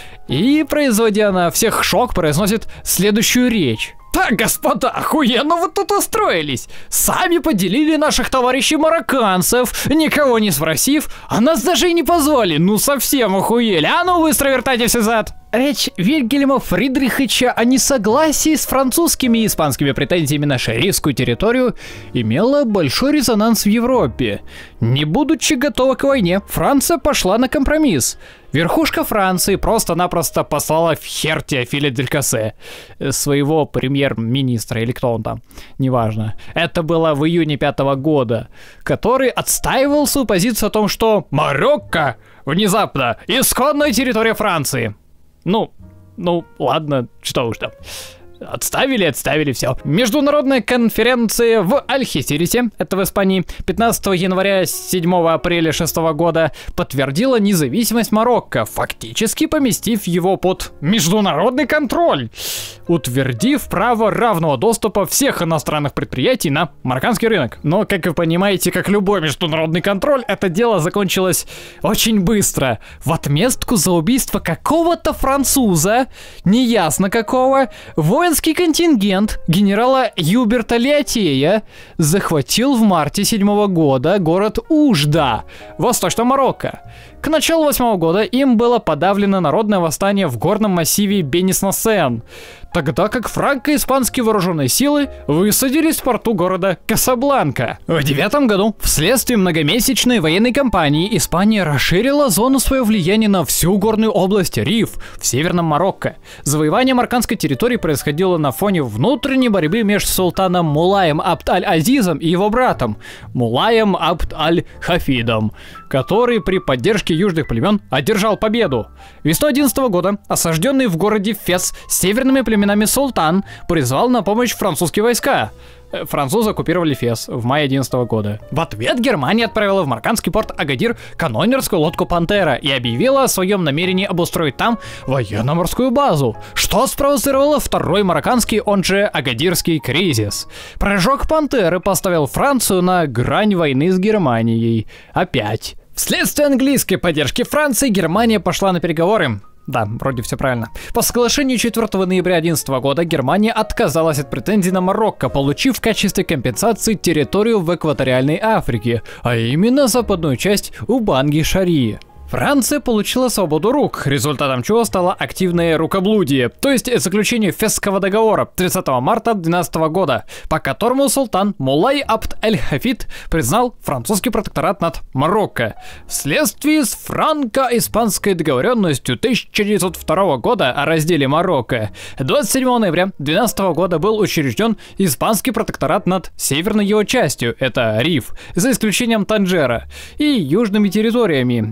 И, производя на всех шок, произносит следующую речь. Так, господа, охуенно вы тут устроились. Сами поделили наших товарищей-марокканцев, никого не спросив, а нас даже и не позвали. Ну совсем охуели. А ну быстро вертайтесь назад. Речь Вильгельма Фридриховича о несогласии с французскими и испанскими претензиями на шерифскую территорию имела большой резонанс в Европе. Не будучи готова к войне, Франция пошла на компромисс. Верхушка Франции просто-напросто послала в хер Теофиля дель Кассе, своего премьер-министра, или кто он там, неважно. Это было в июне пятого года, который отстаивал свою позицию о том, что Марокко внезапно исконная территория Франции. Ну, ну, ладно, что уж там. Отставили, отставили, все. Международная конференция в Альхесирисе, это в Испании, пятнадцатого января седьмого апреля шестого года подтвердила независимость Марокко, фактически поместив его под международный контроль, утвердив право равного доступа всех иностранных предприятий на марокканский рынок. Но, как вы понимаете, как любой международный контроль, это дело закончилось очень быстро. В отместку за убийство какого-то француза, неясно какого, воин Воинский контингент генерала Юберта Лиотея захватил в марте седьмого года город Ужда, восточном Марокко. К началу восьмого года им было подавлено народное восстание в горном массиве Бенис-Насен, тогда как франко-испанские вооруженные силы высадились в порту города Касабланка. В девятом году, вследствие многомесячной военной кампании, Испания расширила зону своего влияния на всю горную область Риф в северном Марокко. Завоевание марокканской территории происходило на фоне внутренней борьбы между султаном Мулаем Абд аль-Азизом и его братом Мулаем Абд аль-Хафидом, который при поддержке южных племен одержал победу. Весной одиннадцатого года осажденный в городе Фес северными племенами султан призвал на помощь французские войска. Французы оккупировали Фес в мае одиннадцатого года. В ответ Германия отправила в марокканский порт Агадир канонерскую лодку «Пантера» и объявила о своем намерении обустроить там военно-морскую базу, что спровоцировало второй марокканский, он же Агадирский кризис. Прыжок «Пантеры» поставил Францию на грань войны с Германией. Опять. Вследствие английской поддержки Франции Германия пошла на переговоры. Да, вроде все правильно. По соглашению четвёртого ноября одиннадцатого года Германия отказалась от претензий на Марокко, получив в качестве компенсации территорию в экваториальной Африке, а именно западную часть Убанги-Шарии. Франция получила свободу рук, результатом чего стало активное рукоблудие, то есть заключение Фесского договора тридцатого марта двенадцатого года, по которому султан Мулай Абд аль-Хафид признал французский протекторат над Марокко. Вследствие с франко-испанской договоренностью тысяча девятьсот второго года о разделе Марокко двадцать седьмого ноября двенадцатого года был учрежден испанский протекторат над северной его частью, это Риф, за исключением Танжера, и южными территориями Ифни,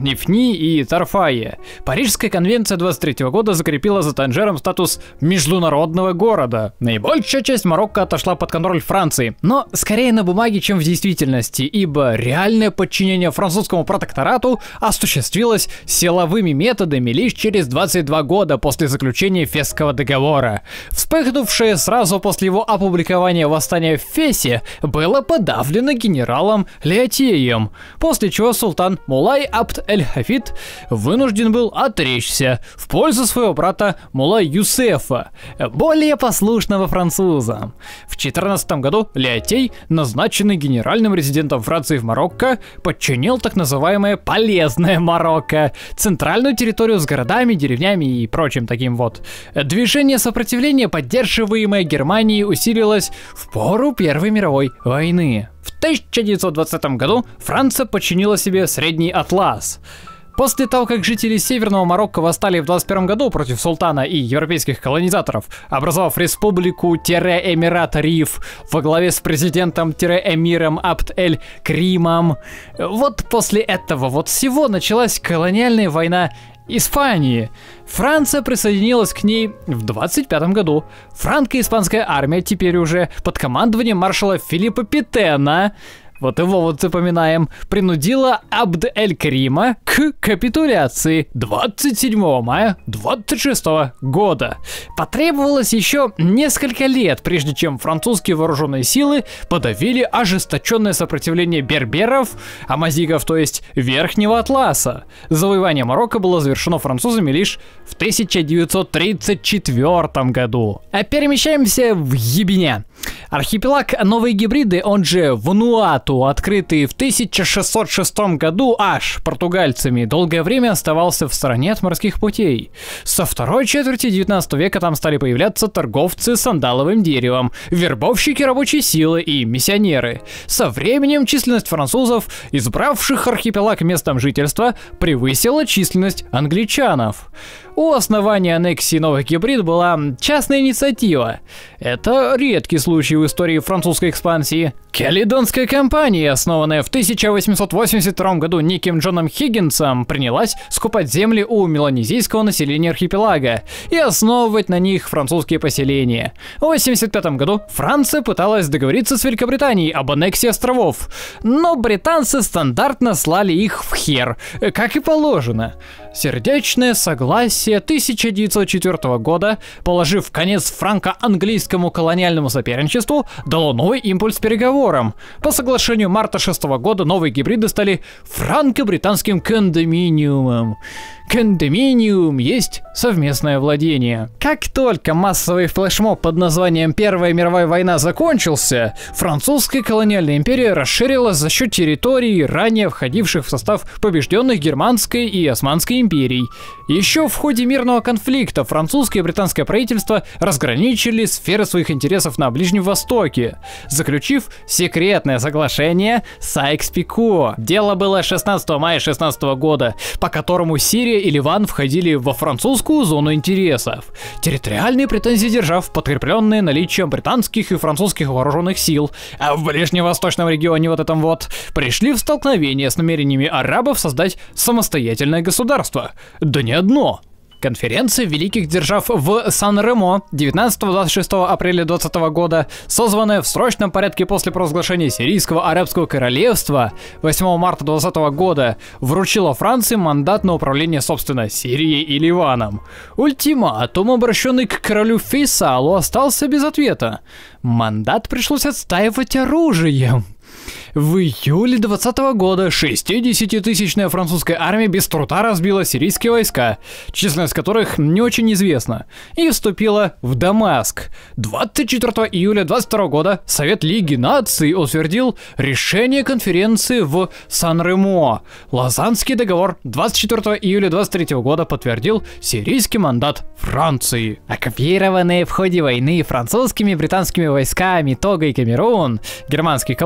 Сен-Дени и Тарфае. Парижская конвенция двадцать третьего года закрепила за Танжером статус международного города. Наибольшая часть Марокко отошла под контроль Франции, но скорее на бумаге, чем в действительности, ибо реальное подчинение французскому протекторату осуществилось силовыми методами лишь через двадцать два года после заключения Фесского договора. Вспыхнувшее сразу после его опубликования восстание в Фесе было подавлено генералом Лиотьеем, после чего султан Мулай Абд эль-Хафид вынужден был отречься в пользу своего брата Мулай Юсефа, более послушного француза. В четырнадцатом году Лиотьей, назначенный генеральным резидентом Франции в Марокко, подчинил так называемое «полезное Марокко», центральную территорию с городами, деревнями и прочим таким вот. Движение сопротивления, поддерживаемое Германией, усилилось в пору Первой мировой войны. В тысяча девятьсот двадцатом году Франция подчинила себе Средний Атлас. После того, как жители Северного Марокко восстали в двадцать первом году против султана и европейских колонизаторов, образовав республику-эмират Риф во главе с президентом-эмиром Абд эль-Кримом, вот после этого вот всего началась колониальная война Испании. Франция присоединилась к ней в двадцать пятом году. Франко-испанская армия теперь уже под командованием маршала Филиппа Петена, вот его вот запоминаем, принудила Абд эль-Крима к капитуляции двадцать седьмого мая двадцать шестого года. Потребовалось еще несколько лет, прежде чем французские вооруженные силы подавили ожесточенное сопротивление берберов, амазигов, то есть Верхнего Атласа. Завоевание Марокко было завершено французами лишь в тысяча девятьсот тридцать четвёртом году. А перемещаемся в Ебеня. Архипелаг Новые Гибриды, он же Вануату, открытый в тысяча шестьсот шестом году аж португальцами, долгое время оставался в стороне от морских путей. Со второй четверти девятнадцатого века там стали появляться торговцы сандаловым деревом, вербовщики рабочей силы и миссионеры. Со временем численность французов, избравших архипелаг местом жительства, превысила численность англичанов. У основания аннексии Новых Гибрид была частная инициатива. Это редкий случай в истории французской экспансии. Каледонская компания, основанная в тысяча восемьсот восемьдесят втором году неким Джоном Хиггинсом, принялась скупать земли у меланезийского населения архипелага и основывать на них французские поселения. В восемьдесят пятом году Франция пыталась договориться с Великобританией об аннексии островов, но британцы стандартно слали их в хер, как и положено. Сердечное согласие тысяча девятьсот четвёртого года, положив конец франко-английскому колониальному соперничеству, дало новый импульс переговорам. По соглашению марта шестого года Новые Гибриды стали франко-британским кондоминиумом. Кондоминиум есть совместное владение. Как только массовый флешмоб под названием Первая мировая война закончился, французская колониальная империя расширилась за счет территорий, ранее входивших в состав побежденных Германской и Османской империй. Еще в ходе мирного конфликта французское и британское правительство разграничили сферы своих интересов на Ближнем Востоке, заключив секретное соглашение Сайкс-Пико. Дело было шестнадцатого мая шестнадцатого года, по которому Сирия и Ливан входили во французскую зону интересов. Территориальные претензии держав, подкрепленные наличием британских и французских вооруженных сил, а в ближневосточном регионе вот этом вот, пришли в столкновение с намерениями арабов создать самостоятельное государство. Да не одно. Конференция великих держав в Сан-Ремо девятнадцатого-двадцать шестого апреля двадцатого года, созванная в срочном порядке после провозглашения Сирийского арабского королевства восьмого марта двадцатого года, вручила Франции мандат на управление, собственно, Сирией и Ливаном. Ультиматум, обращенный к королю Фейсалу, остался без ответа. Мандат пришлось отстаивать оружием. В июле двадцатого года шестидесятитысячная французская армия без труда разбила сирийские войска, численность которых не очень известна, и вступила в Дамаск. двадцать четвёртого июля двадцать второго года Совет Лиги Наций утвердил решение конференции в Сан-Ремо. Лозаннский договор двадцать четвёртого июля двадцать третьего года подтвердил сирийский мандат Франции. Оккупированные в ходе войны французскими и британскими войсками Того и Камерун, германские колонии в Африке,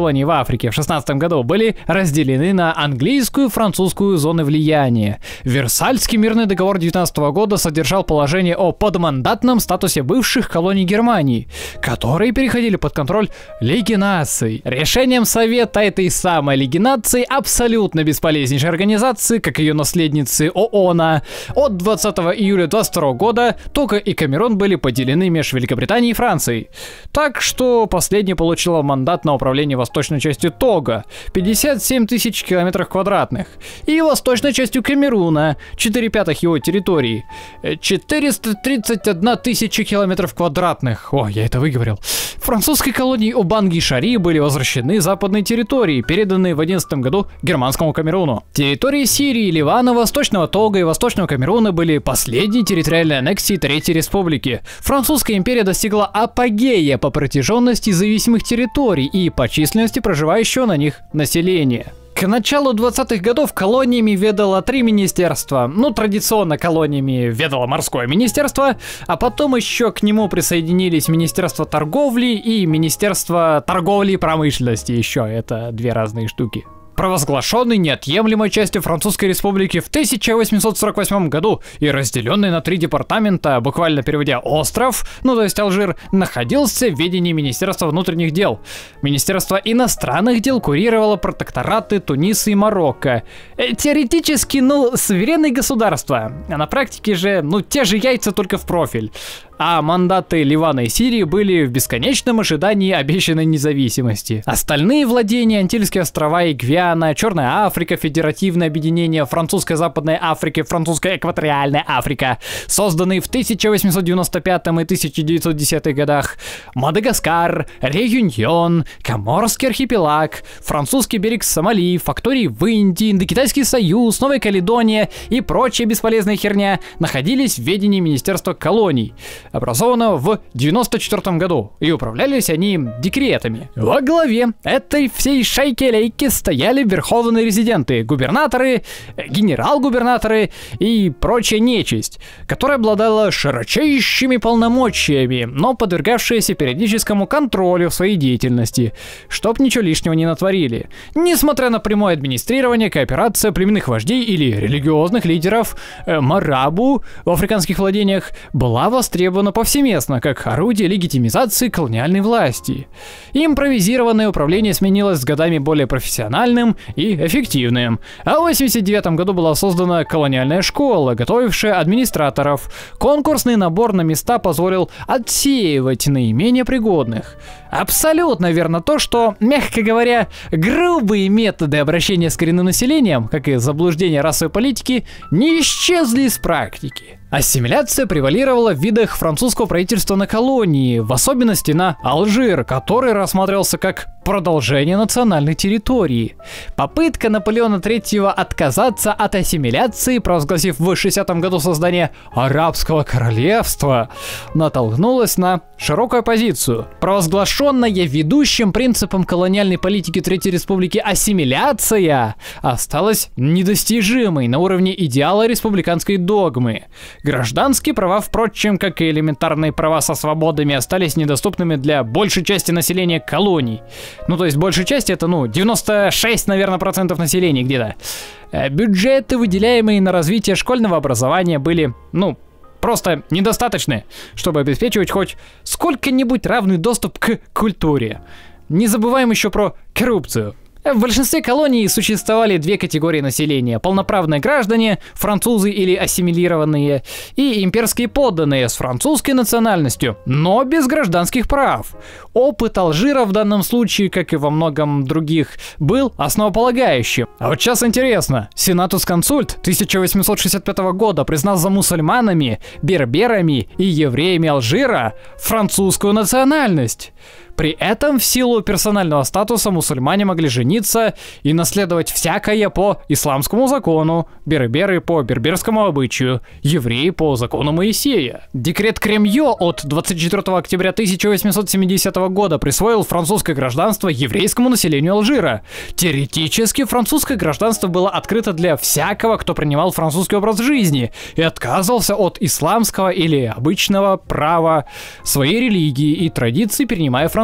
Африки в шестнадцатом году были разделены на английскую и французскую зоны влияния. Версальский мирный договор девятнадцатого года содержал положение о подмандатном статусе бывших колоний Германии, которые переходили под контроль Лиги наций. Решением Совета этой самой Лиги наций, абсолютно бесполезнейшей организации, как ее наследницы ООН, от двадцатого июля двадцать второго года Того и Камерун были поделены между Великобританией и Францией. Так что последняя получила мандат на управление восточной частью Того, пятьдесят семь тысяч километров квадратных, и восточной частью Камеруна, четыре пятых его территории, четыреста тридцать одна тысяча километров квадратных. О, я это выговорил. Французской колонии Обанги-Шари были возвращены западные территории, переданные в одиннадцатом году германскому Камеруну. Территории Сирии, Ливана, Восточного Того и Восточного Камеруна были последней территориальной аннексией Третьей Республики. Французская империя достигла апогея по протяженности зависимых территорий и по численности проживающего на них населения. К началу двадцатых годов колониями ведало три министерства. Ну, традиционно колониями ведало морское министерство, а потом еще к нему присоединились Министерство торговли и Министерство торговли и промышленности. Еще это две разные штуки. Провозглашенный неотъемлемой частью Французской Республики в тысяча восемьсот сорок восьмом году и разделенный на три департамента, буквально переводя остров, ну то есть Алжир, находился в ведении Министерства внутренних дел. Министерство иностранных дел курировало протектораты Туниса и Марокко. Э, теоретически, ну, суверенные государства, а на практике же, ну, те же яйца, только в профиль. А мандаты Ливана и Сирии были в бесконечном ожидании обещанной независимости. Остальные владения, Антильские острова и Гвиана, Черная Африка, Федеративное объединение Французской Западной Африки, Французская Экваториальная Африка, созданные в тысяча восемьсот девяносто пятом и тысяча девятьсот десятых годах, Мадагаскар, Реюньон, Коморский архипелаг, Французский берег Сомали, фактории в Индии, Индокитайский союз, Новая Каледония и прочая бесполезная херня находились в ведении Министерства колоний, образованного в девяносто четвёртом году, и управлялись они декретами. Во главе этой всей шайки-лейки стояли верховные резиденты, губернаторы, генерал-губернаторы и прочая нечисть, которая обладала широчайшими полномочиями, но подвергавшаяся периодическому контролю в своей деятельности, чтоб ничего лишнего не натворили. Несмотря на прямое администрирование, кооперация племенных вождей или религиозных лидеров, э, марабу в африканских владениях была востребована повсеместно как орудие легитимизации колониальной власти. Импровизированное управление сменилось с годами более профессиональным и эффективным, а в восемьдесят девятом году была создана колониальная школа, готовившая администраторов. Конкурсный набор на места позволил отсеивать наименее пригодных. Абсолютно верно то, что, мягко говоря, грубые методы обращения с коренным населением, как и заблуждение расовой политики, не исчезли из практики. Ассимиляция превалировала в видах французского правительства на колонии, в особенности на Алжир, который рассматривался как продолжение национальной территории. Попытка Наполеона третьего отказаться от ассимиляции, провозгласив в шестидесятом году создание Арабского королевства, натолкнулась на широкую оппозицию. Провозглашенная ведущим принципом колониальной политики Третьей Республики ассимиляция осталась недостижимой на уровне идеала республиканской догмы. Гражданские права, впрочем, как и элементарные права со свободами, остались недоступными для большей части населения колоний. Ну, то есть большей части это, ну, девяносто шесть, наверное, процентов населения где-то. Бюджеты, выделяемые на развитие школьного образования, были, ну, просто недостаточны, чтобы обеспечивать хоть сколько-нибудь равный доступ к культуре. Не забываем еще про коррупцию. В большинстве колоний существовали две категории населения: полноправные граждане, французы или ассимилированные, и имперские подданные с французской национальностью, но без гражданских прав. Опыт Алжира в данном случае, как и во многом других, был основополагающим. А вот сейчас интересно, Сенатус Консульт тысяча восемьсот шестьдесят пятого года признал за мусульманами, берберами и евреями Алжира французскую национальность. При этом в силу персонального статуса мусульмане могли жениться и наследовать всякое по исламскому закону, берберы по берберскому обычаю, евреи по закону Моисея. Декрет Кремье от двадцать четвёртого октября тысяча восемьсот семидесятого года присвоил французское гражданство еврейскому населению Алжира. Теоретически французское гражданство было открыто для всякого, кто принимал французский образ жизни и отказывался от исламского или обычного права своей религии и традиций, перенимая французское.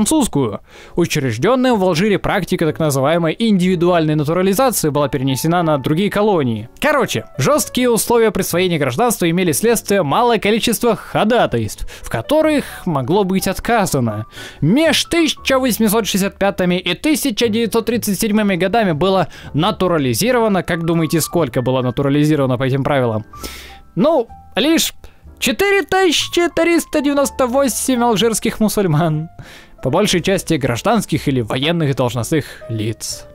французскую. Учрежденная в Алжире практика так называемой индивидуальной натурализации была перенесена на другие колонии. Короче, жесткие условия присвоения гражданства имели следствие малое количество ходатайств, в которых могло быть отказано. Меж тысяча восемьсот шестьдесят пятым и тысяча девятьсот тридцать седьмым годами было натурализировано, как думаете, сколько было натурализировано по этим правилам? Ну, лишь четыре тысячи триста девяносто восемь алжирских мусульман, по большей части гражданских или военных должностных лиц.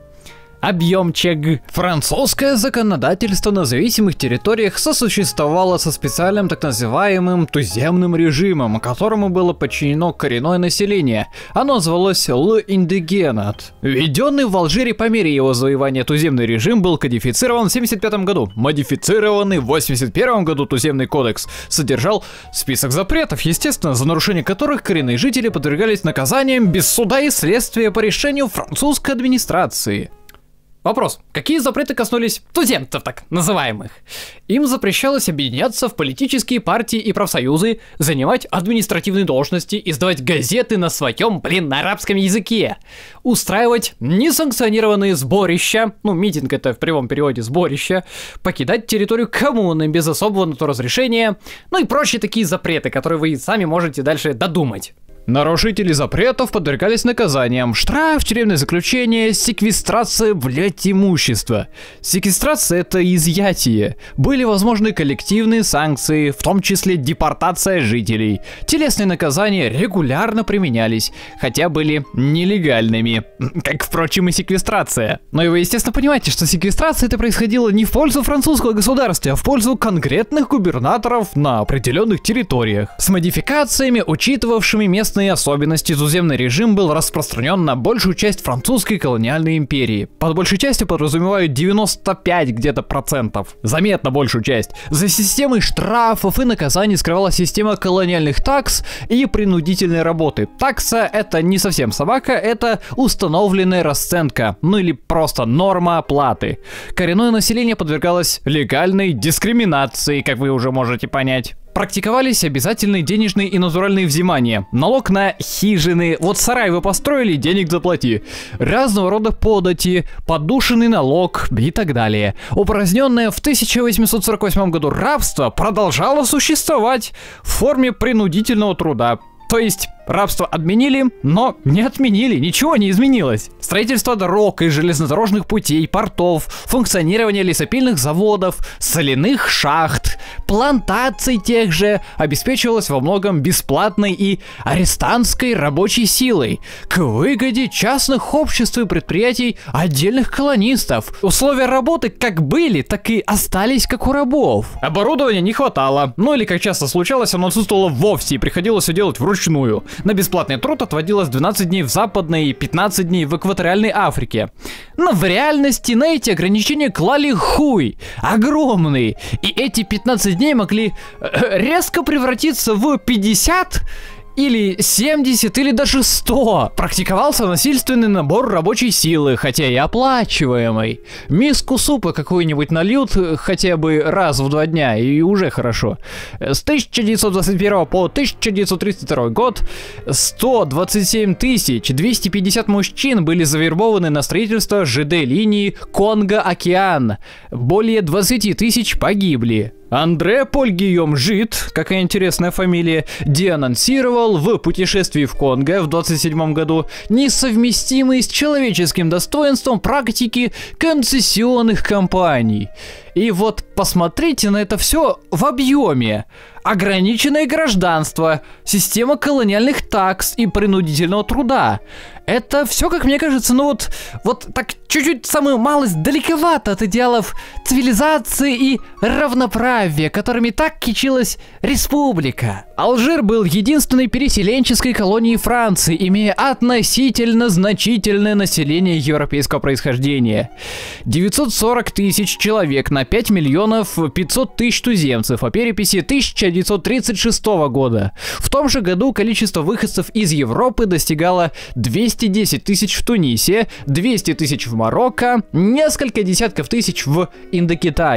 Объемчик. Французское законодательство на зависимых территориях сосуществовало со специальным так называемым туземным режимом, которому было подчинено коренное население. Оно звалось «L'Indigène». Введенный в Алжире по мере его завоевания туземный режим был кодифицирован в семьдесят пятом году. Модифицированный в восемьдесят первом году туземный кодекс содержал список запретов, естественно, за нарушение которых коренные жители подвергались наказаниям без суда и следствия по решению французской администрации. Вопрос. Какие запреты коснулись туземцев, так называемых? Им запрещалось объединяться в политические партии и профсоюзы, занимать административные должности, издавать газеты на своем, блин, на арабском языке, устраивать несанкционированные сборища, ну, митинг это в прямом переводе сборища, покидать территорию коммуны без особого на то разрешения, ну и прочие такие запреты, которые вы сами можете дальше додумать. Нарушители запретов подвергались наказаниям: штраф, тюремное заключение, секвестрация, блять, имущества. Секвестрация — это изъятие. Были возможны коллективные санкции, в том числе депортация жителей. Телесные наказания регулярно применялись, хотя были нелегальными, как, впрочем, и секвестрация. Но и вы, естественно, понимаете, что секвестрация это происходила не в пользу французского государства, а в пользу конкретных губернаторов на определенных территориях. С модификациями, учитывавшими местные особенности, туземный режим был распространен на большую часть французской колониальной империи. Под большей частью подразумевают девяносто пять где-то процентов. Заметно большую часть. За системой штрафов и наказаний скрывалась система колониальных такс и принудительной работы. Такса — это не совсем собака, это установленная расценка, ну или просто норма оплаты. Коренное население подвергалось легальной дискриминации, как вы уже можете понять. Практиковались обязательные денежные и натуральные взимания. Налог на хижины. Вот сарай вы построили, денег заплати. Разного рода подати, подушенный налог и так далее. Упраздненное в тысяча восемьсот сорок восьмом году рабство продолжало существовать в форме принудительного труда. То есть рабство отменили, но не отменили, ничего не изменилось. Строительство дорог и железнодорожных путей, портов, функционирование лесопильных заводов, соляных шахт, плантаций тех же обеспечивалось во многом бесплатной и арестантской рабочей силой, к выгоде частных обществ и предприятий отдельных колонистов. Условия работы как были, так и остались как у рабов. Оборудования не хватало, ну или, как часто случалось, оно отсутствовало вовсе и приходилось все делать вручную. На бесплатный труд отводилось двенадцать дней в Западной и пятнадцать дней в экваториальной Африке. Но в реальности на эти ограничения клали хуй огромный. И эти пятнадцать дней могли резко превратиться в пятьдесят или семьдесят, или даже сто. Практиковался насильственный набор рабочей силы, хотя и оплачиваемый. Миску супа какую-нибудь нальют хотя бы раз в два дня, и уже хорошо. С тысяча девятьсот двадцать первого по тысяча девятьсот тридцать второй год сто двадцать семь тысяч двести пятьдесят мужчин были завербованы на строительство ЖД-линии Конго-Океан. Более двадцать тысяч погибли. Андре Поль Гийом Жид, какая интересная фамилия, деанонсировал в путешествии в Конго в двадцать седьмом году несовместимые с человеческим достоинством практики концессионных компаний. И вот посмотрите на это все в объеме. Ограниченное гражданство, система колониальных такс и принудительного труда. Это все, как мне кажется, ну вот, вот так чуть-чуть самую малость далековато от идеалов цивилизации и равноправия, которыми так кичилась республика. Алжир был единственной переселенческой колонией Франции, имея относительно значительное население европейского происхождения. девятьсот сорок тысяч человек на пять миллионов пятьсот тысяч туземцев по переписи тысяча девятьсот тридцать шестого года. В том же году количество выходцев из Европы достигало двести десять тысяч в Тунисе, двести тысяч в Марокко, несколько десятков тысяч в Индокитае.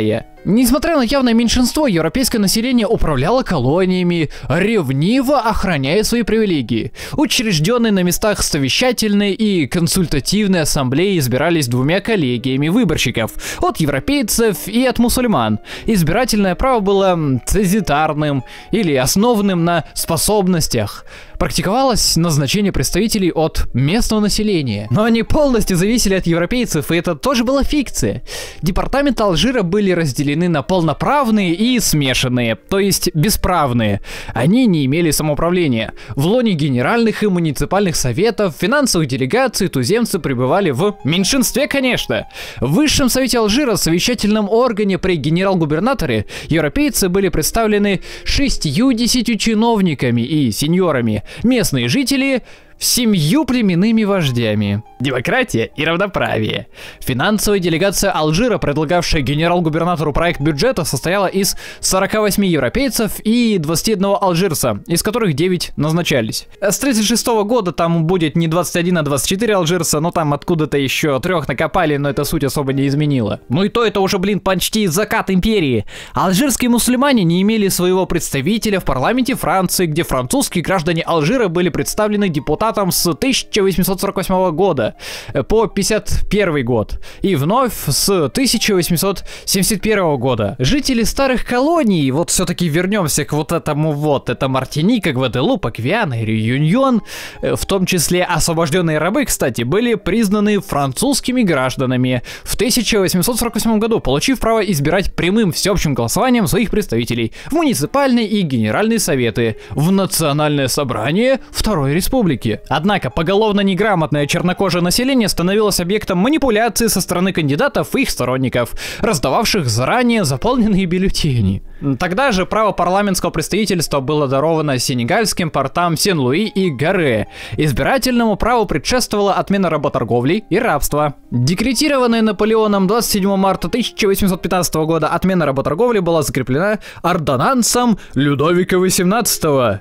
Несмотря на явное меньшинство, европейское население управляло колониями, ревниво охраняя свои привилегии. Учрежденные на местах совещательные и консультативные ассамблеи избирались двумя коллегиями выборщиков от европейцев и от мусульман. Избирательное право было цензитарным или основанным на способностях. Практиковалось назначение представителей от местного населения. Но они полностью зависели от европейцев, и это тоже была фикция. Департаменты Алжира были разделены на полноправные и смешанные, то есть бесправные. Они не имели самоуправления. В лоне генеральных и муниципальных советов, финансовых делегаций туземцы пребывали в меньшинстве, конечно. В Высшем совете Алжира, совещательном органе при генерал-губернаторе, европейцы были представлены шестьюдесятью чиновниками и сеньорами. Местные жители — семью племенными вождями. Демократия и равноправие. Финансовая делегация Алжира, предлагавшая генерал-губернатору проект бюджета, состояла из сорока восьми европейцев и двадцати одного алжирца, из которых девять назначались. С тридцать шестого года там будет не двадцать один, а двадцать четыре алжирца, но там откуда-то еще трех накопали, но это суть особо не изменила. Ну и то это уже, блин, почти закат империи. Алжирские мусульмане не имели своего представителя в парламенте Франции, где французские граждане Алжира были представлены депутатом с тысяча восемьсот сорок восьмого года по пятьдесят первый год и вновь с тысяча восемьсот семьдесят первого года. Жители старых колоний, вот все-таки вернемся к вот этому вот, это Мартиника, Гваделупа, Гвиана и Реюньон, в том числе освобожденные рабы, кстати, были признаны французскими гражданами в тысяча восемьсот сорок восьмом году, получив право избирать прямым всеобщим голосованием своих представителей в муниципальные и генеральные советы, в Национальное собрание Второй Республики. Однако поголовно неграмотное чернокожее население становилось объектом манипуляции со стороны кандидатов и их сторонников, раздававших заранее заполненные бюллетени. Тогда же право парламентского представительства было даровано сенегальским портам Сен-Луи и Гаре. Избирательному праву предшествовала отмена работорговли и рабства. Декретированная Наполеоном двадцать седьмого марта тысяча восемьсот пятнадцатого года отмена работорговли была закреплена ордонансом Людовика восемнадцатого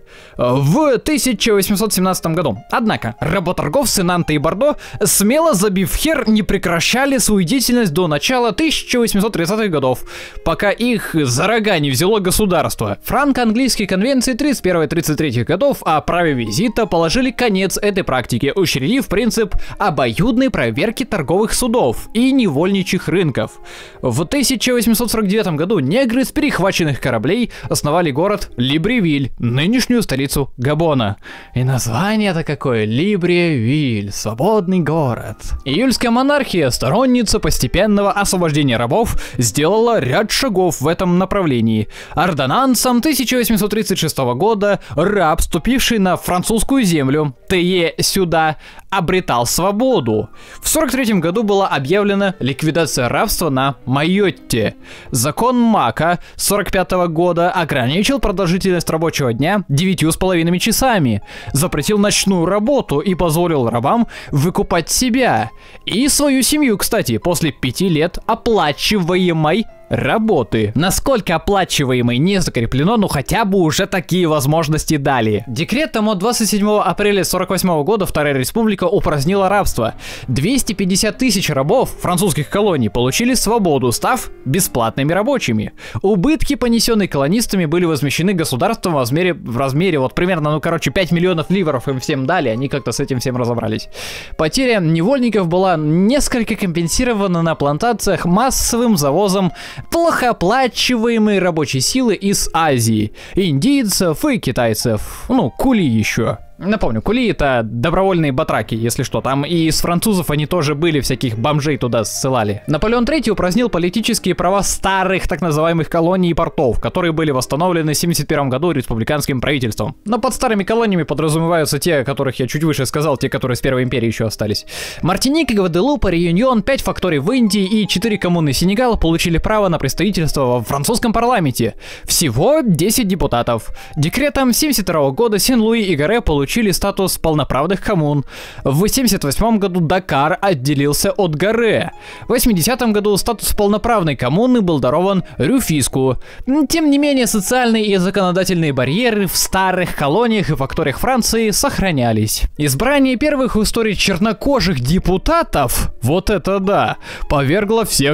в тысяча восемьсот семнадцатом году. Однако работорговцы Нанта и Бордо, смело забив хер, не прекращали свою деятельность до начала тысяча восемьсот тридцатых годов, пока их за рога не взяло государство. Франко-английские конвенции тридцать первого и тридцать третьего годов о праве визита положили конец этой практике, учредив принцип обоюдной проверки торговых судов и невольничьих рынков. В тысяча восемьсот сорок девятом году негры с перехваченных кораблей основали город Либревиль, нынешнюю столицу Габона. И название-то какое — Либревиль, свободный город. Июльская монархия, сторонница постепенного освобождения рабов, сделала ряд шагов в этом направлении. Ордонансом тысяча восемьсот тридцать шестого года раб, ступивший на французскую землю, Тее сюда, обретал свободу. В сорок третьем году была объявлена ликвидация рабства на Майотте. Закон Мака сорок пятого года ограничил продолжительность рабочего дня девятью с половиной часами, запретил ночную работу и позволил рабам выкупать себя и свою семью, кстати, после пяти лет оплачиваемой работы. Насколько оплачиваемой не закреплено, но хотя бы уже такие возможности дали. Декретом от двадцать седьмого апреля сорок восьмого года Вторая Республика упразднила рабство. двести пятьдесят тысяч рабов французских колоний получили свободу, став бесплатными рабочими. Убытки, понесенные колонистами, были возмещены государством в размере, в размере вот примерно, ну короче, пять миллионов ливров им всем дали, они как-то с этим всем разобрались. Потеря невольников была несколько компенсирована на плантациях массовым завозом плохо оплачиваемой рабочей силы из Азии, индийцев и китайцев, ну, кули еще. Напомню, кули — это добровольные батраки, если что. Там и из французов они тоже были, всяких бомжей туда ссылали. Наполеон третий упразднил политические права старых так называемых колоний и портов, которые были восстановлены в семьдесят первом году республиканским правительством. Но под старыми колониями подразумеваются те, о которых я чуть выше сказал, те, которые с Первой империи еще остались. Мартиника, Гваделупа, Реюньон, пять факторий в Индии и четыре коммуны Сенегала получили право на представительство во французском парламенте. Всего десять депутатов. Декретом семьдесят второго года Сен-Луи и Гаре получили статус полноправных коммун. В семьдесят восьмом году Дакар отделился от Гаре. В восьмидесятом году статус полноправной коммуны был дарован Рюфиску. Тем не менее, социальные и законодательные барьеры в старых колониях и факториях Франции сохранялись. Избрание первых в истории чернокожих депутатов, вот это да, повергло всех в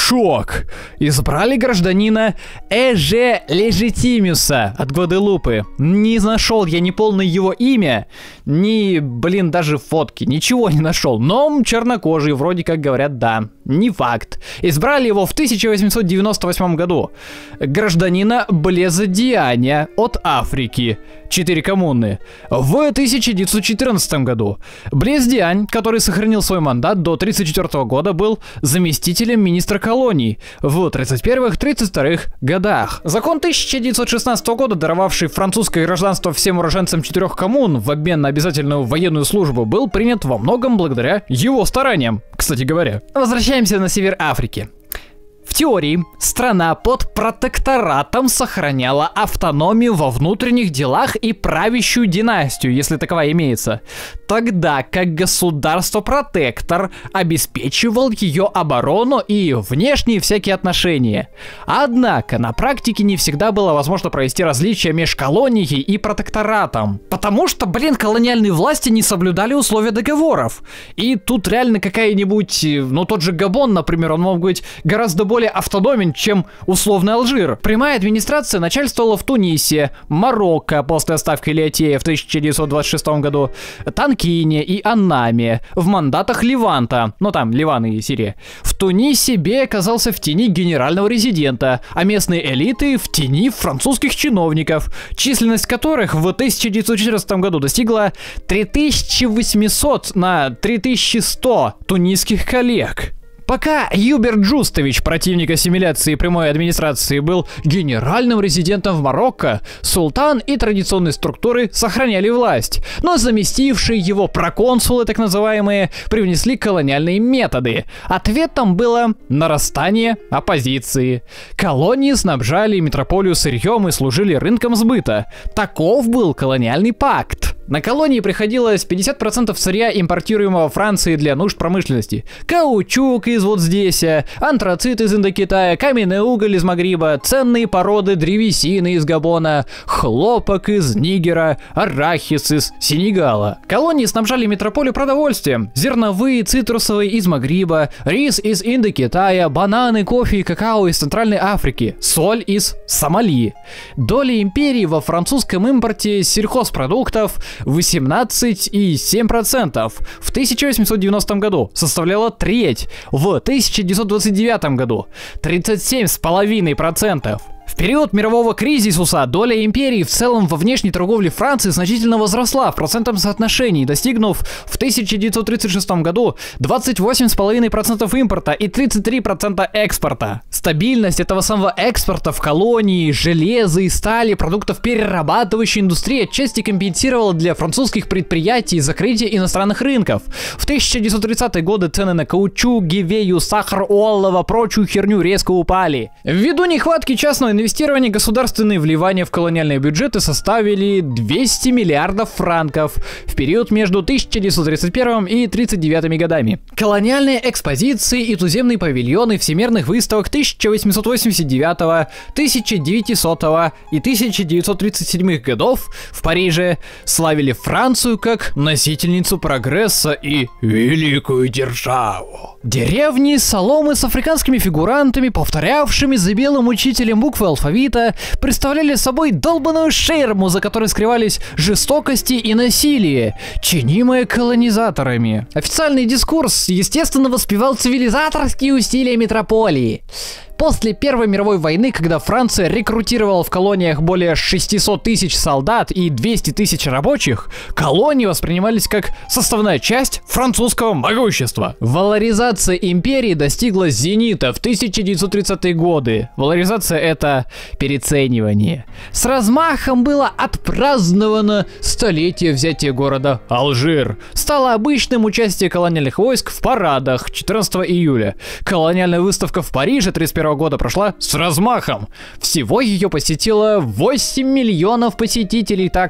Шок! Избрали гражданина Эже Лежитимиуса от Гваделупы. Не нашел я ни полное его имя, ни, блин, даже фотки, ничего не нашел. Но чернокожий, вроде как говорят, да. Не факт. Избрали его в тысяча восемьсот девяносто восьмом году. Гражданина Блеза Дианя от Африки. Четыре коммуны. В тысяча девятьсот четырнадцатом году Блез Диань, который сохранил свой мандат до тридцать четвёртого года, был заместителем министра колоний в тридцать первых — тридцать вторых годах. Закон тысяча девятьсот шестнадцатого года, даровавший французское гражданство всем уроженцам четырех коммун в обмен на обязательную военную службу, был принят во многом благодаря его стараниям, кстати говоря. Возвращаемся на север Африки. В теории, страна под протекторатом сохраняла автономию во внутренних делах и правящую династию, если таковая имеется, тогда как государство-протектор обеспечивал ее оборону и внешние всякие отношения. Однако на практике не всегда было возможно провести различия между колонией и протекторатом, потому что, блин, колониальные власти не соблюдали условия договоров. И тут реально какая-нибудь, ну тот же Габон, например, он мог быть гораздо более более автономен, чем условный Алжир. Прямая администрация начальствовала в Тунисе, Марокко после отставки Лиотея в тысяча девятьсот двадцать шестом году, Танкине и Аннаме, в мандатах Леванта, ну там Ливан и Сирия. В Тунисе Бей оказался в тени генерального резидента, а местные элиты в тени французских чиновников, численность которых в тысяча девятьсот четырнадцатом году достигла три тысячи восемьсот на три тысячи сто тунисских коллег. Пока Юбер Джустович, противник ассимиляции и прямой администрации, был генеральным резидентом в Марокко, султан и традиционные структуры сохраняли власть, но заместившие его проконсулы, так называемые, привнесли колониальные методы. Ответом было нарастание оппозиции. Колонии снабжали метрополию сырьем и служили рынком сбыта. Таков был колониальный пакт. На колонии приходилось пятьдесят процентов сырья, импортируемого Францией для нужд промышленности. Каучук из вот здесь, антрацит из Индокитая, каменный уголь из Магриба, ценные породы древесины из Габона, хлопок из Нигера, арахис из Сенегала. Колонии снабжали метрополию продовольствием. Зерновые, цитрусовые из Магриба, рис из Индокитая, бананы, кофе и какао из Центральной Африки, соль из Сомали. Доля империи во французском импорте сельхозпродуктов восемнадцать и семь десятых процента в тысяча восемьсот девяностом году составляла треть, в тысяча девятьсот двадцать девятом году тридцать семь целых пять десятых процента. В период мирового кризиса доля империи в целом во внешней торговле Франции значительно возросла в процентном соотношении, достигнув в тысяча девятьсот тридцать шестом году двадцать восемь целых пять десятых процента импорта и тридцать три процента экспорта. Стабильность этого самого экспорта в колонии, железа и стали, продуктов перерабатывающей индустрии отчасти компенсировала для французских предприятий закрытие иностранных рынков. В тысяча девятьсот тридцатые годы цены на каучук, гивею, сахар, олово, прочую херню резко упали. Ввиду нехватки частного инвестирования государственные вливания в колониальные бюджеты составили двести миллиардов франков в период между тысяча девятьсот тридцать первым и тридцать девятыми годами. Колониальные экспозиции и туземные павильоны всемирных выставок тысяча восемьсот восемьдесят девятого, тысяча девятисотого и тысяча девятьсот тридцать седьмых годов в Париже славили Францию как носительницу прогресса и великую державу. Деревни, соломы с африканскими фигурантами, повторявшими за белым учителем буквы алфавита, представляли собой долбаную ширму, за которой скрывались жестокости и насилие, чинимое колонизаторами. Официальный дискурс, естественно, воспевал цивилизаторские усилия метрополии. После Первой мировой войны, когда Франция рекрутировала в колониях более шестисот тысяч солдат и двухсот тысяч рабочих, колонии воспринимались как составная часть французского могущества. Валоризация империи достигла зенита в тысяча девятьсот тридцатые годы. Валоризация — это переоценивание. С размахом было отпраздновано столетие взятия города Алжир. Стало обычным участие колониальных войск в парадах четырнадцатого июля. Колониальная выставка в Париже тридцать первого года прошла с размахом. Всего ее посетило восемь миллионов посетителей так-то.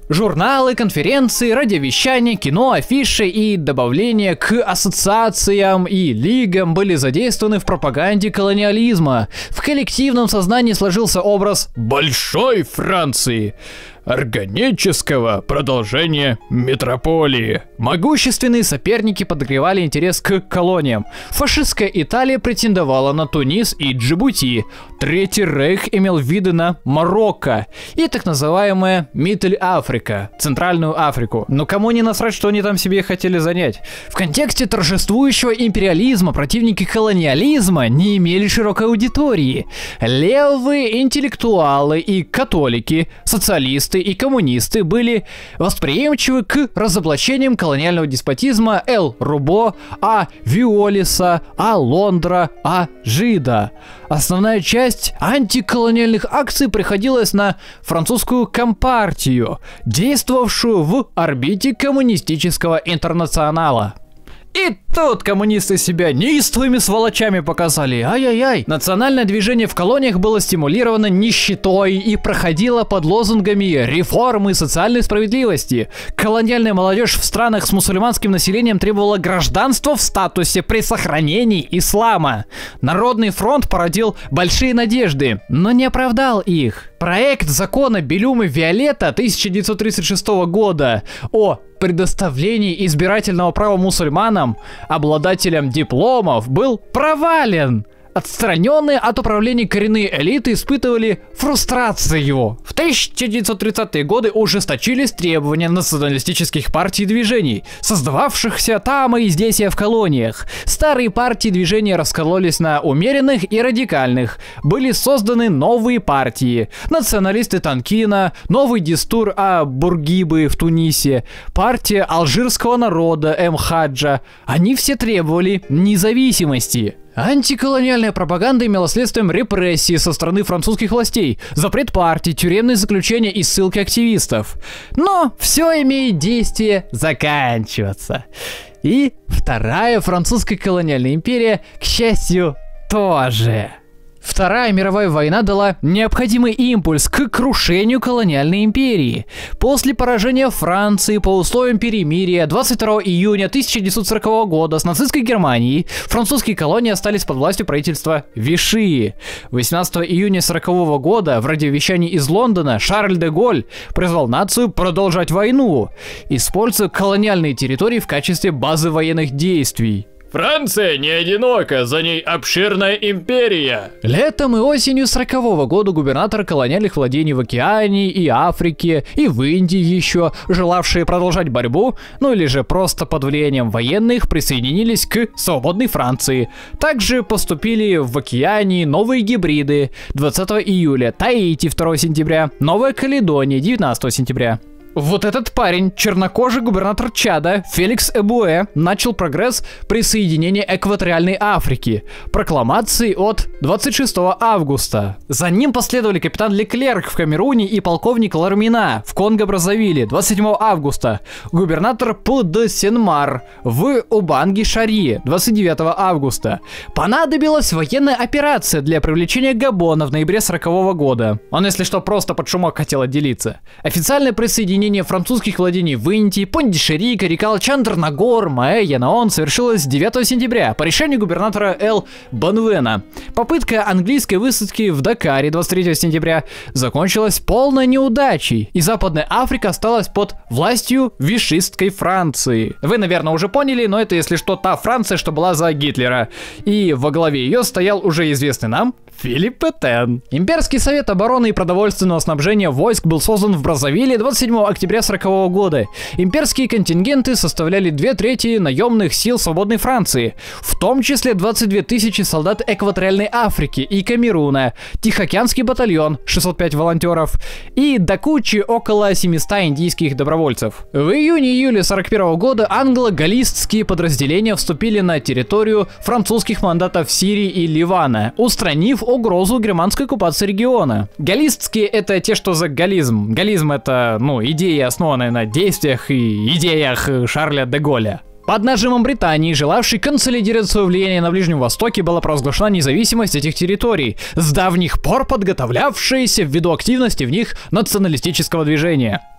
Журналы, конференции, радиовещание, кино, афиши и добавления к ассоциациям и лигам были задействованы в пропаганде колониализма. В коллективном сознании сложился образ «Большой Франции», органического продолжения метрополии. Могущественные соперники подогревали интерес к колониям. Фашистская Италия претендовала на Тунис и Джибути. Третий рейх имел виды на Марокко и так называемая Миттель-Африка, Центральную Африку. Но кому не насрать, что они там себе хотели занять? В контексте торжествующего империализма противники колониализма не имели широкой аудитории. Левые интеллектуалы и католики, социалисты и коммунисты были восприимчивы к разоблачениям колониального деспотизма Эл Рубо, А. Виолиса, А. Лондра, А. Жида. Основная часть антиколониальных акций приходилась на французскую компартию, действовавшую в орбите коммунистического интернационала. И тут коммунисты себя неистовыми сволочами показали. Ай-яй-яй. Национальное движение в колониях было стимулировано нищетой и проходило под лозунгами реформы социальной справедливости. Колониальная молодежь в странах с мусульманским населением требовала гражданства в статусе при сохранении ислама. Народный фронт породил большие надежды, но не оправдал их. Проект закона Белюмы-Виолетта тысяча девятьсот тридцать шестого года о предоставлении избирательного права мусульманам, обладателям дипломов, был провален. Отстраненные от управления коренные элиты испытывали фрустрацию. В тысяча девятьсот тридцатые годы ужесточились требования националистических партий и движений, создававшихся там и здесь и в колониях. Старые партии и движения раскололись на умеренных и радикальных. Были созданы новые партии. Националисты Танкина, Новый Дестур А-Бургибы в Тунисе, партия алжирского народа М-Хаджа. Они все требовали независимости. Антиколониальная пропаганда имела следствием репрессии со стороны французских властей, запрет партий, тюремные заключения и ссылки активистов. Но все имеет действие заканчиваться. И Вторая французская колониальная империя, к счастью, тоже. Вторая мировая война дала необходимый импульс к крушению колониальной империи. После поражения Франции по условиям перемирия двадцать второго июня тысяча девятьсот сорокового года с нацистской Германией французские колонии остались под властью правительства Виши. восемнадцатого июня сорокового года в радиовещании из Лондона Шарль де Голль призвал нацию продолжать войну, используя колониальные территории в качестве базы военных действий. Франция не одинока, за ней обширная империя. Летом и осенью сорокового года губернаторы колониальных владений в Океании и Африке, и в Индии еще, желавшие продолжать борьбу, ну или же просто под влиянием военных, присоединились к свободной Франции. Также поступили в Океании новые гибриды двадцатого июля, Таити второго сентября, Новая Каледония девятнадцатого сентября. Вот этот парень, чернокожий губернатор Чада, Феликс Эбуэ, начал прогресс присоединения экваториальной Африки, прокламацией от двадцать шестого августа. За ним последовали капитан Леклерк в Камеруне и полковник Лармина в Конго-Бразавиле двадцать седьмого августа, губернатор Пу-де-Сен-Мар в Убанги-Шари двадцать девятого августа. Понадобилась военная операция для привлечения Габона в ноябре сорокового года. Он, если что, просто под шумок хотел отделиться. Официальное присоединение французских владений в Индии, Пондишери, Карикал, Чандернагор, Маэ, Янаон совершилось девятого сентября по решению губернатора Эл Бонвена. Попытка английской высадки в Дакаре двадцать третьего сентября закончилась полной неудачей, и Западная Африка осталась под властью вишистской Франции. Вы, наверное, уже поняли, но это, если что, та Франция, что была за Гитлера. И во главе ее стоял уже известный нам Филипп Петен. Имперский совет обороны и продовольственного снабжения войск был создан в Бразавиле двадцать седьмого октября сорокового года. Имперские контингенты составляли две трети наемных сил свободной Франции, в том числе двадцать две тысячи солдат экваториальной Африки и Камеруна, Тихоокеанский батальон, шестьсот пять волонтеров, и до кучи около семисот индийских добровольцев. В июне-июле сорок первого года англо-галлистские подразделения вступили на территорию французских мандатов Сирии и Ливана, устранив угрозу германской оккупации региона. Галлистские — это те, что за галлизм. Галлизм — это, ну, идеи, основанные на действиях и идеях Шарля де Голля. Под нажимом Британии, желавшей консолидировать свое влияние на Ближнем Востоке, была провозглашена независимость этих территорий, с давних пор подготовлявшаяся ввиду активности в них националистического движения.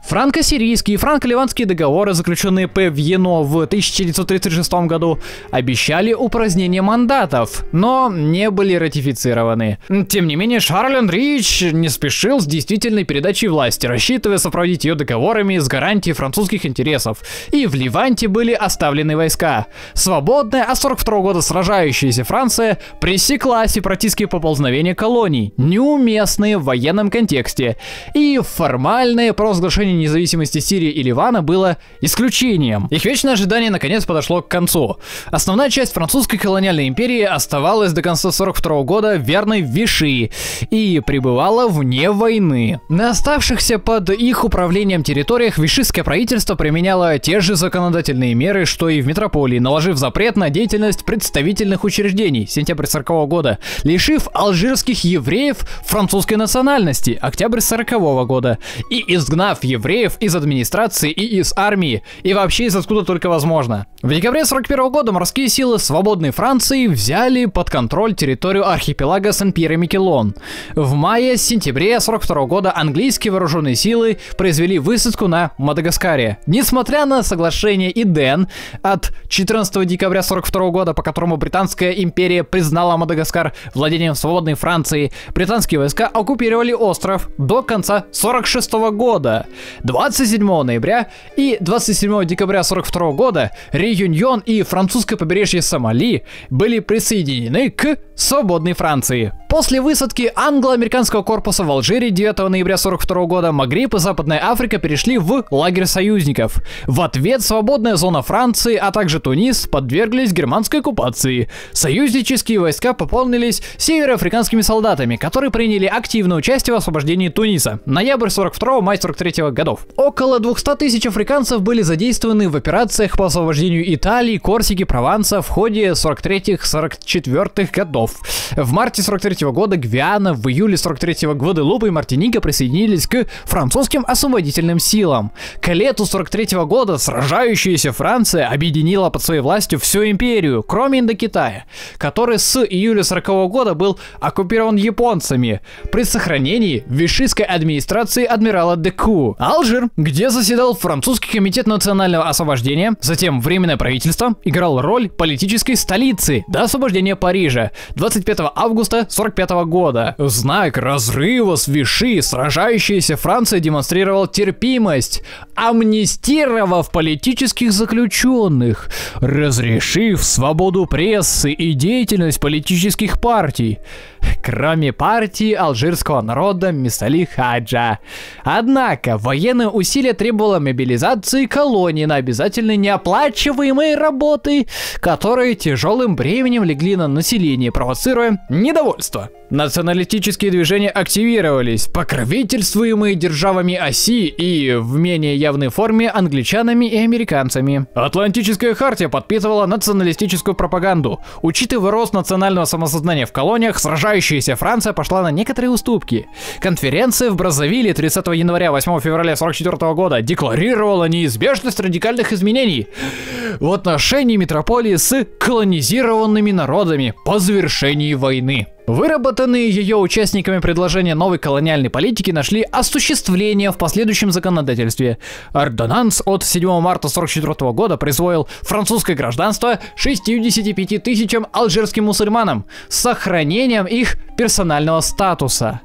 Франко-сирийские и франко-ливанские договоры, заключенные П. Вьено в тысяча девятьсот тридцать шестом году, обещали упразднение мандатов, но не были ратифицированы. Тем не менее, Шарль Андреевич не спешил с действительной передачей власти, рассчитывая сопроводить ее договорами с гарантией французских интересов. И в Ливанте были оставлены войска. Свободная, а с сорок второго года сражающаяся Франция пресекла сепаратистские поползновения колоний, неуместные в военном контексте, и формальное провозглашение независимости Сирии и Ливана было исключением. Их вечное ожидание наконец подошло к концу. Основная часть французской колониальной империи оставалась до конца сорок второго года верной Виши и пребывала вне войны. На оставшихся под их управлением территориях вишистское правительство применяло те же законодательные меры, что и в метрополии, наложив запрет на деятельность представительных учреждений, сентябрь сорокового года, лишив алжирских евреев французской национальности, октябрь сорокового года, и изгнав евреев из администрации и из армии, и вообще из откуда только возможно. В декабре сорок первого года морские силы свободной Франции взяли под контроль территорию архипелага Сен-Пьер и Микелон. В мае-сентябре сорок второго года английские вооруженные силы произвели высадку на Мадагаскаре. Несмотря на соглашение Иден от четырнадцатого декабря сорок второго года, по которому Британская империя признала Мадагаскар владением свободной Франции, британские войска оккупировали остров до конца сорок шестого года. двадцать седьмого ноября и двадцать седьмого декабря сорок второго года Реюньон и французское побережье Сомали были присоединены к свободной Франции. После высадки англо-американского корпуса в Алжире девятого ноября сорок второго года Магриб и Западная Африка перешли в лагерь союзников. В ответ свободная зона Франции, а также Тунис подверглись германской оккупации. Союзнические войска пополнились североафриканскими солдатами, которые приняли активное участие в освобождении Туниса. Ноябрь сорок второго, май сорок третьего годов. Около двухсот тысяч африканцев были задействованы в операциях по освобождению Италии, Корсики, Прованса в ходе сорок третьего — сорок четвёртого годов. В марте сорок третьего года Гвиана, в июле сорок третьего Гваделупа и Мартиника присоединились к французским освободительным силам. К лету сорок третьего года сражающаяся Франция объединила под своей властью всю империю, кроме Индокитая, который с июля сорокового года был оккупирован японцами при сохранении вишистской администрации адмирала Деку. Алжир, где заседал французский комитет национального освобождения, затем Временное правительство, играл роль политической столицы до освобождения Парижа двадцать пятого августа сорок пятого года. В знак разрыва с Виши сражающаяся Франция демонстрировала терпимость, амнистировав политических заключенных, разрешив свободу прессы и деятельность политических партий, кроме партии алжирского народа Мисали Хаджа. Однако военные усилия требовало мобилизации колоний на обязательные неоплачиваемые работы, которые тяжелым бременем легли на население, провоцируя недовольство. Националистические движения активировались, покровительствуемые державами оси и в менее явной форме англичанами и американцами. Атлантическая хартия подпитывала националистическую пропаганду. Учитывая рост национального самосознания в колониях, сражающаяся Франция пошла на некоторые уступки. Конференция в Браззавилле тридцатого января — восьмого февраля сорок четвёртого года декларировала неизбежность радикальных изменений в отношении метрополии с колонизированными народами по завершении войны. Выработанные ее участниками предложения новой колониальной политики нашли осуществление в последующем законодательстве. Ордонанс от седьмого марта сорок четвёртого года присвоил французское гражданство шестидесяти пяти тысячам алжирским мусульманам с сохранением их персонального статуса.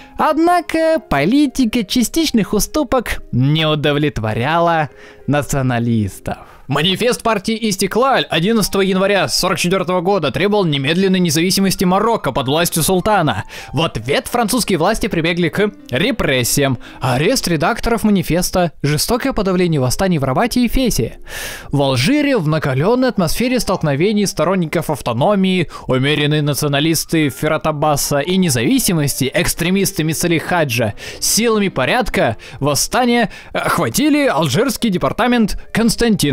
Однако политика частичных уступок не удовлетворяла националистов. Манифест партии Истиклаль одиннадцатого января сорок четвёртого года требовал немедленной независимости Марокко под властью султана. В ответ французские власти прибегли к репрессиям: арест редакторов манифеста, жестокое подавление восстаний в Рабате и Фесе. В Алжире в накаленной атмосфере столкновений сторонников автономии, умеренные националисты Феррат Аббаса и независимости, экстремисты Мисали Хаджа, силами порядка восстания охватили алжирский департамент Константина.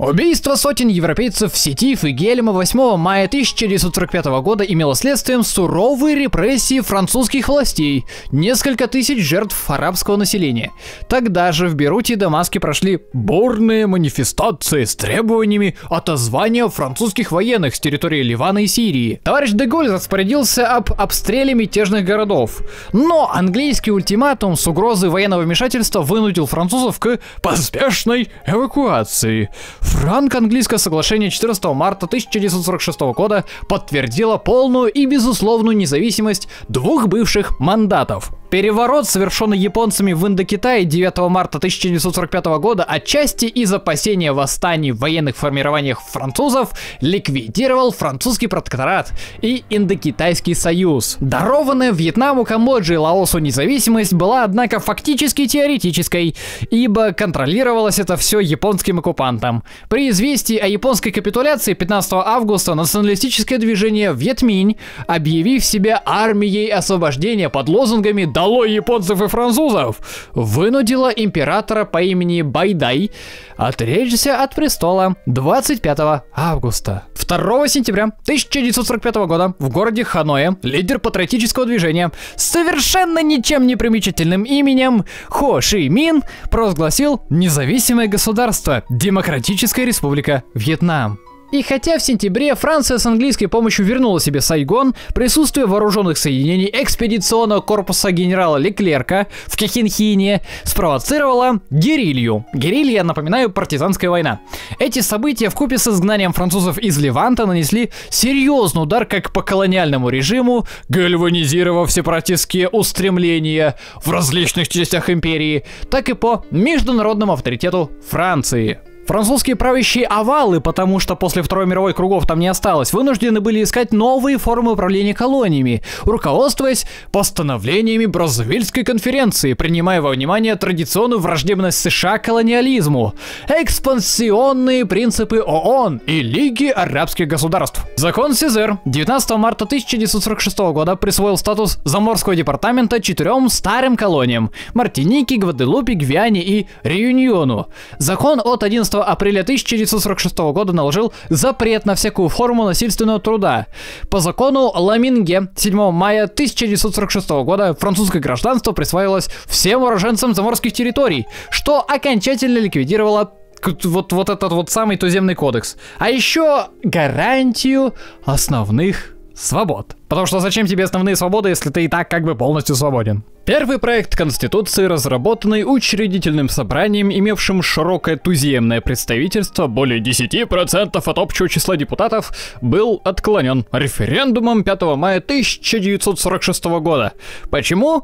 Убийство сотен европейцев в Сетиф и Гельма восьмого мая тысяча девятьсот сорок пятого года имело следствием суровые репрессии французских властей, несколько тысяч жертв арабского населения. Тогда же в Бейруте и Дамаске прошли бурные манифестации с требованиями отозвания французских военных с территории Ливана и Сирии. Товарищ де Голль распорядился об обстреле мятежных городов, но английский ультиматум с угрозой военного вмешательства вынудил французов к поспешной эвакуации. Франко-английское соглашение четырнадцатого марта тысяча девятьсот сорок шестого года подтвердило полную и безусловную независимость двух бывших мандатов. Переворот, совершенный японцами в Индокитае девятого марта тысяча девятьсот сорок пятого года, отчасти из опасения восстаний в военных формированиях французов, ликвидировал французский протекторат и Индокитайский союз. Дарованная Вьетнаму, Камбодже и Лаосу независимость была, однако, фактически теоретической, ибо контролировалось это все японским оккупантом. При известии о японской капитуляции пятнадцатого августа националистическое движение Вьетминь, объявив себя армией освобождения под лозунгами «Долой японцев и французов!», вынудила императора по имени Байдай отречься от престола двадцать пятого августа. второго сентября тысяча девятьсот сорок пятого года в городе Ханое лидер патриотического движения с совершенно ничем не примечательным именем Хо Ши Мин провозгласил независимое государство Демократическая Республика Вьетнам. И хотя в сентябре Франция с английской помощью вернула себе Сайгон, присутствие вооруженных соединений экспедиционного корпуса генерала Леклерка в Кохенхине спровоцировало герилью. Герилья, напоминаю, партизанская война. Эти события вкупе с изгнанием французов из Леванта нанесли серьезный удар как по колониальному режиму, гальванизировав сепаратистские устремления в различных частях империи, так и по международному авторитету Франции. Французские правящие овалы, потому что после Второй мировой кругов там не осталось, вынуждены были искать новые формы управления колониями, руководствуясь постановлениями Браззавильской конференции, принимая во внимание традиционную враждебность США к колониализму, экспансионные принципы ООН и Лиги арабских государств. Закон Сезер девятнадцатого марта тысяча девятьсот сорок шестого года присвоил статус заморского департамента четырем старым колониям – Мартинике, Гваделупе, Гвиане и Реюньону. Закон от одиннадцатого апреля тысяча девятьсот сорок шестого года наложил запрет на всякую форму насильственного труда. По закону Ламинге седьмого мая тысяча девятьсот сорок шестого года французское гражданство присваивалось всем уроженцам заморских территорий, что окончательно ликвидировало вот, вот этот вот самый туземный кодекс. А еще гарантию основных свобод. Потому что зачем тебе основные свободы, если ты и так как бы полностью свободен? Первый проект Конституции, разработанный учредительным собранием, имевшим широкое туземное представительство, более десяти процентов от общего числа депутатов, был отклонен референдумом пятого мая тысяча девятьсот сорок шестого года. Почему?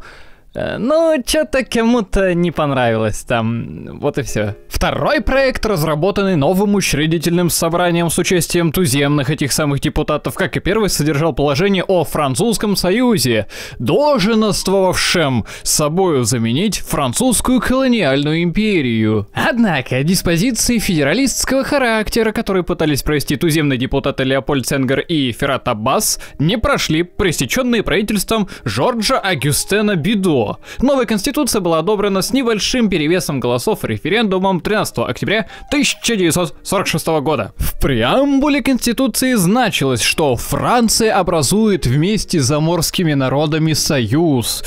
Ну, что-то кому-то не понравилось там, вот и все. Второй проект, разработанный новым учредительным собранием с участием туземных этих самых депутатов, как и первый, содержал положение о Французском союзе, долженствовавшем собою заменить французскую колониальную империю. Однако диспозиции федералистского характера, которые пытались провести туземные депутаты Леопольд Сенгер и Феррат Аббас, не прошли, пресеченные правительством Жоржа Агюстена Бидо. Новая конституция была одобрена с небольшим перевесом голосов референдумом тринадцатого октября тысяча девятьсот сорок шестого года. В преамбуле конституции значилось, что Франция образует вместе с заморскими народами союз,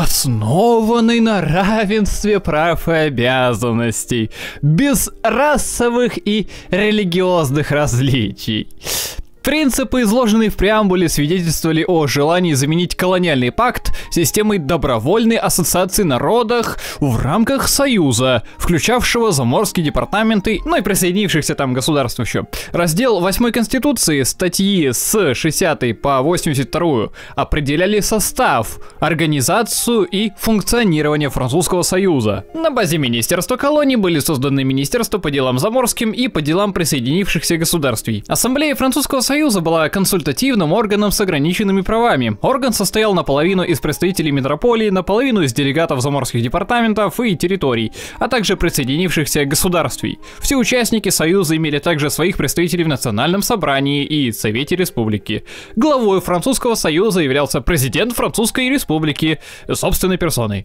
основанный на равенстве прав и обязанностей, без расовых и религиозных различий. Принципы, изложенные в преамбуле, свидетельствовали о желании заменить колониальный пакт системой добровольной ассоциации народов в рамках Союза, включавшего заморские департаменты, ну и присоединившихся там государств еще. Раздел восьмой Конституции, статьи с шестидесятой по восемьдесят вторую, определяли состав, организацию и функционирование Французского Союза. На базе Министерства колоний были созданы Министерства по делам заморским и по делам присоединившихся государств. Ассамблея Французского Союза Союза была консультативным органом с ограниченными правами. Орган состоял наполовину из представителей метрополии, наполовину из делегатов заморских департаментов и территорий, а также присоединившихся государств. Все участники Союза имели также своих представителей в Национальном собрании и Совете Республики. Главой Французского Союза являлся президент Французской Республики собственной персоной.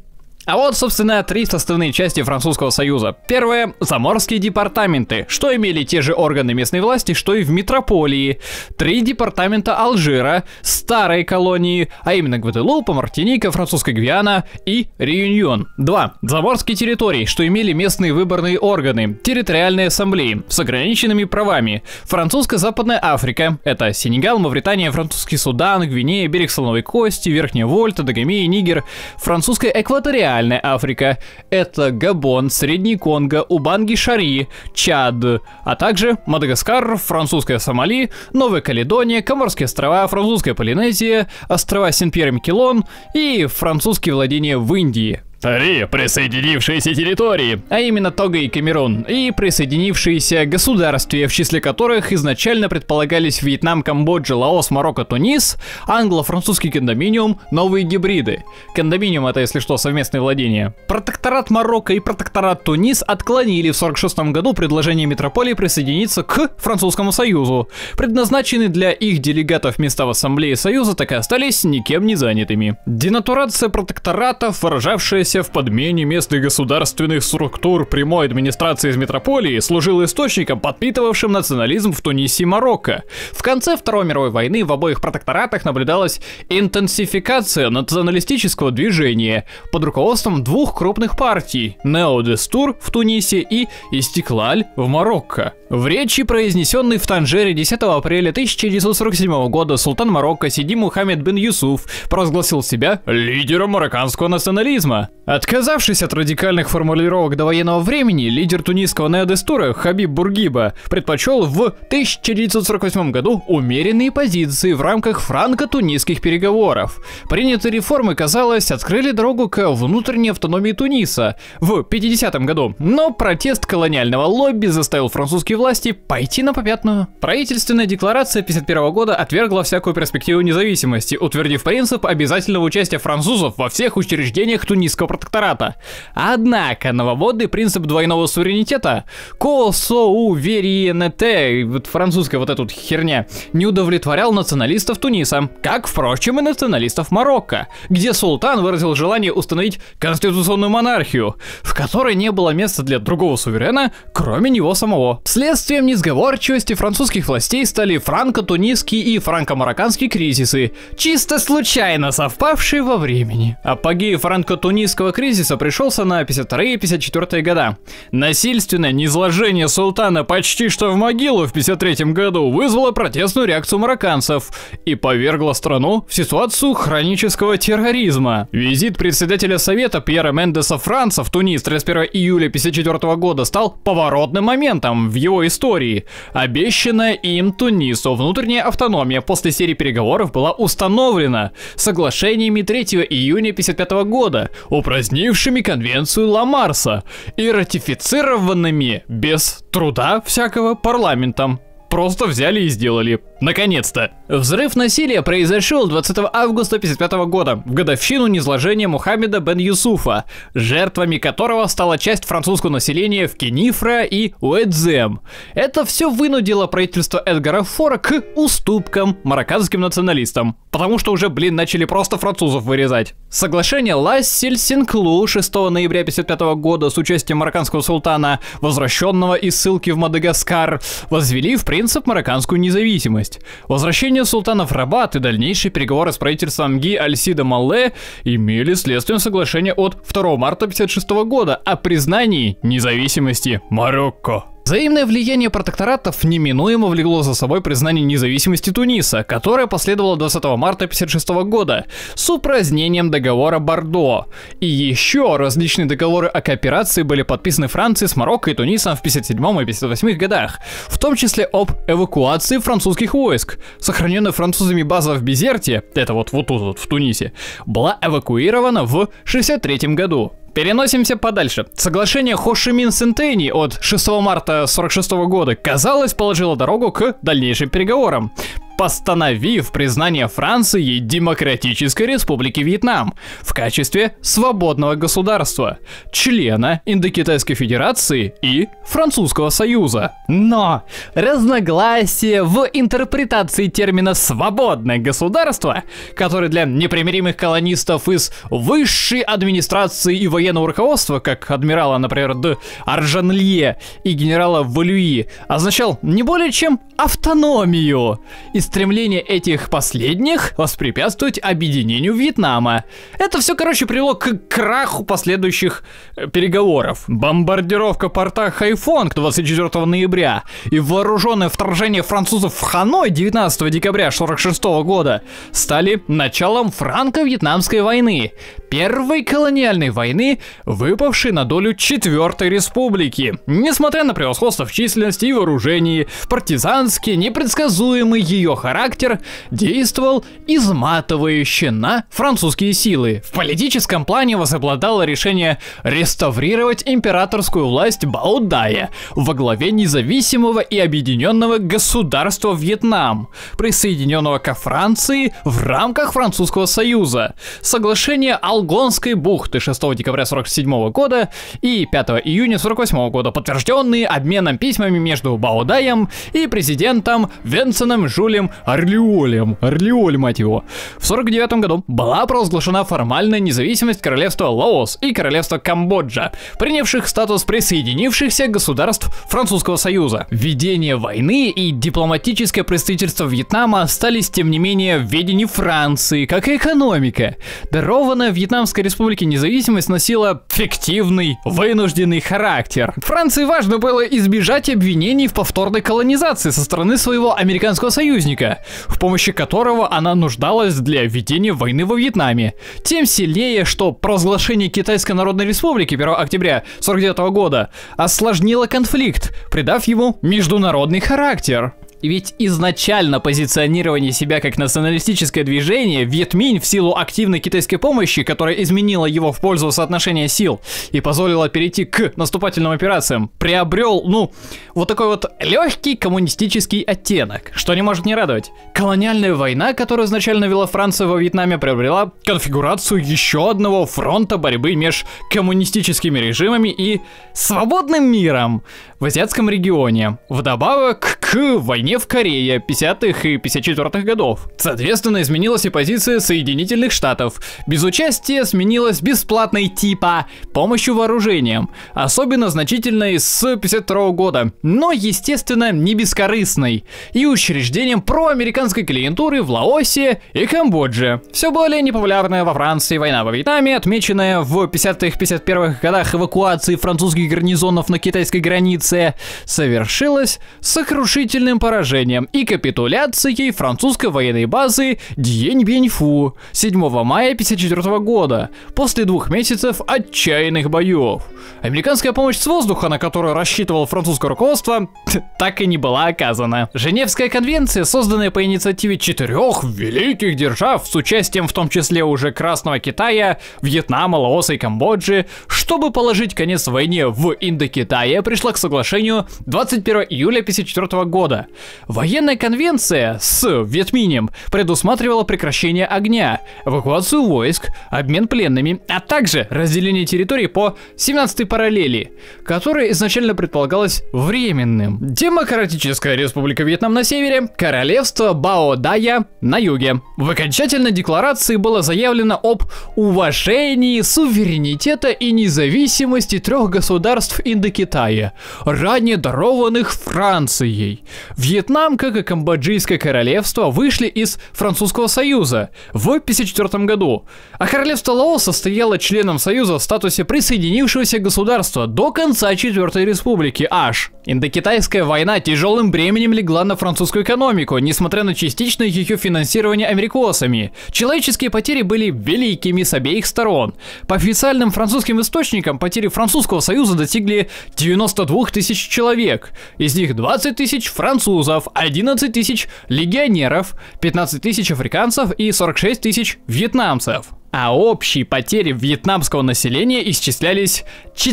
А вот, собственно, три составные части Французского Союза. Первое – заморские департаменты, что имели те же органы местной власти, что и в метрополии. Три департамента Алжира, старой колонии, а именно Гваделупа, Мартиника, Французская Гвиана и Реюньон. Два – заморские территории, что имели местные выборные органы, территориальные ассамблеи с ограниченными правами. Французско-Западная Африка – это Сенегал, Мавритания, Французский Судан, Гвинея, берег Слоновой Кости, Верхняя Вольта, Дагомея, Нигер. Французская Экваториальная Африка – это Габон, Средний Конго, Убанги-Шари, Чад, а также Мадагаскар, Французская Сомали, Новая Каледония, Коморские острова, Французская Полинезия, острова Сен-Пьер-Микелон и французские владения в Индии. Три присоединившиеся территории, а именно Того и Камерун, и присоединившиеся государства, в числе которых изначально предполагались Вьетнам, Камбоджа, Лаос, Марокко, Тунис, англо-французский кондоминиум, новые гибриды. Кондоминиум — это, если что, совместное владение. Протекторат Марокко и протекторат Тунис отклонили в сорок шестом году предложение метрополии присоединиться к Французскому Союзу. Предназначенные для их делегатов места в Ассамблее Союза так и остались никем не занятыми. Денатурация протекторатов, выражавшаяся в подмене местных государственных структур прямой администрации из метрополии, служил источником, подпитывавшим национализм в Тунисе и Марокко. В конце Второй мировой войны в обоих протекторатах наблюдалась интенсификация националистического движения под руководством двух крупных партий – Нео-Дестур в Тунисе и Истиклаль в Марокко. В речи, произнесенной в Танжере десятого апреля тысяча девятьсот сорок седьмого года, султан Марокко Сиди Мухаммед бен Юсуф провозгласил себя лидером марокканского национализма. Отказавшись от радикальных формулировок до военного времени, лидер тунисского Нео-Дестура Хабиб Бургиба предпочел в тысяча девятьсот сорок восьмом году умеренные позиции в рамках франко-тунисских переговоров. Принятые реформы, казалось, открыли дорогу к внутренней автономии Туниса в пятидесятом году, но протест колониального лобби заставил французские власти пойти на попятную. Правительственная декларация пятьдесят первого года отвергла всякую перспективу независимости, утвердив принцип обязательного участия французов во всех учреждениях тунисского протектората. Однако новомодный принцип двойного суверенитета «ко-со-у-вериенете», вот французская вот эта вот херня, не удовлетворял националистов Туниса, как, впрочем, и националистов Марокко, где султан выразил желание установить конституционную монархию, в которой не было места для другого суверена, кроме него самого. Следствием несговорчивости французских властей стали франко-тунисские и франко-марокканские кризисы, чисто случайно совпавшие во времени. Апогей франко-тунисского кризиса пришелся на пятьдесят вторые — пятьдесят четвёртые года. Насильственное низложение султана почти что в могилу в пятьдесят третьем году вызвало протестную реакцию марокканцев и повергло страну в ситуацию хронического терроризма. Визит председателя Совета Пьера Мендеса Франца в Тунис тридцать первого июля пятьдесят четвёртого года стал поворотным моментом в его истории. Обещанная им Тунису внутренняя автономия после серии переговоров была установлена соглашениями третьего июня пятьдесят пятого года, упразднившими конвенцию Ла-Марса и ратифицированными без труда всякого парламентом. Просто взяли и сделали. Наконец-то. Взрыв насилия произошел двадцатого августа пятьдесят пятого года, в годовщину низложения Мухаммеда бен Юсуфа, жертвами которого стала часть французского населения в Кенифра и Уэдзем. Это все вынудило правительство Эдгара Фора к уступкам марокканским националистам, потому что уже, блин, начали просто французов вырезать. Соглашение Ла-Силь-Синклу шестого ноября пятьдесят пятого года с участием марокканского султана, возвращенного из ссылки в Мадагаскар, возвели в принцип марокканскую независимость. Возвращение султана в Рабат и дальнейшие переговоры с правительством Ги Аль-Сида Малле имели следствием соглашения от второго марта пятьдесят шестого года о признании независимости Марокко. Взаимное влияние протекторатов неминуемо влекло за собой признание независимости Туниса, которое последовало двадцатого марта пятьдесят шестого года с упразднением договора Бордо. И еще различные договоры о кооперации были подписаны Францией с Марокко и Тунисом в пятьдесят седьмом и пятьдесят восьмом годах, в том числе об эвакуации французских войск. Сохраненная французами база в Безерте, это вот вот тут вот в Тунисе, была эвакуирована в шестьдесят третьем году. Переносимся подальше. Соглашение Хошимин-Сентени от шестого марта сорок шестого года, казалось, положило дорогу к дальнейшим переговорам. постановив признание Франции Демократической Республики Вьетнам в качестве свободного государства, члена Индокитайской Федерации и Французского Союза. Но разногласия в интерпретации термина «свободное государство», который для непримиримых колонистов из высшей администрации и военного руководства, как адмирала, например, де Аржанлье и генерала Валюи, означал не более чем автономию, и стремление этих последних воспрепятствовать объединению Вьетнама. Это все, короче, привело к краху последующих переговоров. Бомбардировка порта Хайфонг двадцать четвёртого ноября и вооруженное вторжение французов в Ханой девятнадцатого декабря сорок шестого года стали началом франко-вьетнамской войны, первой колониальной войны, выпавшей на долю Четвертой Республики. Несмотря на превосходство в численности и вооружении, партизанский, непредсказуемый ее характер действовал изматывающе на французские силы. В политическом плане возобладало решение реставрировать императорскую власть Баодая во главе независимого и объединенного государства Вьетнам, присоединенного ко Франции в рамках Французского Союза. Соглашение Алгонской бухты шестого декабря сорок седьмого года и пятого июня сорок восьмого года, подтвержденные обменом письмами между Баодаем и президентом Венсеном Жюлем Орлеолем. Орлеоль, мать его. В сорок девятом году была провозглашена формальная независимость королевства Лаос и королевства Камбоджа, принявших статус присоединившихся государств Французского Союза. Введение войны и дипломатическое представительство Вьетнама остались, тем не менее, в ведении Франции, как и экономика. Дарованная Вьетнамской республике независимость носила фиктивный, вынужденный характер. Франции важно было избежать обвинений в повторной колонизации со стороны своего американского союзника, в помощи которого она нуждалась для ведения войны во Вьетнаме. Тем сильнее, что провозглашение Китайской Народной Республики первого октября сорок девятого года осложнило конфликт, придав ему международный характер. Ведь изначально позиционирование себя как националистическое движение Вьетминь в силу активной китайской помощи, которая изменила его в пользу соотношения сил и позволила перейти к наступательным операциям, приобрел, ну, вот такой вот легкий коммунистический оттенок, что не может не радовать. Колониальная война, которую изначально вела Франция во Вьетнаме, приобрела конфигурацию еще одного фронта борьбы между коммунистическими режимами и свободным миром в азиатском регионе, вдобавок к войне в Корее пятидесятых и пятьдесят четвёртых годов. Соответственно, изменилась и позиция Соединительных Штатов. Без участия сменилась бесплатной типа помощью вооружением, особенно значительной с пятьдесят второго года, но, естественно, не бескорыстной, и учреждением проамериканской клиентуры в Лаосе и Камбодже. Все более непопулярная во Франции война во Вьетнаме, отмеченная в пятидесятых — пятьдесят первых годах эвакуации французских гарнизонов на китайской границе, совершилась сокрушительным поражением и капитуляцией французской военной базы Дьень-Бьень-Фу седьмого мая тысяча девятьсот пятьдесят четвёртого года, после двух месяцев отчаянных боев. Американская помощь с воздуха, на которую рассчитывало французское руководство, так и не была оказана. Женевская конвенция, созданная по инициативе четырех великих держав с участием в том числе уже Красного Китая, Вьетнама, Лаоса и Камбоджи, чтобы положить конец войне в Индокитае, пришла к соглашению двадцать первого июля тысяча девятьсот пятьдесят четвёртого года. Военная конвенция с Вьетминем предусматривала прекращение огня, эвакуацию войск, обмен пленными, а также разделение территорий по семнадцатой параллели, которая изначально предполагалась временным. Демократическая Республика Вьетнам на севере, королевство Баодая на юге. В окончательной декларации было заявлено об уважении суверенитета и независимости трех государств Индокитая, ранее дарованных Францией. Вьетнам, как и Камбоджийское королевство, вышли из Французского Союза в тысяча девятьсот пятьдесят четвёртом году, а королевство Лаоса стояло членом Союза в статусе присоединившегося государства до конца Четвертой Республики аж. Индокитайская война тяжелым бременем легла на французскую экономику, несмотря на частичное ее финансирование америкосами. Человеческие потери были великими с обеих сторон. По официальным французским источникам потери Французского Союза достигли девяноста двух тысяч человек, из них двадцать тысяч французов, одиннадцать тысяч легионеров, пятнадцать тысяч африканцев и сорок шесть тысяч вьетнамцев. а общие потери вьетнамского населения исчислялись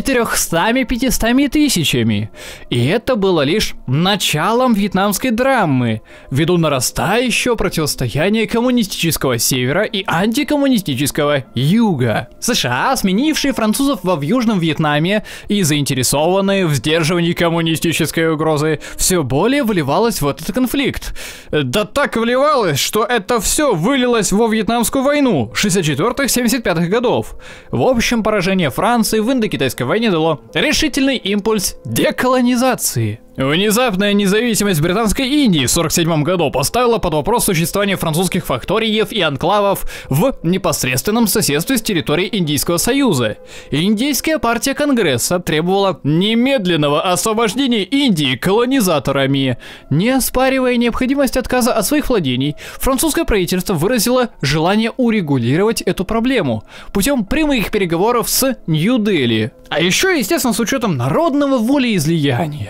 четырёхстами-пятистами тысячами. И это было лишь началом вьетнамской драмы, ввиду нарастающего противостояния коммунистического севера и антикоммунистического юга. США, сменившие французов во в Южном Вьетнаме и заинтересованные в сдерживании коммунистической угрозы, все более вливалось в этот конфликт. Да так вливалось, что это все вылилось во Вьетнамскую войну шестьдесят четвёртых-семьдесят пятых годов. В общем, поражение Франции в Индокитайской войне дало решительный импульс деколонизации. Внезапная независимость Британской Индии в сорок седьмом году поставила под вопрос существование французских факториев и анклавов в непосредственном соседстве с территорией Индийского Союза. Индийская партия Конгресса требовала немедленного освобождения Индии колонизаторами. Не оспаривая необходимость отказа от своих владений, французское правительство выразило желание урегулировать эту проблему путем прямых переговоров с Нью-Дели. А еще, естественно, с учетом народного волеизлияния.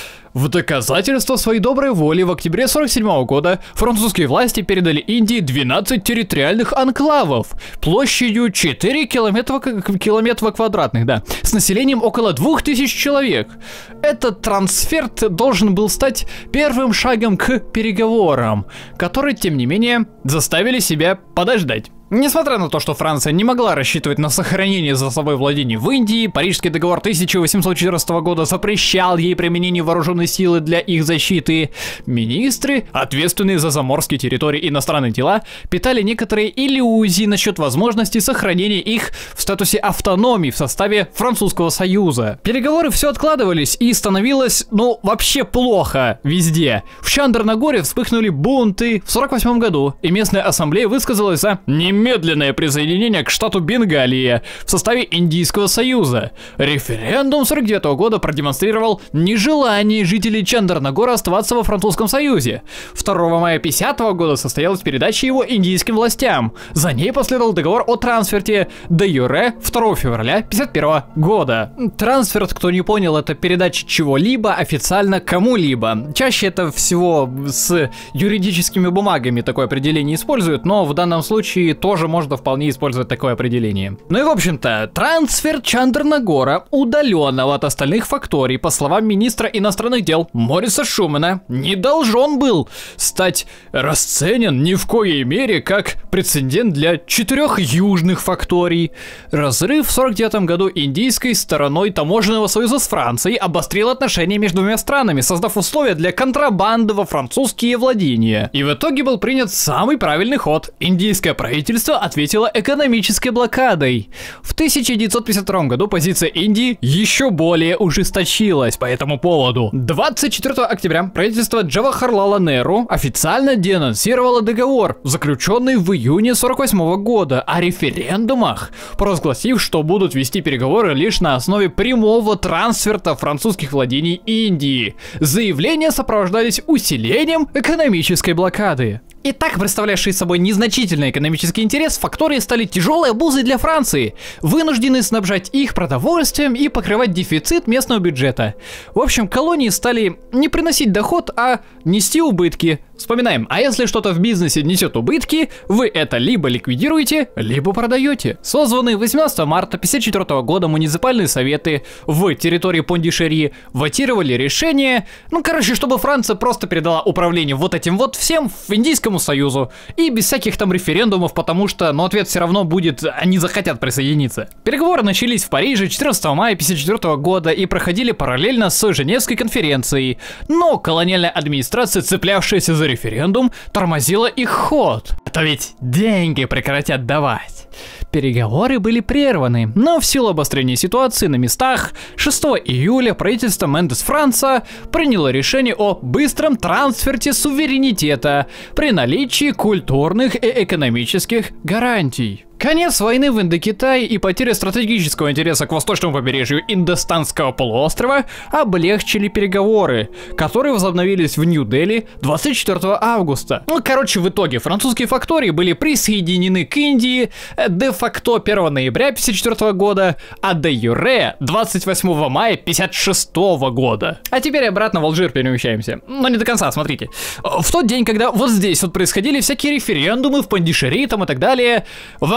В доказательство своей доброй воли в октябре сорок седьмого года французские власти передали Индии двенадцать территориальных анклавов площадью четыре километра, километра квадратных, да, с населением около двух тысяч человек. Этот трансфер должен был стать первым шагом к переговорам, которые, тем не менее, заставили себя подождать. Несмотря на то, что Франция не могла рассчитывать на сохранение за собой владений в Индии, Парижский договор тысяча восемьсот четырнадцатого года запрещал ей применение вооруженной силы для их защиты. Министры, ответственные за заморские территории и иностранные дела, питали некоторые иллюзии насчет возможности сохранения их в статусе автономии в составе Французского Союза. Переговоры все откладывались, и становилось, ну, вообще плохо везде. В Чандернагоре вспыхнули бунты в сорок восьмом году, и местная ассамблея высказалась за немедленное Медленное присоединение к штату Бенгалия в составе Индийского Союза. Референдум сорок девятого года продемонстрировал нежелание жителей Чандернагора оставаться во Французском Союзе. второго мая пятидесятого года состоялась передача его индийским властям. За ней последовал договор о трансферте де юре второго февраля пятьдесят первого года. Трансферт, кто не понял, это передача чего-либо официально кому-либо. Чаще это всего с юридическими бумагами такое определение используют, но в данном случае тоже можно вполне использовать такое определение. Ну и в общем-то, трансфер Чандернагора, удаленного от остальных факторий, по словам министра иностранных дел Мориса Шумена, не должен был стать расценен ни в коей мере как прецедент для четырех южных факторий. Разрыв в сорок девятом году индийской стороной таможенного союза с Францией обострил отношения между двумя странами, создав условия для контрабанды во французские владения. И в итоге был принят самый правильный ход. Индийское правительство ответило экономической блокадой. В тысяча девятьсот пятьдесят втором году позиция Индии еще более ужесточилась по этому поводу. двадцать четвёртого октября правительство Джавахарлала Неру официально денонсировало договор, заключенный в июне сорок восьмого года, о референдумах, провозгласив, что будут вести переговоры лишь на основе прямого трансферта французских владений Индии. Заявления сопровождались усилением экономической блокады. И так представлявшие собой незначительный экономический интерес, фактории стали тяжелой обузой для Франции, вынуждены снабжать их продовольствием и покрывать дефицит местного бюджета. В общем, колонии стали не приносить доход, а нести убытки. Вспоминаем, а если что-то в бизнесе несет убытки, вы это либо ликвидируете, либо продаете. Созванные восемнадцатого марта тысяча девятьсот пятьдесят четвёртого года муниципальные советы в территории Пондишери вотировали решение, ну короче, чтобы Франция просто передала управление вот этим вот всем в Индийскому Союзу. И без всяких там референдумов, потому что, ну, ответ все равно будет, они захотят присоединиться. Переговоры начались в Париже четырнадцатого мая тысяча девятьсот пятьдесят четвёртого года и проходили параллельно с Женевской конференцией. Но колониальная администрация, цеплявшаяся за референдум, тормозила их ход. А то ведь деньги прекратят давать. Переговоры были прерваны, но в силу обострения ситуации на местах шестого июля правительство Мендес Франца приняло решение о быстром трансферте суверенитета при наличии культурных и экономических гарантий. Конец войны в Индокитае и потеря стратегического интереса к восточному побережью Индостанского полуострова облегчили переговоры, которые возобновились в Нью-Дели двадцать четвёртого августа. Ну, короче, в итоге французские фактории были присоединены к Индии де-факто первого ноября тысяча девятьсот пятьдесят четвёртого года, а де-юре двадцать восьмого мая тысяча девятьсот пятьдесят шестого года. А теперь обратно в Алжир перемещаемся. Но не до конца, смотрите. В тот день, когда вот здесь вот происходили всякие референдумы в Пондишери там и так далее, в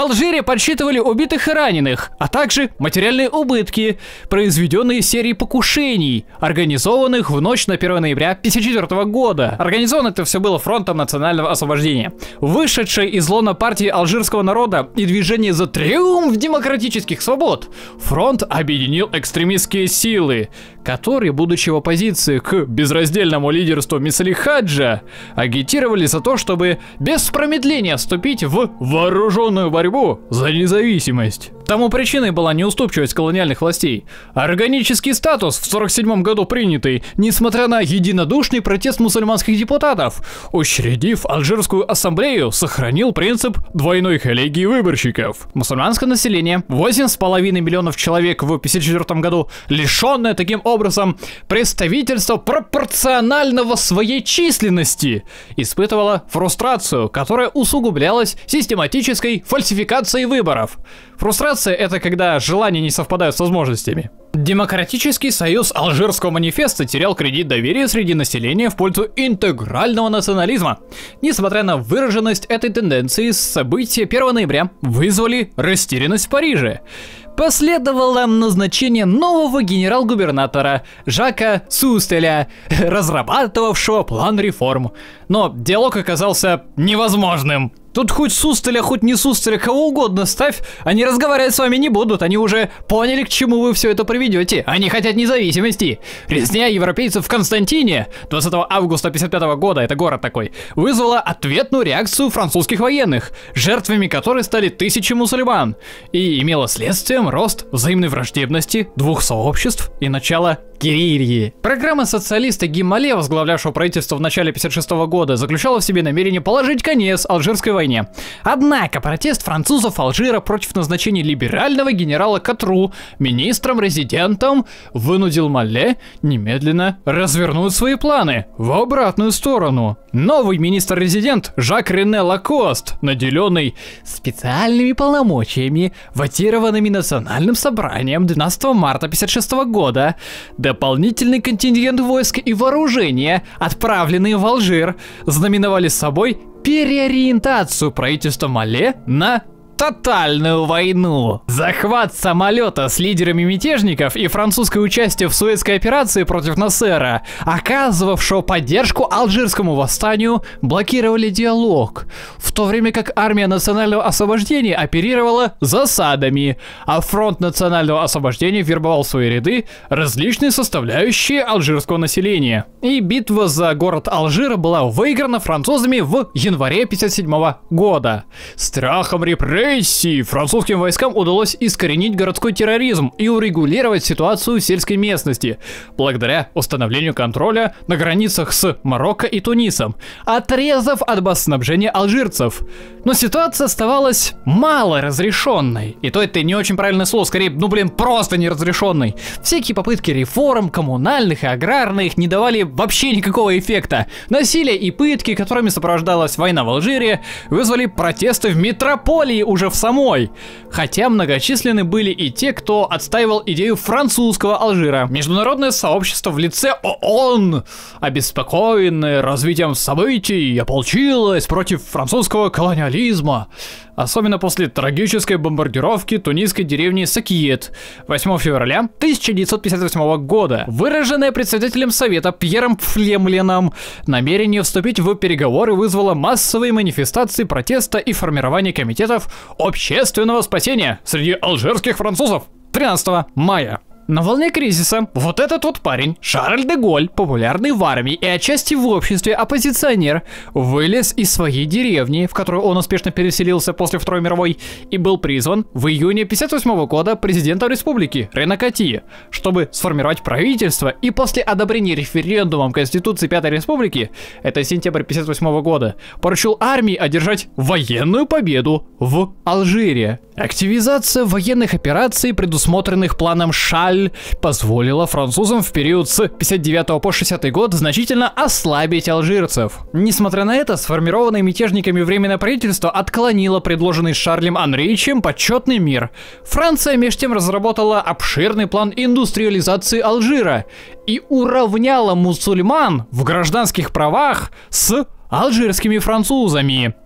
Алжире подсчитывали убитых и раненых, а также материальные убытки, произведенные серией покушений, организованных в ночь на первое ноября тысяча девятьсот пятьдесят четвёртого года. Организовано это все было Фронтом национального освобождения, вышедшей из лона партии алжирского народа и движения за триумф демократических свобод. Фронт объединил экстремистские силы, которые, будучи в оппозиции к безраздельному лидерству Миссали Хаджа, агитировали за то, чтобы без промедления вступить в вооруженную борьбу за независимость. Тому причиной была неуступчивость колониальных властей. Органический статус в сорок седьмом году принятый, несмотря на единодушный протест мусульманских депутатов, учредив Алжирскую ассамблею, сохранил принцип двойной коллегии выборщиков. Мусульманское население, восемь с половиной миллионов человек в тысяча девятьсот пятьдесят четвёртом году, лишенное таким образом представительства пропорционального своей численности, испытывало фрустрацию, которая усугублялась систематической фальсификацией выборов. Фрустрация — это когда желания не совпадают с возможностями. Демократический союз Алжирского манифеста терял кредит доверия среди населения в пользу интегрального национализма. Несмотря на выраженность этой тенденции, события первого ноября вызвали растерянность в Париже. Последовало назначение нового генерал-губернатора Жака Сустеля, разрабатывавшего план реформ. Но диалог оказался невозможным. Тут хоть Сустеля, хоть не Сустеля, кого угодно ставь, они разговаривать с вами не будут, они уже поняли, к чему вы все это приведете. Они хотят независимости. Резня европейцев в Константине двадцатого августа тысяча девятьсот пятьдесят пятого года, это город такой, вызвала ответную реакцию французских военных, жертвами которой стали тысячи мусульман, и имела следствием рост взаимной враждебности двух сообществ и начало герильи. Программа социалиста Гимале, возглавлявшего правительство в начале тысяча девятьсот пятьдесят шестого года, заключала в себе намерение положить конец Алжирской войне. Однако протест французов Алжира против назначения либерального генерала Катру министром-резидентом вынудил Малле немедленно развернуть свои планы в обратную сторону. Новый министр-резидент Жак Рене Лакост, наделенный специальными полномочиями, вотированными Национальным собранием двенадцатого марта тысяча девятьсот пятьдесят шестого года, дополнительный контингент войск и вооружения, отправленные в Алжир, знаменовали собой переориентацию правительства Малле на тотальную войну. Захват самолета с лидерами мятежников и французское участие в Суэцкой операции против Насера, оказывавшего поддержку алжирскому восстанию, блокировали диалог, в то время как армия национального освобождения оперировала засадами, а фронт национального освобождения вербовал в свои ряды различные составляющие алжирского населения. И битва за город Алжира была выиграна французами в январе тысяча девятьсот пятьдесят седьмого года. Страхом репрессий французским войскам удалось искоренить городской терроризм и урегулировать ситуацию в сельской местности, благодаря установлению контроля на границах с Марокко и Тунисом, отрезав от басноснабжения алжирцев. Но ситуация оставалась мало разрешенной. И то это не очень правильное слово, скорее, ну блин, просто неразрешенной. Всякие попытки реформ, коммунальных и аграрных, не давали вообще никакого эффекта. Насилие и пытки, которыми сопровождалась война в Алжире, вызвали протесты в метрополии уже в самой. Хотя многочисленны были и те, кто отстаивал идею французского Алжира. Международное сообщество в лице ООН, обеспокоенное развитием событий, ополчилось против французского колониализма. Особенно после трагической бомбардировки тунисской деревни Сакиет восьмого февраля тысяча девятьсот пятьдесят восьмого года, выраженное председателем Совета Пьером Пфлемленом. Намерение вступить в переговоры вызвало массовые манифестации протеста и формирование комитетов общественного спасения среди алжирских французов тринадцатого мая. На волне кризиса вот этот вот парень, Шарль де Голль, популярный в армии и отчасти в обществе оппозиционер, вылез из своей деревни, в которую он успешно переселился после Второй мировой, и был призван в июне тысяча девятьсот пятьдесят восьмого года президентом республики Рене Кати, чтобы сформировать правительство, и после одобрения референдумом Конституции Пятой Республики, это сентябрь тысяча девятьсот пятьдесят восьмого года, поручил армии одержать военную победу в Алжире. Активизация военных операций, предусмотренных планом Шаль, позволила французам в период с пятьдесят девятого по шестидесятый год значительно ослабить алжирцев. Несмотря на это, сформированное мятежниками Временное правительство отклонило предложенный Шарлем Анриичем почетный мир. Франция меж тем разработала обширный план индустриализации Алжира и уравняла мусульман в гражданских правах с алжирскими французами.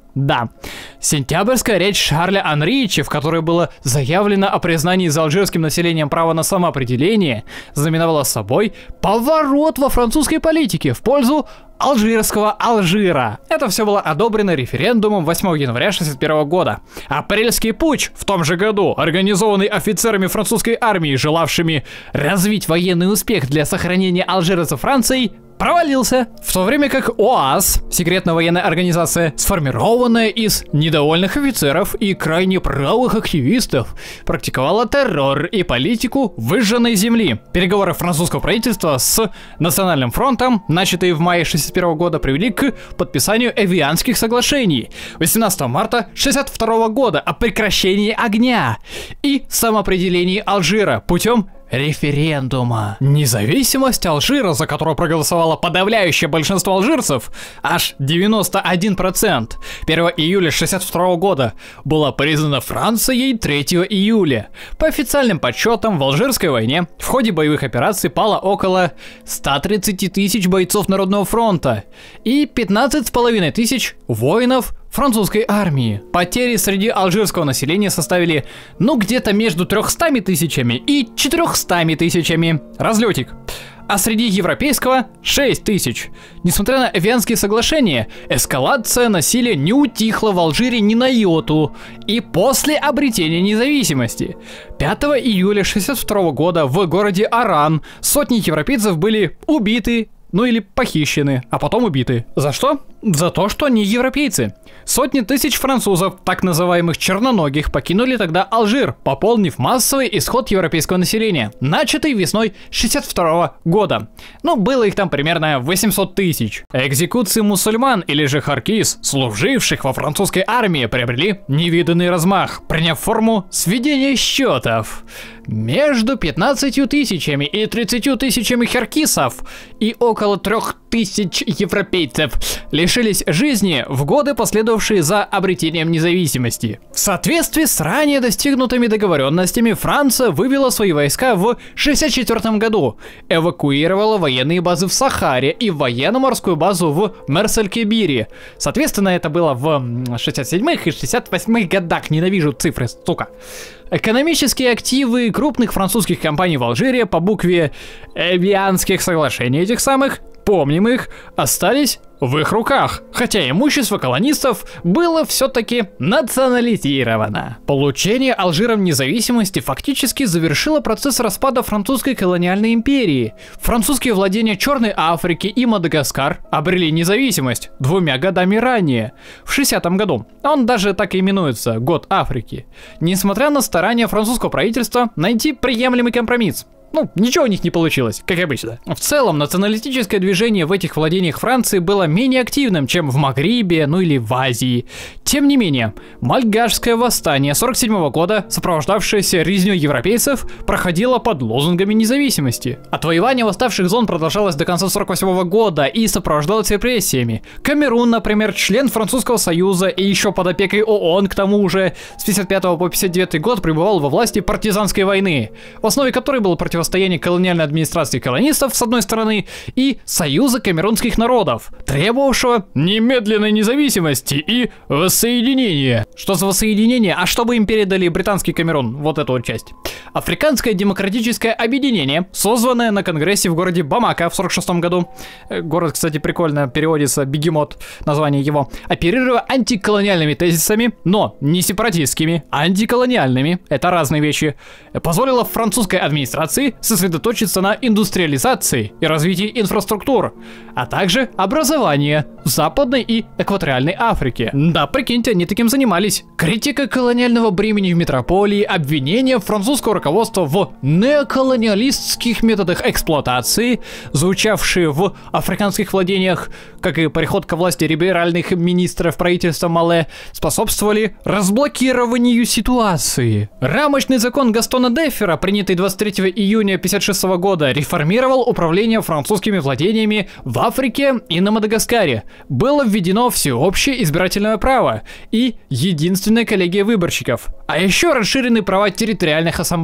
Да, сентябрьская речь Шарля Анрича, в которой было заявлено о признании за алжирским населением права на самоопределение, знаменовала собой поворот во французской политике в пользу алжирского Алжира. Это все было одобрено референдумом восьмого января шестьдесят первого года. Апрельский путч в том же году, организованный офицерами французской армии, желавшими развить военный успех для сохранения Алжира за Францией, провалился. В то время как ОАС, секретная военная организация, сформированная из недовольных офицеров и крайне правых активистов, практиковала террор и политику выжженной земли. Переговоры французского правительства с Национальным фронтом, начатые в мае шестьдесят первого года, привели к подписанию Эвианских соглашений восемнадцатого марта шестьдесят второго года о прекращении огня и самоопределении Алжира путем референдума. Независимость Алжира, за которую проголосовало подавляющее большинство алжирцев, аж девяносто один процент, первого июля шестьдесят второго года, была признана Францией третьего июля. По официальным подсчетам, в Алжирской войне в ходе боевых операций пало около ста тридцати тысяч бойцов Народного фронта и пятнадцать с половиной тысяч воинов французской армии. Потери среди алжирского населения составили, ну, где-то между трёхстами тысячами и четырёхстами тысячами. Разлетик. А среди европейского шесть тысяч. Несмотря на Эвианские соглашения, эскалация насилия не утихла в Алжире ни на йоту и после обретения независимости. пятого июля шестьдесят второго года в городе Оран сотни европейцев были убиты, ну или похищены, а потом убиты. За что? За то, что они европейцы. Сотни тысяч французов, так называемых черноногих, покинули тогда Алжир, пополнив массовый исход европейского населения, начатый весной шестьдесят второго года. Ну, было их там примерно восемьсот тысяч. Экзекуции мусульман или же харкис, служивших во французской армии, приобрели невиданный размах, приняв форму сведения счетов. Между пятнадцатью тысячами и тридцатью тысячами харкисов и около трех тысяч европейцев лишились жизни в годы, последовавшие за обретением независимости. В соответствии с ранее достигнутыми договоренностями, Франция вывела свои войска в шестьдесят четвёртом году, эвакуировала военные базы в Сахаре и военно-морскую базу в Мерс-эль-Кебире. Соответственно, это было в шестьдесят седьмых и шестьдесят восьмых годах. Ненавижу цифры, сука. Экономические активы крупных французских компаний в Алжире по букве Эвианских соглашений этих самых, помним их, остались в их руках, хотя имущество колонистов было все-таки национализировано. Получение Алжиром независимости фактически завершило процесс распада французской колониальной империи. Французские владения Черной Африки и Мадагаскар обрели независимость двумя годами ранее, в шестидесятом году. Он даже так и именуется — Год Африки. Несмотря на старания французского правительства найти приемлемый компромисс. Ну, ничего у них не получилось, как обычно. В целом, националистическое движение в этих владениях Франции было менее активным, чем в Магрибе, ну или в Азии. Тем не менее, Мальгашское восстание сорок седьмого года, сопровождавшееся резнёй европейцев, проходило под лозунгами независимости. Отвоевание восставших зон продолжалось до конца сорок восьмого года и сопровождалось репрессиями. Камерун, например, член Французского союза и еще под опекой ООН, к тому же, с пятьдесят пятого по пятьдесят девятый год пребывал во власти партизанской войны, в основе которой было противостояние противостояние колониальной администрации колонистов с одной стороны и Союза камерунских народов, требовавшего немедленной независимости и воссоединения. Что за воссоединение? А чтобы им передали британский Камерун, вот эту вот часть. Африканское демократическое объединение, созванное на конгрессе в городе Бамака в сорок шестом году. Город, кстати, прикольно переводится, бегемот, название его. Оперируя антиколониальными тезисами, но не сепаратистскими, антиколониальными, это разные вещи, позволило французской администрации сосредоточиться на индустриализации и развитии инфраструктур, а также образовании в Западной и Экваториальной Африке. Да, прикиньте, они таким занимались. Критика колониального бремени в метрополии, обвинения французского руководства в неоколониалистских методах эксплуатации, звучавшие в африканских владениях, как и приход ко власти либеральных министров правительства Мале, способствовали разблокированию ситуации. Рамочный закон Гастона Деффера, принятый двадцать третьего июня пятьдесят шестого года, реформировал управление французскими владениями в Африке и на Мадагаскаре. Было введено всеобщее избирательное право и единственная коллегия выборщиков, а еще расширены права территориальных ассамблей.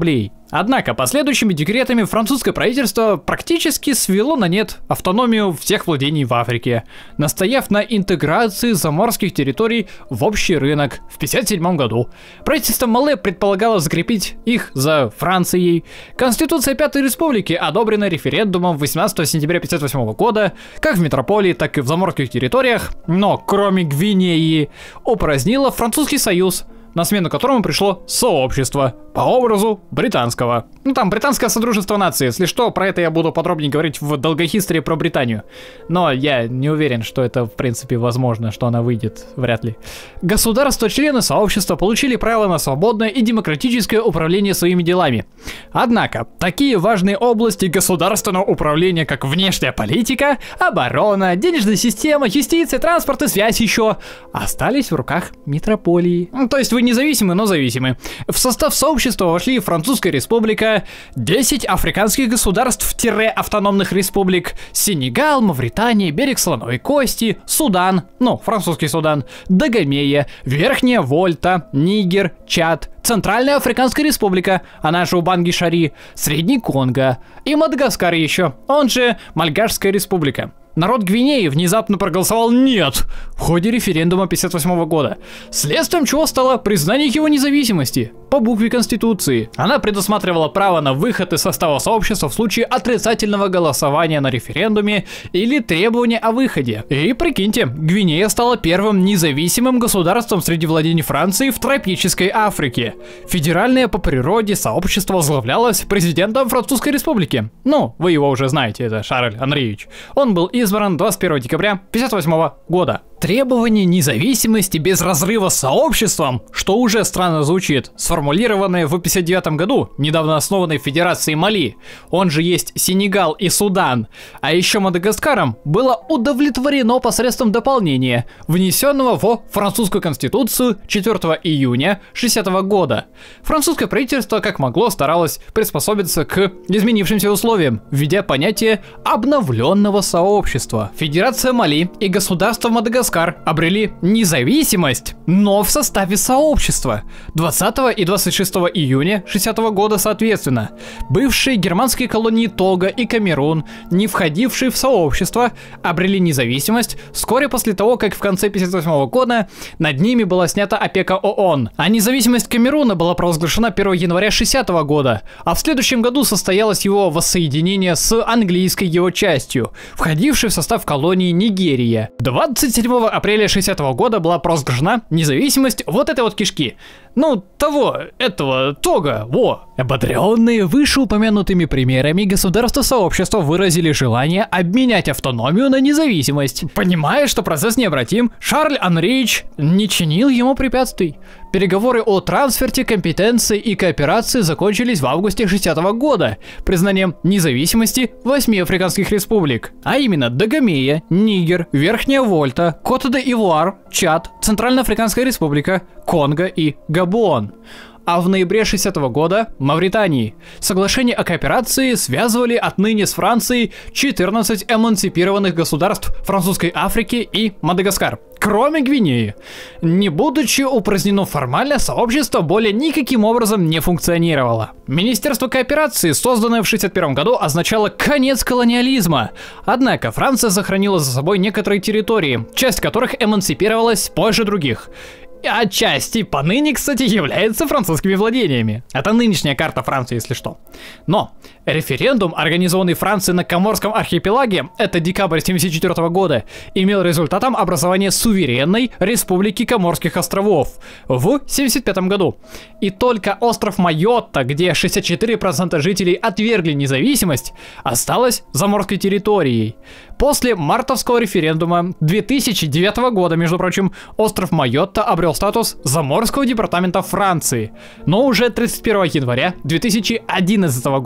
Однако последующими декретами французское правительство практически свело на нет автономию всех владений в Африке, настояв на интеграции заморских территорий в общий рынок в пятьдесят седьмом году. Правительство Мале предполагало закрепить их за Францией. Конституция Пятой Республики одобрена референдумом восемнадцатого сентября тысяча девятьсот пятьдесят восьмого года как в метрополии, так и в заморских территориях, но кроме Гвинеи упразднила Французский союз, на смену которому пришло сообщество по образу британского. Ну там британское содружество наций, если что, про это я буду подробнее говорить в долгохистории про Британию. Но я не уверен, что это в принципе возможно, что она выйдет, вряд ли. Государства-члены сообщества получили право на свободное и демократическое управление своими делами. Однако, такие важные области государственного управления, как внешняя политика, оборона, денежная система, юстиция, транспорт и связь еще, остались в руках метрополии. То есть вы независимы, но зависимы. В состав сообщества вошли Французская республика, десять африканских государств-автономных республик, Сенегал, Мавритания, берег Слоновой Кости, Судан, ну, французский Судан, Дагомея, Верхняя Вольта, Нигер, Чад, Центральная Африканская республика, она же Убанги-Шари, Средний Конго и Мадагаскар еще, он же Мальгашская республика. Народ Гвинеи внезапно проголосовал «нет» в ходе референдума тысяча девятьсот пятьдесят восьмого года, следствием чего стало признание его независимости по букве Конституции. Она предусматривала право на выход из состава сообщества в случае отрицательного голосования на референдуме или требования о выходе. И прикиньте, Гвинея стала первым независимым государством среди владений Франции в тропической Африке. Федеральное по природе сообщество возглавлялось президентом Французской республики. Ну, вы его уже знаете, это Шарль Анриевич. Он был из избран двадцать первого декабря тысяча девятьсот пятьдесят восьмого года. Требование независимости без разрыва с сообществом, что уже странно звучит, сформулированное в пятьдесят девятом году недавно основанной Федерацией Мали, он же есть Сенегал и Судан, а еще Мадагаскаром, было удовлетворено посредством дополнения, внесенного во французскую конституцию четвёртого июня шестидесятого года. Французское правительство как могло старалось приспособиться к изменившимся условиям, введя понятие обновленного сообщества. Федерация Мали и государство Мадагаскар обрели независимость, но в составе сообщества двадцатого и двадцать шестого июня шестидесятого года соответственно. Бывшие германские колонии Того и Камерун, не входившие в сообщество, обрели независимость вскоре после того, как в конце тысяча девятьсот пятьдесят восьмого года над ними была снята опека ООН, а независимость Камеруна была провозглашена первого января шестидесятого года, а в следующем году состоялось его воссоединение с английской его частью, входившей в состав колонии Нигерия. двадцать седьмого апреля шестидесятого года была провозглашена независимость вот этой вот кишки. Ну, того, этого, Того, во. Ободренные вышеупомянутыми примерами, государства-сообщества выразили желание обменять автономию на независимость. Понимая, что процесс необратим, Шарль Анриевич не чинил ему препятствий. Переговоры о трансферте компетенции и кооперации закончились в августе шестидесятого года признанием независимости восьми африканских республик, а именно Дагомея, Нигер, Верхняя Вольта, Кот-де-Ивуар, Чад, Центральноафриканская республика, Конго и Габон. А в ноябре шестидесятого года Мавритании. Соглашение о кооперации связывали отныне с Францией четырнадцать эмансипированных государств французской Африки и Мадагаскар, кроме Гвинеи. Не будучи упразднено формально, сообщество более никаким образом не функционировало. Министерство кооперации, созданное в шестьдесят первом году, означало конец колониализма. Однако Франция сохранила за собой некоторые территории, часть которых эмансипировалась позже других. Отчасти поныне, кстати, является французскими владениями. Это нынешняя карта Франции, если что. Но референдум, организованный Францией на Коморском архипелаге, это декабрь семьдесят четвёртого года, имел результатом образования суверенной Республики Коморских островов в семьдесят пятом году. И только остров Майотта, где шестьдесят четыре процента жителей отвергли независимость, осталась заморской территорией. После мартовского референдума две тысячи девятого года, между прочим, остров Майотта обрел статус заморского департамента Франции, но уже тридцать первого января две тысячи одиннадцатого года.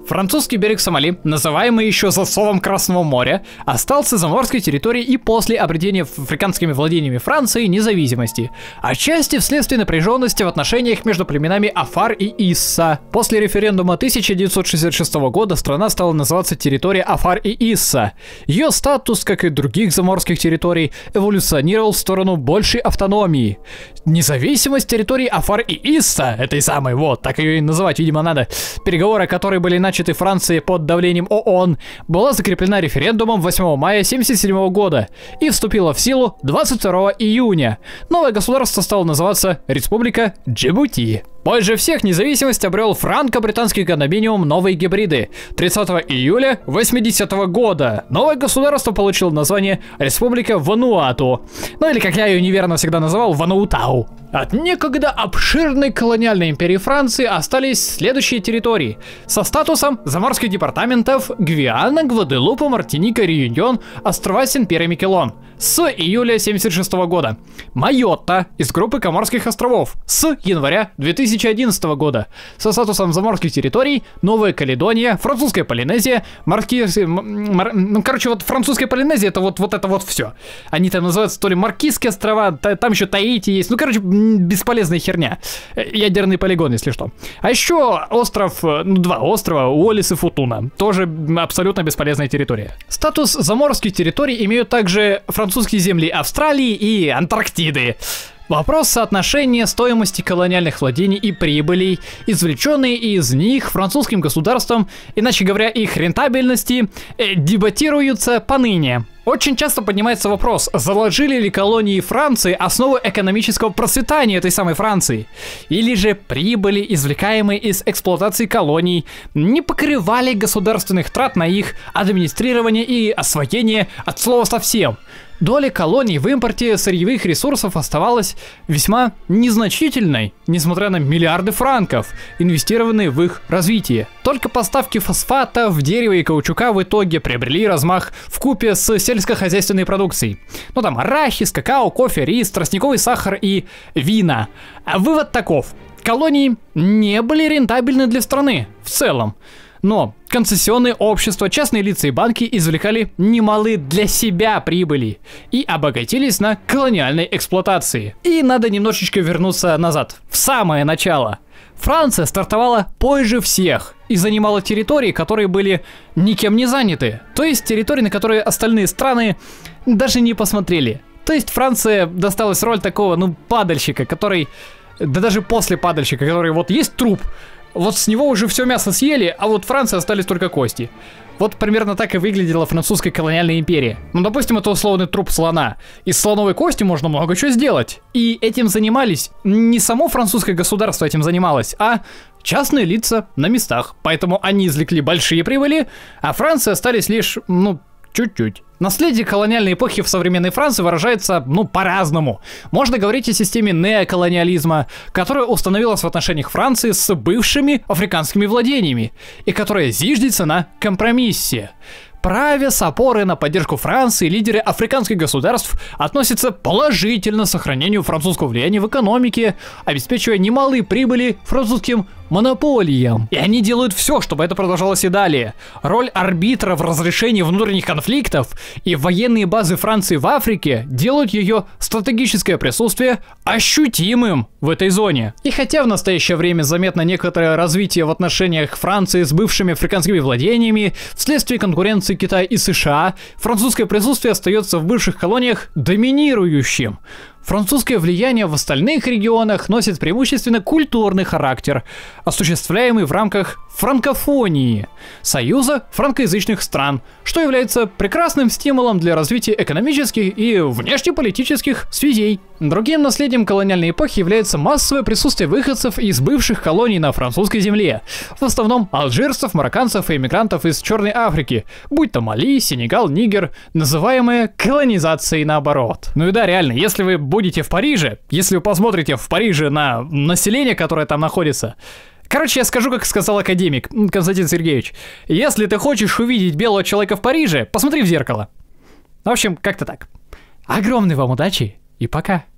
Французский берег Сомали, называемый еще засовом Красного моря, остался заморской территорией и после обретения африканскими владениями Франции независимости, отчасти вследствие напряженности в отношениях между племенами Афар и Исса. После референдума тысяча девятьсот шестьдесят шестого года страна стала называться территорией Афар и Исса. Ее статус, как и других заморских территорий, эволюционировал в сторону большей автономии. Независимость территории Афар и Исса, этой самой, вот, так ее и называть, видимо, надо, переговоры, которые были начаты Францией под давлением ООН, была закреплена референдумом восьмого мая семьдесят седьмого года и вступила в силу двадцать второго июня. Новое государство стало называться Республика Джибути. Позже всех независимость обрел франко-британский кондоминиум «Новые гибриды» тридцатого июля восьмидесятого года. Новое государство получило название Республика Вануату. Ну или, как я ее неверно всегда называл, Вануатау. От некогда обширной колониальной империи Франции остались следующие территории со статусом заморских департаментов: Гвиана, Гваделупа, Мартиника, Реюньон, острова Сен-Пьер-и-Микелон с июля семьдесят шестого года. Майотта из группы Коморских островов с января две тысячи одиннадцатого года со статусом заморских территорий: Новая Каледония, Французская Полинезия, Маркиз... Мар... Ну, короче, вот Французская Полинезия — это вот, вот это вот все. Они там называются то ли Маркизские острова, там еще Таити есть. Ну, короче, бесполезная херня. Ядерный полигон, если что. А еще остров, ну, два острова, Уоллис и Футуна. Тоже абсолютно бесполезная территория. Статус заморских территорий имеют также французские земли Австралии и Антарктиды. Вопрос соотношения стоимости колониальных владений и прибылей, извлеченные из них французским государством, иначе говоря, их рентабельности, э, дебатируются поныне. Очень часто поднимается вопрос, заложили ли колонии Франции основу экономического процветания этой самой Франции, или же прибыли, извлекаемые из эксплуатации колоний, не покрывали государственных трат на их администрирование и освоение от слова совсем. Доля колоний в импорте сырьевых ресурсов оставалась весьма незначительной, несмотря на миллиарды франков, инвестированные в их развитие. Только поставки фосфатов, дерева и каучука в итоге приобрели размах вкупе с сельскохозяйственной продукцией. Ну там арахис, какао, кофе, рис, тростниковый сахар и вина. А вывод таков: колонии не были рентабельны для страны в целом. Но концессионные общества, частные лица и банки извлекали немалые для себя прибыли и обогатились на колониальной эксплуатации. И надо немножечко вернуться назад, в самое начало. Франция стартовала позже всех и занимала территории, которые были никем не заняты. То есть территории, на которые остальные страны даже не посмотрели. То есть Франция досталась роль такого, ну, падальщика, который... Да даже после падальщика, который вот есть труп, вот с него уже все мясо съели, а вот Франции остались только кости. Вот примерно так и выглядела французская колониальная империя. Ну, допустим, это условный труп слона. Из слоновой кости можно много чего сделать. И этим занимались не само французское государство этим занималось, а частные лица на местах. Поэтому они извлекли большие прибыли, а Франции остались лишь, ну, чуть-чуть. Наследие колониальной эпохи в современной Франции выражается, ну, по-разному. Можно говорить о системе неоколониализма, которая установилась в отношениях Франции с бывшими африканскими владениями, и которая зиждется на компромиссе. Праве с опорой на поддержку Франции лидеры африканских государств относятся положительно к сохранению французского влияния в экономике, обеспечивая немалые прибыли французским монополиям. И они делают все, чтобы это продолжалось и далее. Роль арбитра в разрешении внутренних конфликтов и военные базы Франции в Африке делают ее стратегическое присутствие ощутимым в этой зоне. И хотя в настоящее время заметно некоторое развитие в отношениях Франции с бывшими африканскими владениями вследствие конкуренции Китая и США, французское присутствие остается в бывших колониях доминирующим. Французское влияние в остальных регионах носит преимущественно культурный характер, осуществляемый в рамках франкофонии, союза франкоязычных стран, что является прекрасным стимулом для развития экономических и внешнеполитических связей. Другим наследием колониальной эпохи является массовое присутствие выходцев из бывших колоний на французской земле, в основном алжирцев, марокканцев и эмигрантов из Черной Африки, будь то Мали, Сенегал, Нигер, называемые колонизацией наоборот. Ну и да, реально, если вы будете в Париже, если вы посмотрите в Париже на население, которое там находится... Короче, я скажу, как сказал академик Константин Сергеевич. Если ты хочешь увидеть белого человека в Париже, посмотри в зеркало. В общем, как-то так. Огромной вам удачи и пока.